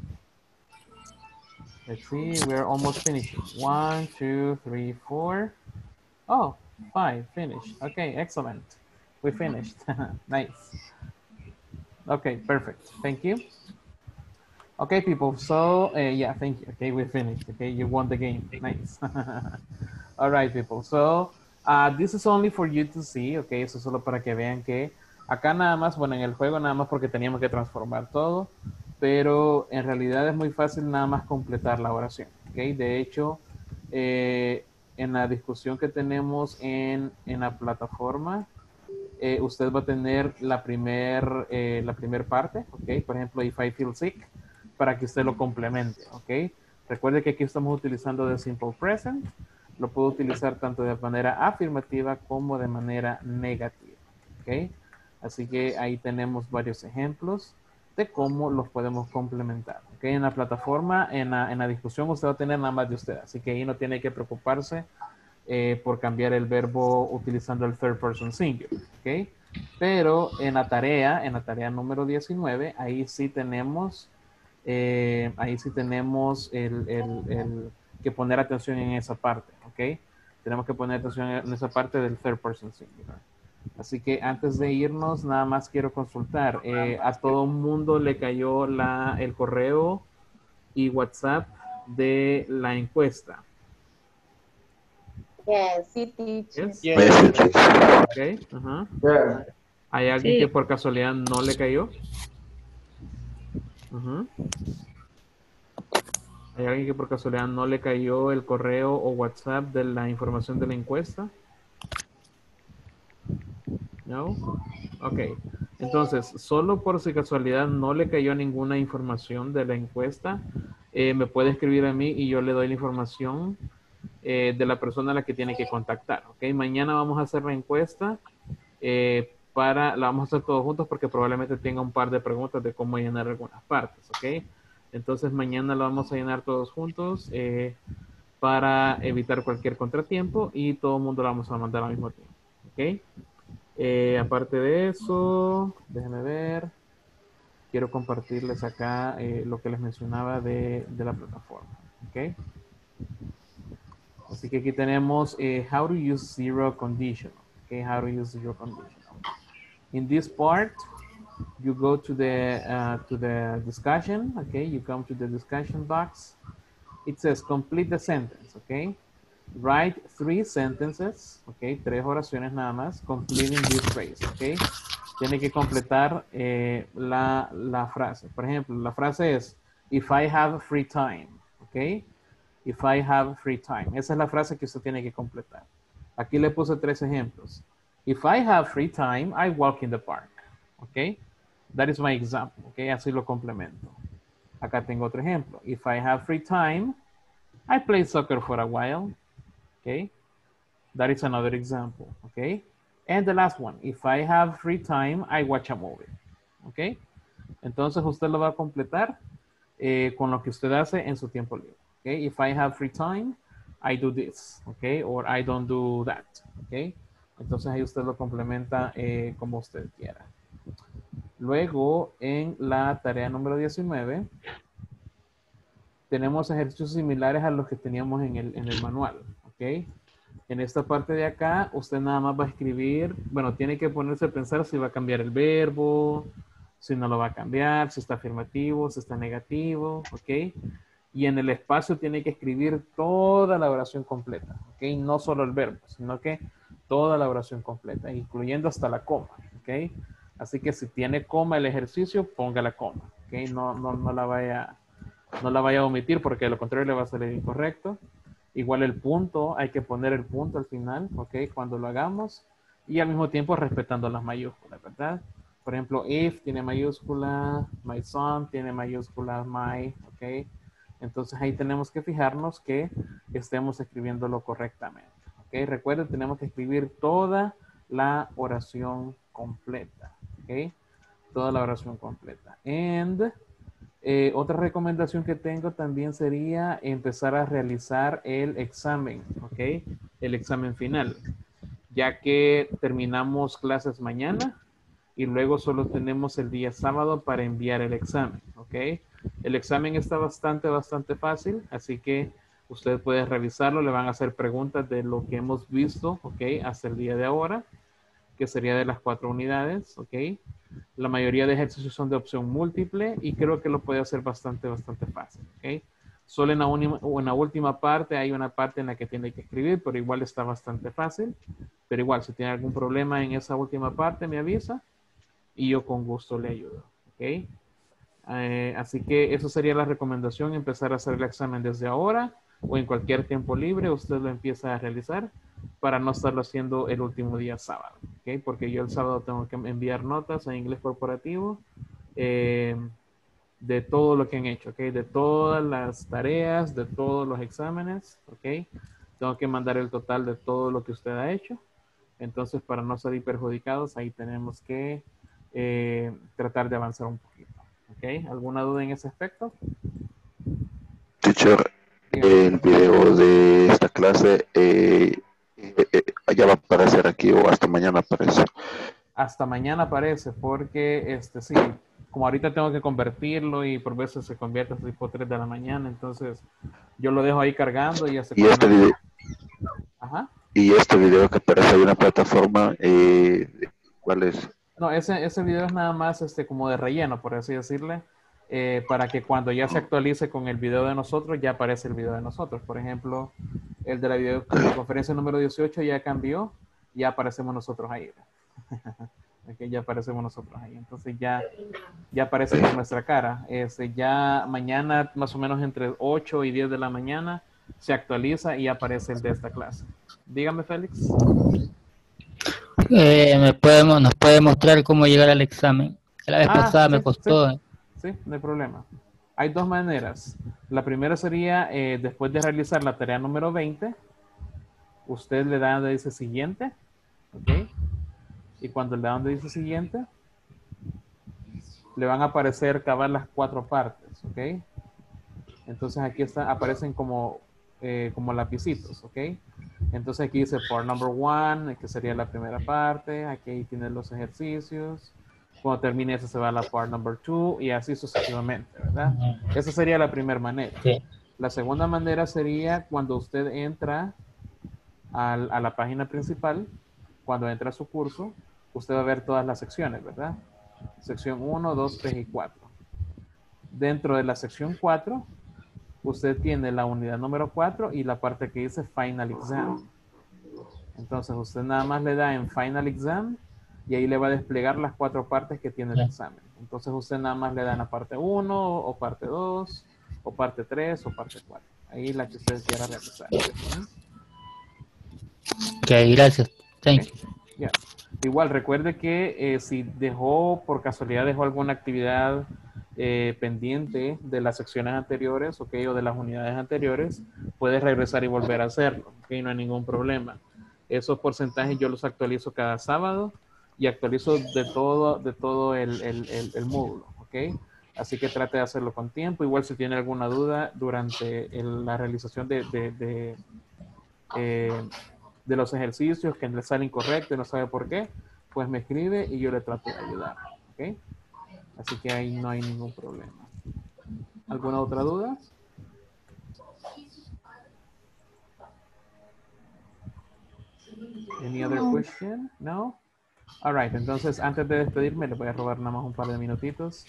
Let's see, we're almost finishing. One, two, three, four. Oh, five, finished. Okay, excellent. We finished. Nice. Okay, perfect. Thank you. Okay, people. So, uh, yeah, thank you. Okay, we finished. Okay, you won the game. Nice. All right, people. So, uh, this is only for you to see. Okay, eso es solo para que vean que acá nada más, bueno, en el juego nada más porque teníamos que transformar todo, pero en realidad es muy fácil nada más completar la oración. Okay, de hecho, eh, en la discusión que tenemos en, en la plataforma, eh, usted va a tener la primer, eh, la primer parte, ok, por ejemplo, if I feel sick, para que usted lo complemente, ok. Recuerde que aquí estamos utilizando the simple present, lo puedo utilizar tanto de manera afirmativa como de manera negativa, ok. Así que ahí tenemos varios ejemplos de cómo los podemos complementar, ok. En la plataforma, en la, en la discusión, usted va a tener nada más de usted, así que ahí no tiene que preocuparse Eh, por cambiar el verbo utilizando el third person singular, ¿ok? Pero en la tarea, en la tarea número diecinueve, ahí sí tenemos, eh, ahí sí tenemos el, el, el que poner atención en esa parte, ¿ok? Tenemos que poner atención en esa parte del third person singular. Así que antes de irnos, nada más quiero consultar. Eh, a todo el mundo le cayó la, el correo y WhatsApp de la encuesta.
Yes.
Sí, teacher.
Yes.
Yes.
Okay. Uh-huh.
Yeah.
¿Hay alguien
Sí.
que por casualidad no le cayó? Uh-huh. ¿Hay alguien que por casualidad no le cayó el correo o WhatsApp de la información de la encuesta? ¿No? Ok. Entonces, solo por si casualidad no le cayó ninguna información de la encuesta, eh, me puede escribir a mí y yo le doy la información eh, de la persona a la que tiene que contactar. Ok. Mañana vamos a hacer la encuesta. Eh, para, la vamos a hacer todos juntos porque probablemente tenga un par de preguntas de cómo llenar algunas partes. Ok. Entonces, mañana la vamos a llenar todos juntos eh, para evitar cualquier contratiempo y todo el mundo la vamos a mandar al mismo tiempo. Ok. Eh, aparte de eso, déjenme ver. Quiero compartirles acá eh, lo que les mencionaba de, de la plataforma. ¿Ok? Así que aquí tenemos eh, how to use zero conditional. Okay, how to use zero conditional. In this part, you go to the uh, to the discussion. Okay, you come to the discussion box. It says complete the sentence, okay? Write three sentences, okay? Tres oraciones nada más, completing this phrase, okay? Tiene que completar eh, la, la frase. Por ejemplo, la frase es, if I have free time, okay? If I have free time. Esa es la frase que usted tiene que completar. Aquí le puse tres ejemplos. If I have free time, I walk in the park, okay? That is my example, okay? Así lo complemento. Acá tengo otro ejemplo. If I have free time, I play soccer for a while. Okay. That is another example. Okay. And the last one. If I have free time, I watch a movie. Okay. Entonces usted lo va a completar eh, con lo que usted hace en su tiempo libre. Okay. If I have free time, I do this. Okay. Or I don't do that. Okay. Entonces ahí usted lo complementa eh, como usted quiera. Luego, en la tarea número diecinueve, tenemos ejercicios similares a los que teníamos en el, en el manual, ¿ok? En esta parte de acá, usted nada más va a escribir, bueno, tiene que ponerse a pensar si va a cambiar el verbo, si no lo va a cambiar, si está afirmativo, si está negativo, ¿ok? Y en el espacio tiene que escribir toda la oración completa, ¿ok? No solo el verbo, sino que toda la oración completa, incluyendo hasta la coma, ¿ok? Así que si tiene coma el ejercicio, ponga la coma, ¿ok? No, no, no, la vaya, no la vaya a omitir porque de lo contrario le va a salir incorrecto. Igual el punto, hay que poner el punto al final, ¿ok? Cuando lo hagamos. Y al mismo tiempo respetando las mayúsculas, ¿verdad? Por ejemplo, if tiene mayúscula, my son tiene mayúscula, my, ¿ok? Entonces ahí tenemos que fijarnos que estemos escribiéndolo correctamente, ¿ok? Recuerden, tenemos que escribir toda la oración completa, ¿ok? Toda la oración completa. And eh, otra recomendación que tengo también sería empezar a realizar el examen, ¿ok? El examen final, ya que terminamos clases mañana y luego solo tenemos el día sábado para enviar el examen, ¿ok? El examen está bastante, bastante fácil, así que usted puede revisarlo, le van a hacer preguntas de lo que hemos visto, ¿ok? Hasta el día de ahora, que sería de las cuatro unidades, ¿ok? La mayoría de ejercicios son de opción múltiple y creo que lo puede hacer bastante, bastante fácil, ¿ok? Solo en la, en la última parte hay una parte en la que tiene que escribir, pero igual está bastante fácil. Pero igual, si tiene algún problema en esa última parte, me avisa y yo con gusto le ayudo, ¿ok? Eh, así que eso sería la recomendación, empezar a hacer el examen desde ahora o en cualquier tiempo libre, usted lo empieza a realizar para no estarlo haciendo el último día sábado, ¿ok? Porque yo el sábado tengo que enviar notas en inglés corporativo eh, de todo lo que han hecho, ¿ok? De todas las tareas, de todos los exámenes, ¿ok? Tengo que mandar el total de todo lo que usted ha hecho. Entonces, para no salir perjudicados, ahí tenemos que eh, tratar de avanzar un poquito, ¿ok? ¿Alguna duda en ese aspecto?
Teacher, el video de esta clase eh, eh, eh, ya va a aparecer aquí o hasta mañana aparece.
Hasta mañana aparece porque, este, sí, como ahorita tengo que convertirlo y por veces se convierte hasta tipo tres de la mañana, entonces yo lo dejo ahí cargando y ya se...
Y este video,
Ajá.
y este video que aparece en una plataforma, eh, ¿cuál es?
No, ese, ese video es nada más este, como de relleno, por así decirle, eh, para que cuando ya se actualice con el video de nosotros, ya aparece el video de nosotros. Por ejemplo, el de la videoconferencia número dieciocho ya cambió, ya aparecemos nosotros ahí. Okay, ya aparecemos nosotros ahí. Entonces ya, ya aparece con nuestra cara. Este, ya mañana, más o menos entre ocho y diez de la mañana, se actualiza y aparece el de esta clase. Dígame, Félix.
Eh, me puede, nos puede mostrar cómo llegar al examen. La vez ah, pasada sí, me costó.
Sí, sí, no hay problema. Hay dos maneras. La primera sería, eh, después de realizar la tarea número veinte, usted le da donde dice siguiente, ¿ok? Y cuando le da donde dice siguiente, le van a aparecer cabal las cuatro partes, ¿ok? Entonces aquí está, aparecen como, eh, como lapicitos, ¿ok? Entonces aquí dice part number one, que sería la primera parte. Aquí tiene los ejercicios. Cuando termine eso se va a la part number two y así sucesivamente, ¿verdad? Esa sería la primera manera. Sí. La segunda manera sería cuando usted entra al, a la página principal, cuando entra a su curso, usted va a ver todas las secciones, ¿verdad? Sección uno, dos, tres y cuatro. Dentro de la sección cuatro, usted tiene la unidad número cuatro y la parte que dice Final Exam. Entonces usted nada más le da en Final Exam y ahí le va a desplegar las cuatro partes que tiene el examen. Entonces usted nada más le da en la parte uno o parte dos o parte tres o parte cuatro. Ahí la que usted quiera realizar.
Ok, gracias. Thank
okay. you. Yeah. Igual recuerde que eh, si dejó, por casualidad dejó alguna actividad eh, pendiente de las secciones anteriores, okay, o de las unidades anteriores, puede regresar y volver a hacerlo. Okay, no hay ningún problema. Esos porcentajes yo los actualizo cada sábado y actualizo de todo, de todo el, el, el, el módulo. Okay. Así que trate de hacerlo con tiempo. Igual si tiene alguna duda durante el, la realización de, de, de, eh, de los ejercicios que le salen incorrectos y no sabe por qué, pues me escribe y yo le trato de ayudar. ¿Okay? Así que ahí no hay ningún problema. ¿Alguna otra duda? Any other question? No? All right, entonces antes de despedirme les voy a robar nada más un par de minutitos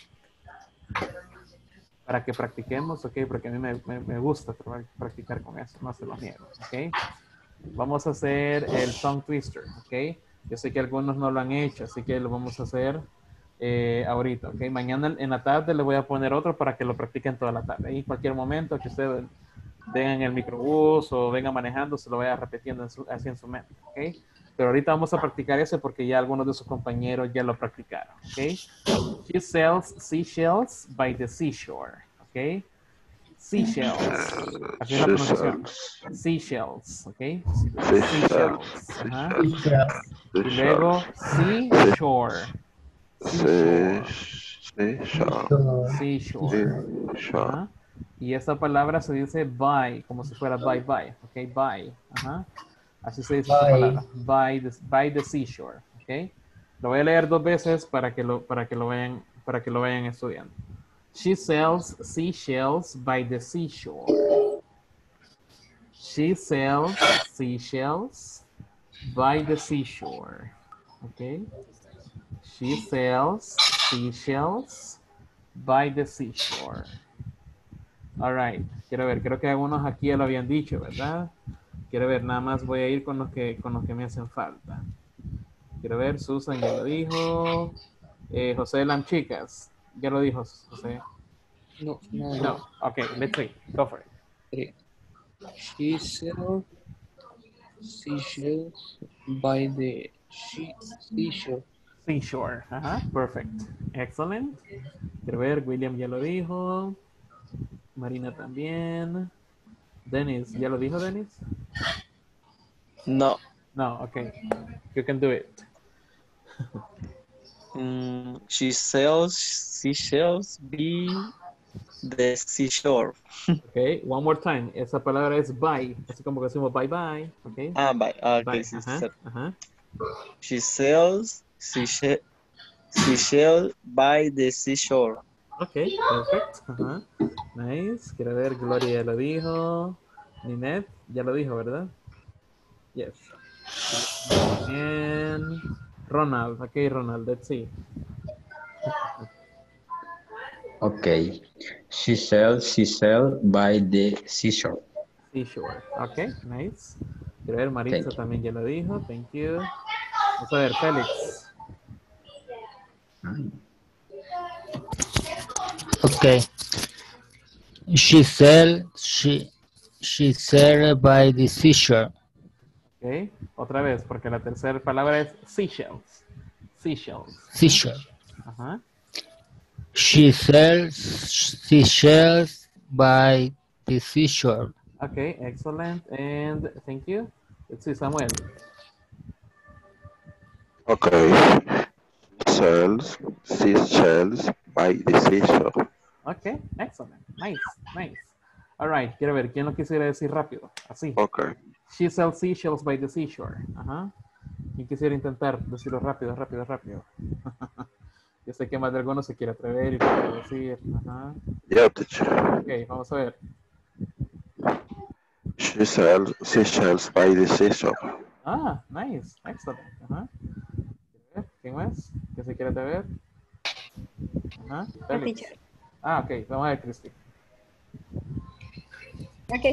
para que practiquemos, ok, porque a mí me, me, me gusta practicar con eso, no se los niego, ok. Vamos a hacer el tongue twister, ok. Yo sé que algunos no lo han hecho, así que lo vamos a hacer eh, ahorita, ok. Mañana en la tarde le voy a poner otro para que lo practiquen toda la tarde. Y en cualquier momento que ustedes vengan en el microbús o vengan manejando, se lo vaya repitiendo en su, así en su mente, ok. Pero ahorita vamos a practicar ese porque ya algunos de sus compañeros ya lo practicaron, ¿ok? She sells seashells by the seashore, ¿ok? Seashells. Así es la pronunciación. Seashells, ¿ok? Seashells. Ajá. Y luego seashore. Seashore. Seashore. Ajá. Y esa palabra se dice by, como si fuera bye bye, ¿ok? Bye. Ajá. Así se dice esa palabra. By the, by the seashore. ¿Okay? Lo voy a leer dos veces para que lo, para que lo vayan, para que lo vayan estudiando. She sells seashells by the seashore. She sells seashells by the seashore. Okay? She sells seashells by the seashore. All right. Quiero ver, creo que algunos aquí ya lo habían dicho, ¿verdad? Quiero ver, nada más voy a ir con los que, con los que me hacen falta. Quiero ver, Susan ya lo dijo. Eh, José Lam, chicas. Ya lo dijo, José.
No, no.
No, ok, let's see. Go for it.
She sells seashells by the seashore.
Seashore, ajá, perfect. Excellent. Quiero ver, William ya lo dijo. Marina también. Dennis, ¿ya lo dijo Dennis?
No.
No, okay. You can do it.
mm, she sells seashells by the seashore.
Okay, one more time. Esa palabra es bye. Así como que decimos bye bye. Okay.
Ah, bye. Okay,
bye.
Sí,
Ajá,
sí.
ajá.
She sells seashell, seashell by the seashore.
Okay, perfect. Ajá. Nice. Quiero ver, Gloria ya lo dijo. Ninette ya lo dijo, ¿verdad? Yes. And Ronald. Okay, Ronald, let's see.
Okay. She sells seashell by the seashore.
Seashore. Okay, nice. Quiero ver, Maritza
Thank you.
también ya lo dijo. Thank you. Vamos a ver, Félix.
Okay. She sell she she sell by the seashore.
Okay, otra vez, porque la tercera palabra es seashells. Seashells.
Seashore.
Ajá.
She sells seashells by the seashore.
Okay, excellent. And thank you. Let's see, Samuel.
Okay. Sells seashells by the seashore.
Okay, excellent. Nice, nice. All right, quiero ver, ¿quién lo quisiera decir rápido? Así.
Okay.
She sells seashells by the seashore. Ajá. ¿Quién quisiera intentar decirlo rápido, rápido, rápido? Yo sé que más de algunos se quiere atrever y quiere decir. Ajá.
Yeah, teacher.
Ok, vamos a ver.
She sells seashells by the seashore.
Ah, nice, excellent. Ajá. ¿Quién más? ¿Quién se quiere atrever? Ajá. Félix. Ah, ok, vamos a ver, Cristi.
Okay.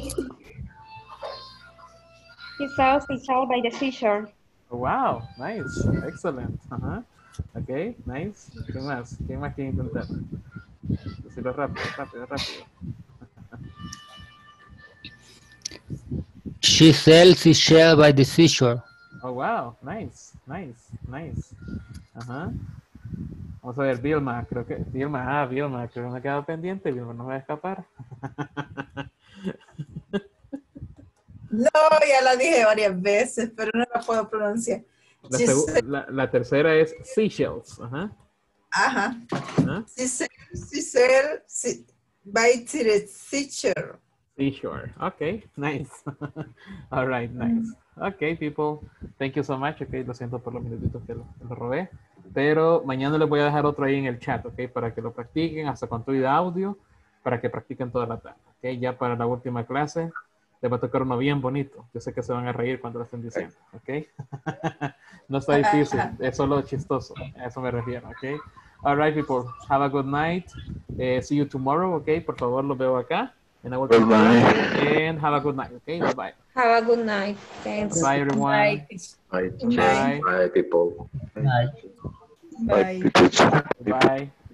He saw seashell by the seashore.
Wow, nice, excellent. Ajá. Ok, nice. ¿Qué más? ¿Qué más quiere intentar? Decirlo rápido, rápido, rápido.
She sells seashell by the seashore.
Oh, wow, nice, nice, nice. Ajá. Vamos a ver, Vilma, creo que, Vilma, ah, Vilma, creo que me ha quedado pendiente, Vilma, no me va a escapar.
No, ya la dije varias veces, pero no la puedo pronunciar.
La, segu- la, la tercera es seashells. Ajá.
Ajá.
Ajá.
Seashell, seashell, se- by the seashore.
Seashore. Okay, nice. All right, nice. Okay, people, thank you so much. Okay, lo siento por los minutitos que lo, que lo robé. Pero mañana les voy a dejar otro ahí en el chat, okay, para que lo practiquen, hasta con todo y de audio, para que practiquen toda la tarde. Okay, ya para la última clase les va a tocar uno bien bonito. Yo sé que se van a reír cuando lo estén diciendo, ¿ok? No está difícil, es solo chistoso. A eso me refiero, ¿ok? All right, people, have a good night. Uh, see you tomorrow, ¿ok? Por favor, los veo acá. En la última clase. And have a good night, ¿ok? Bye-bye.
Have a good night. Thanks.
Bye, everyone.
Bye.
Bye.
Bye, people.
Bye.
Bye.
Bye.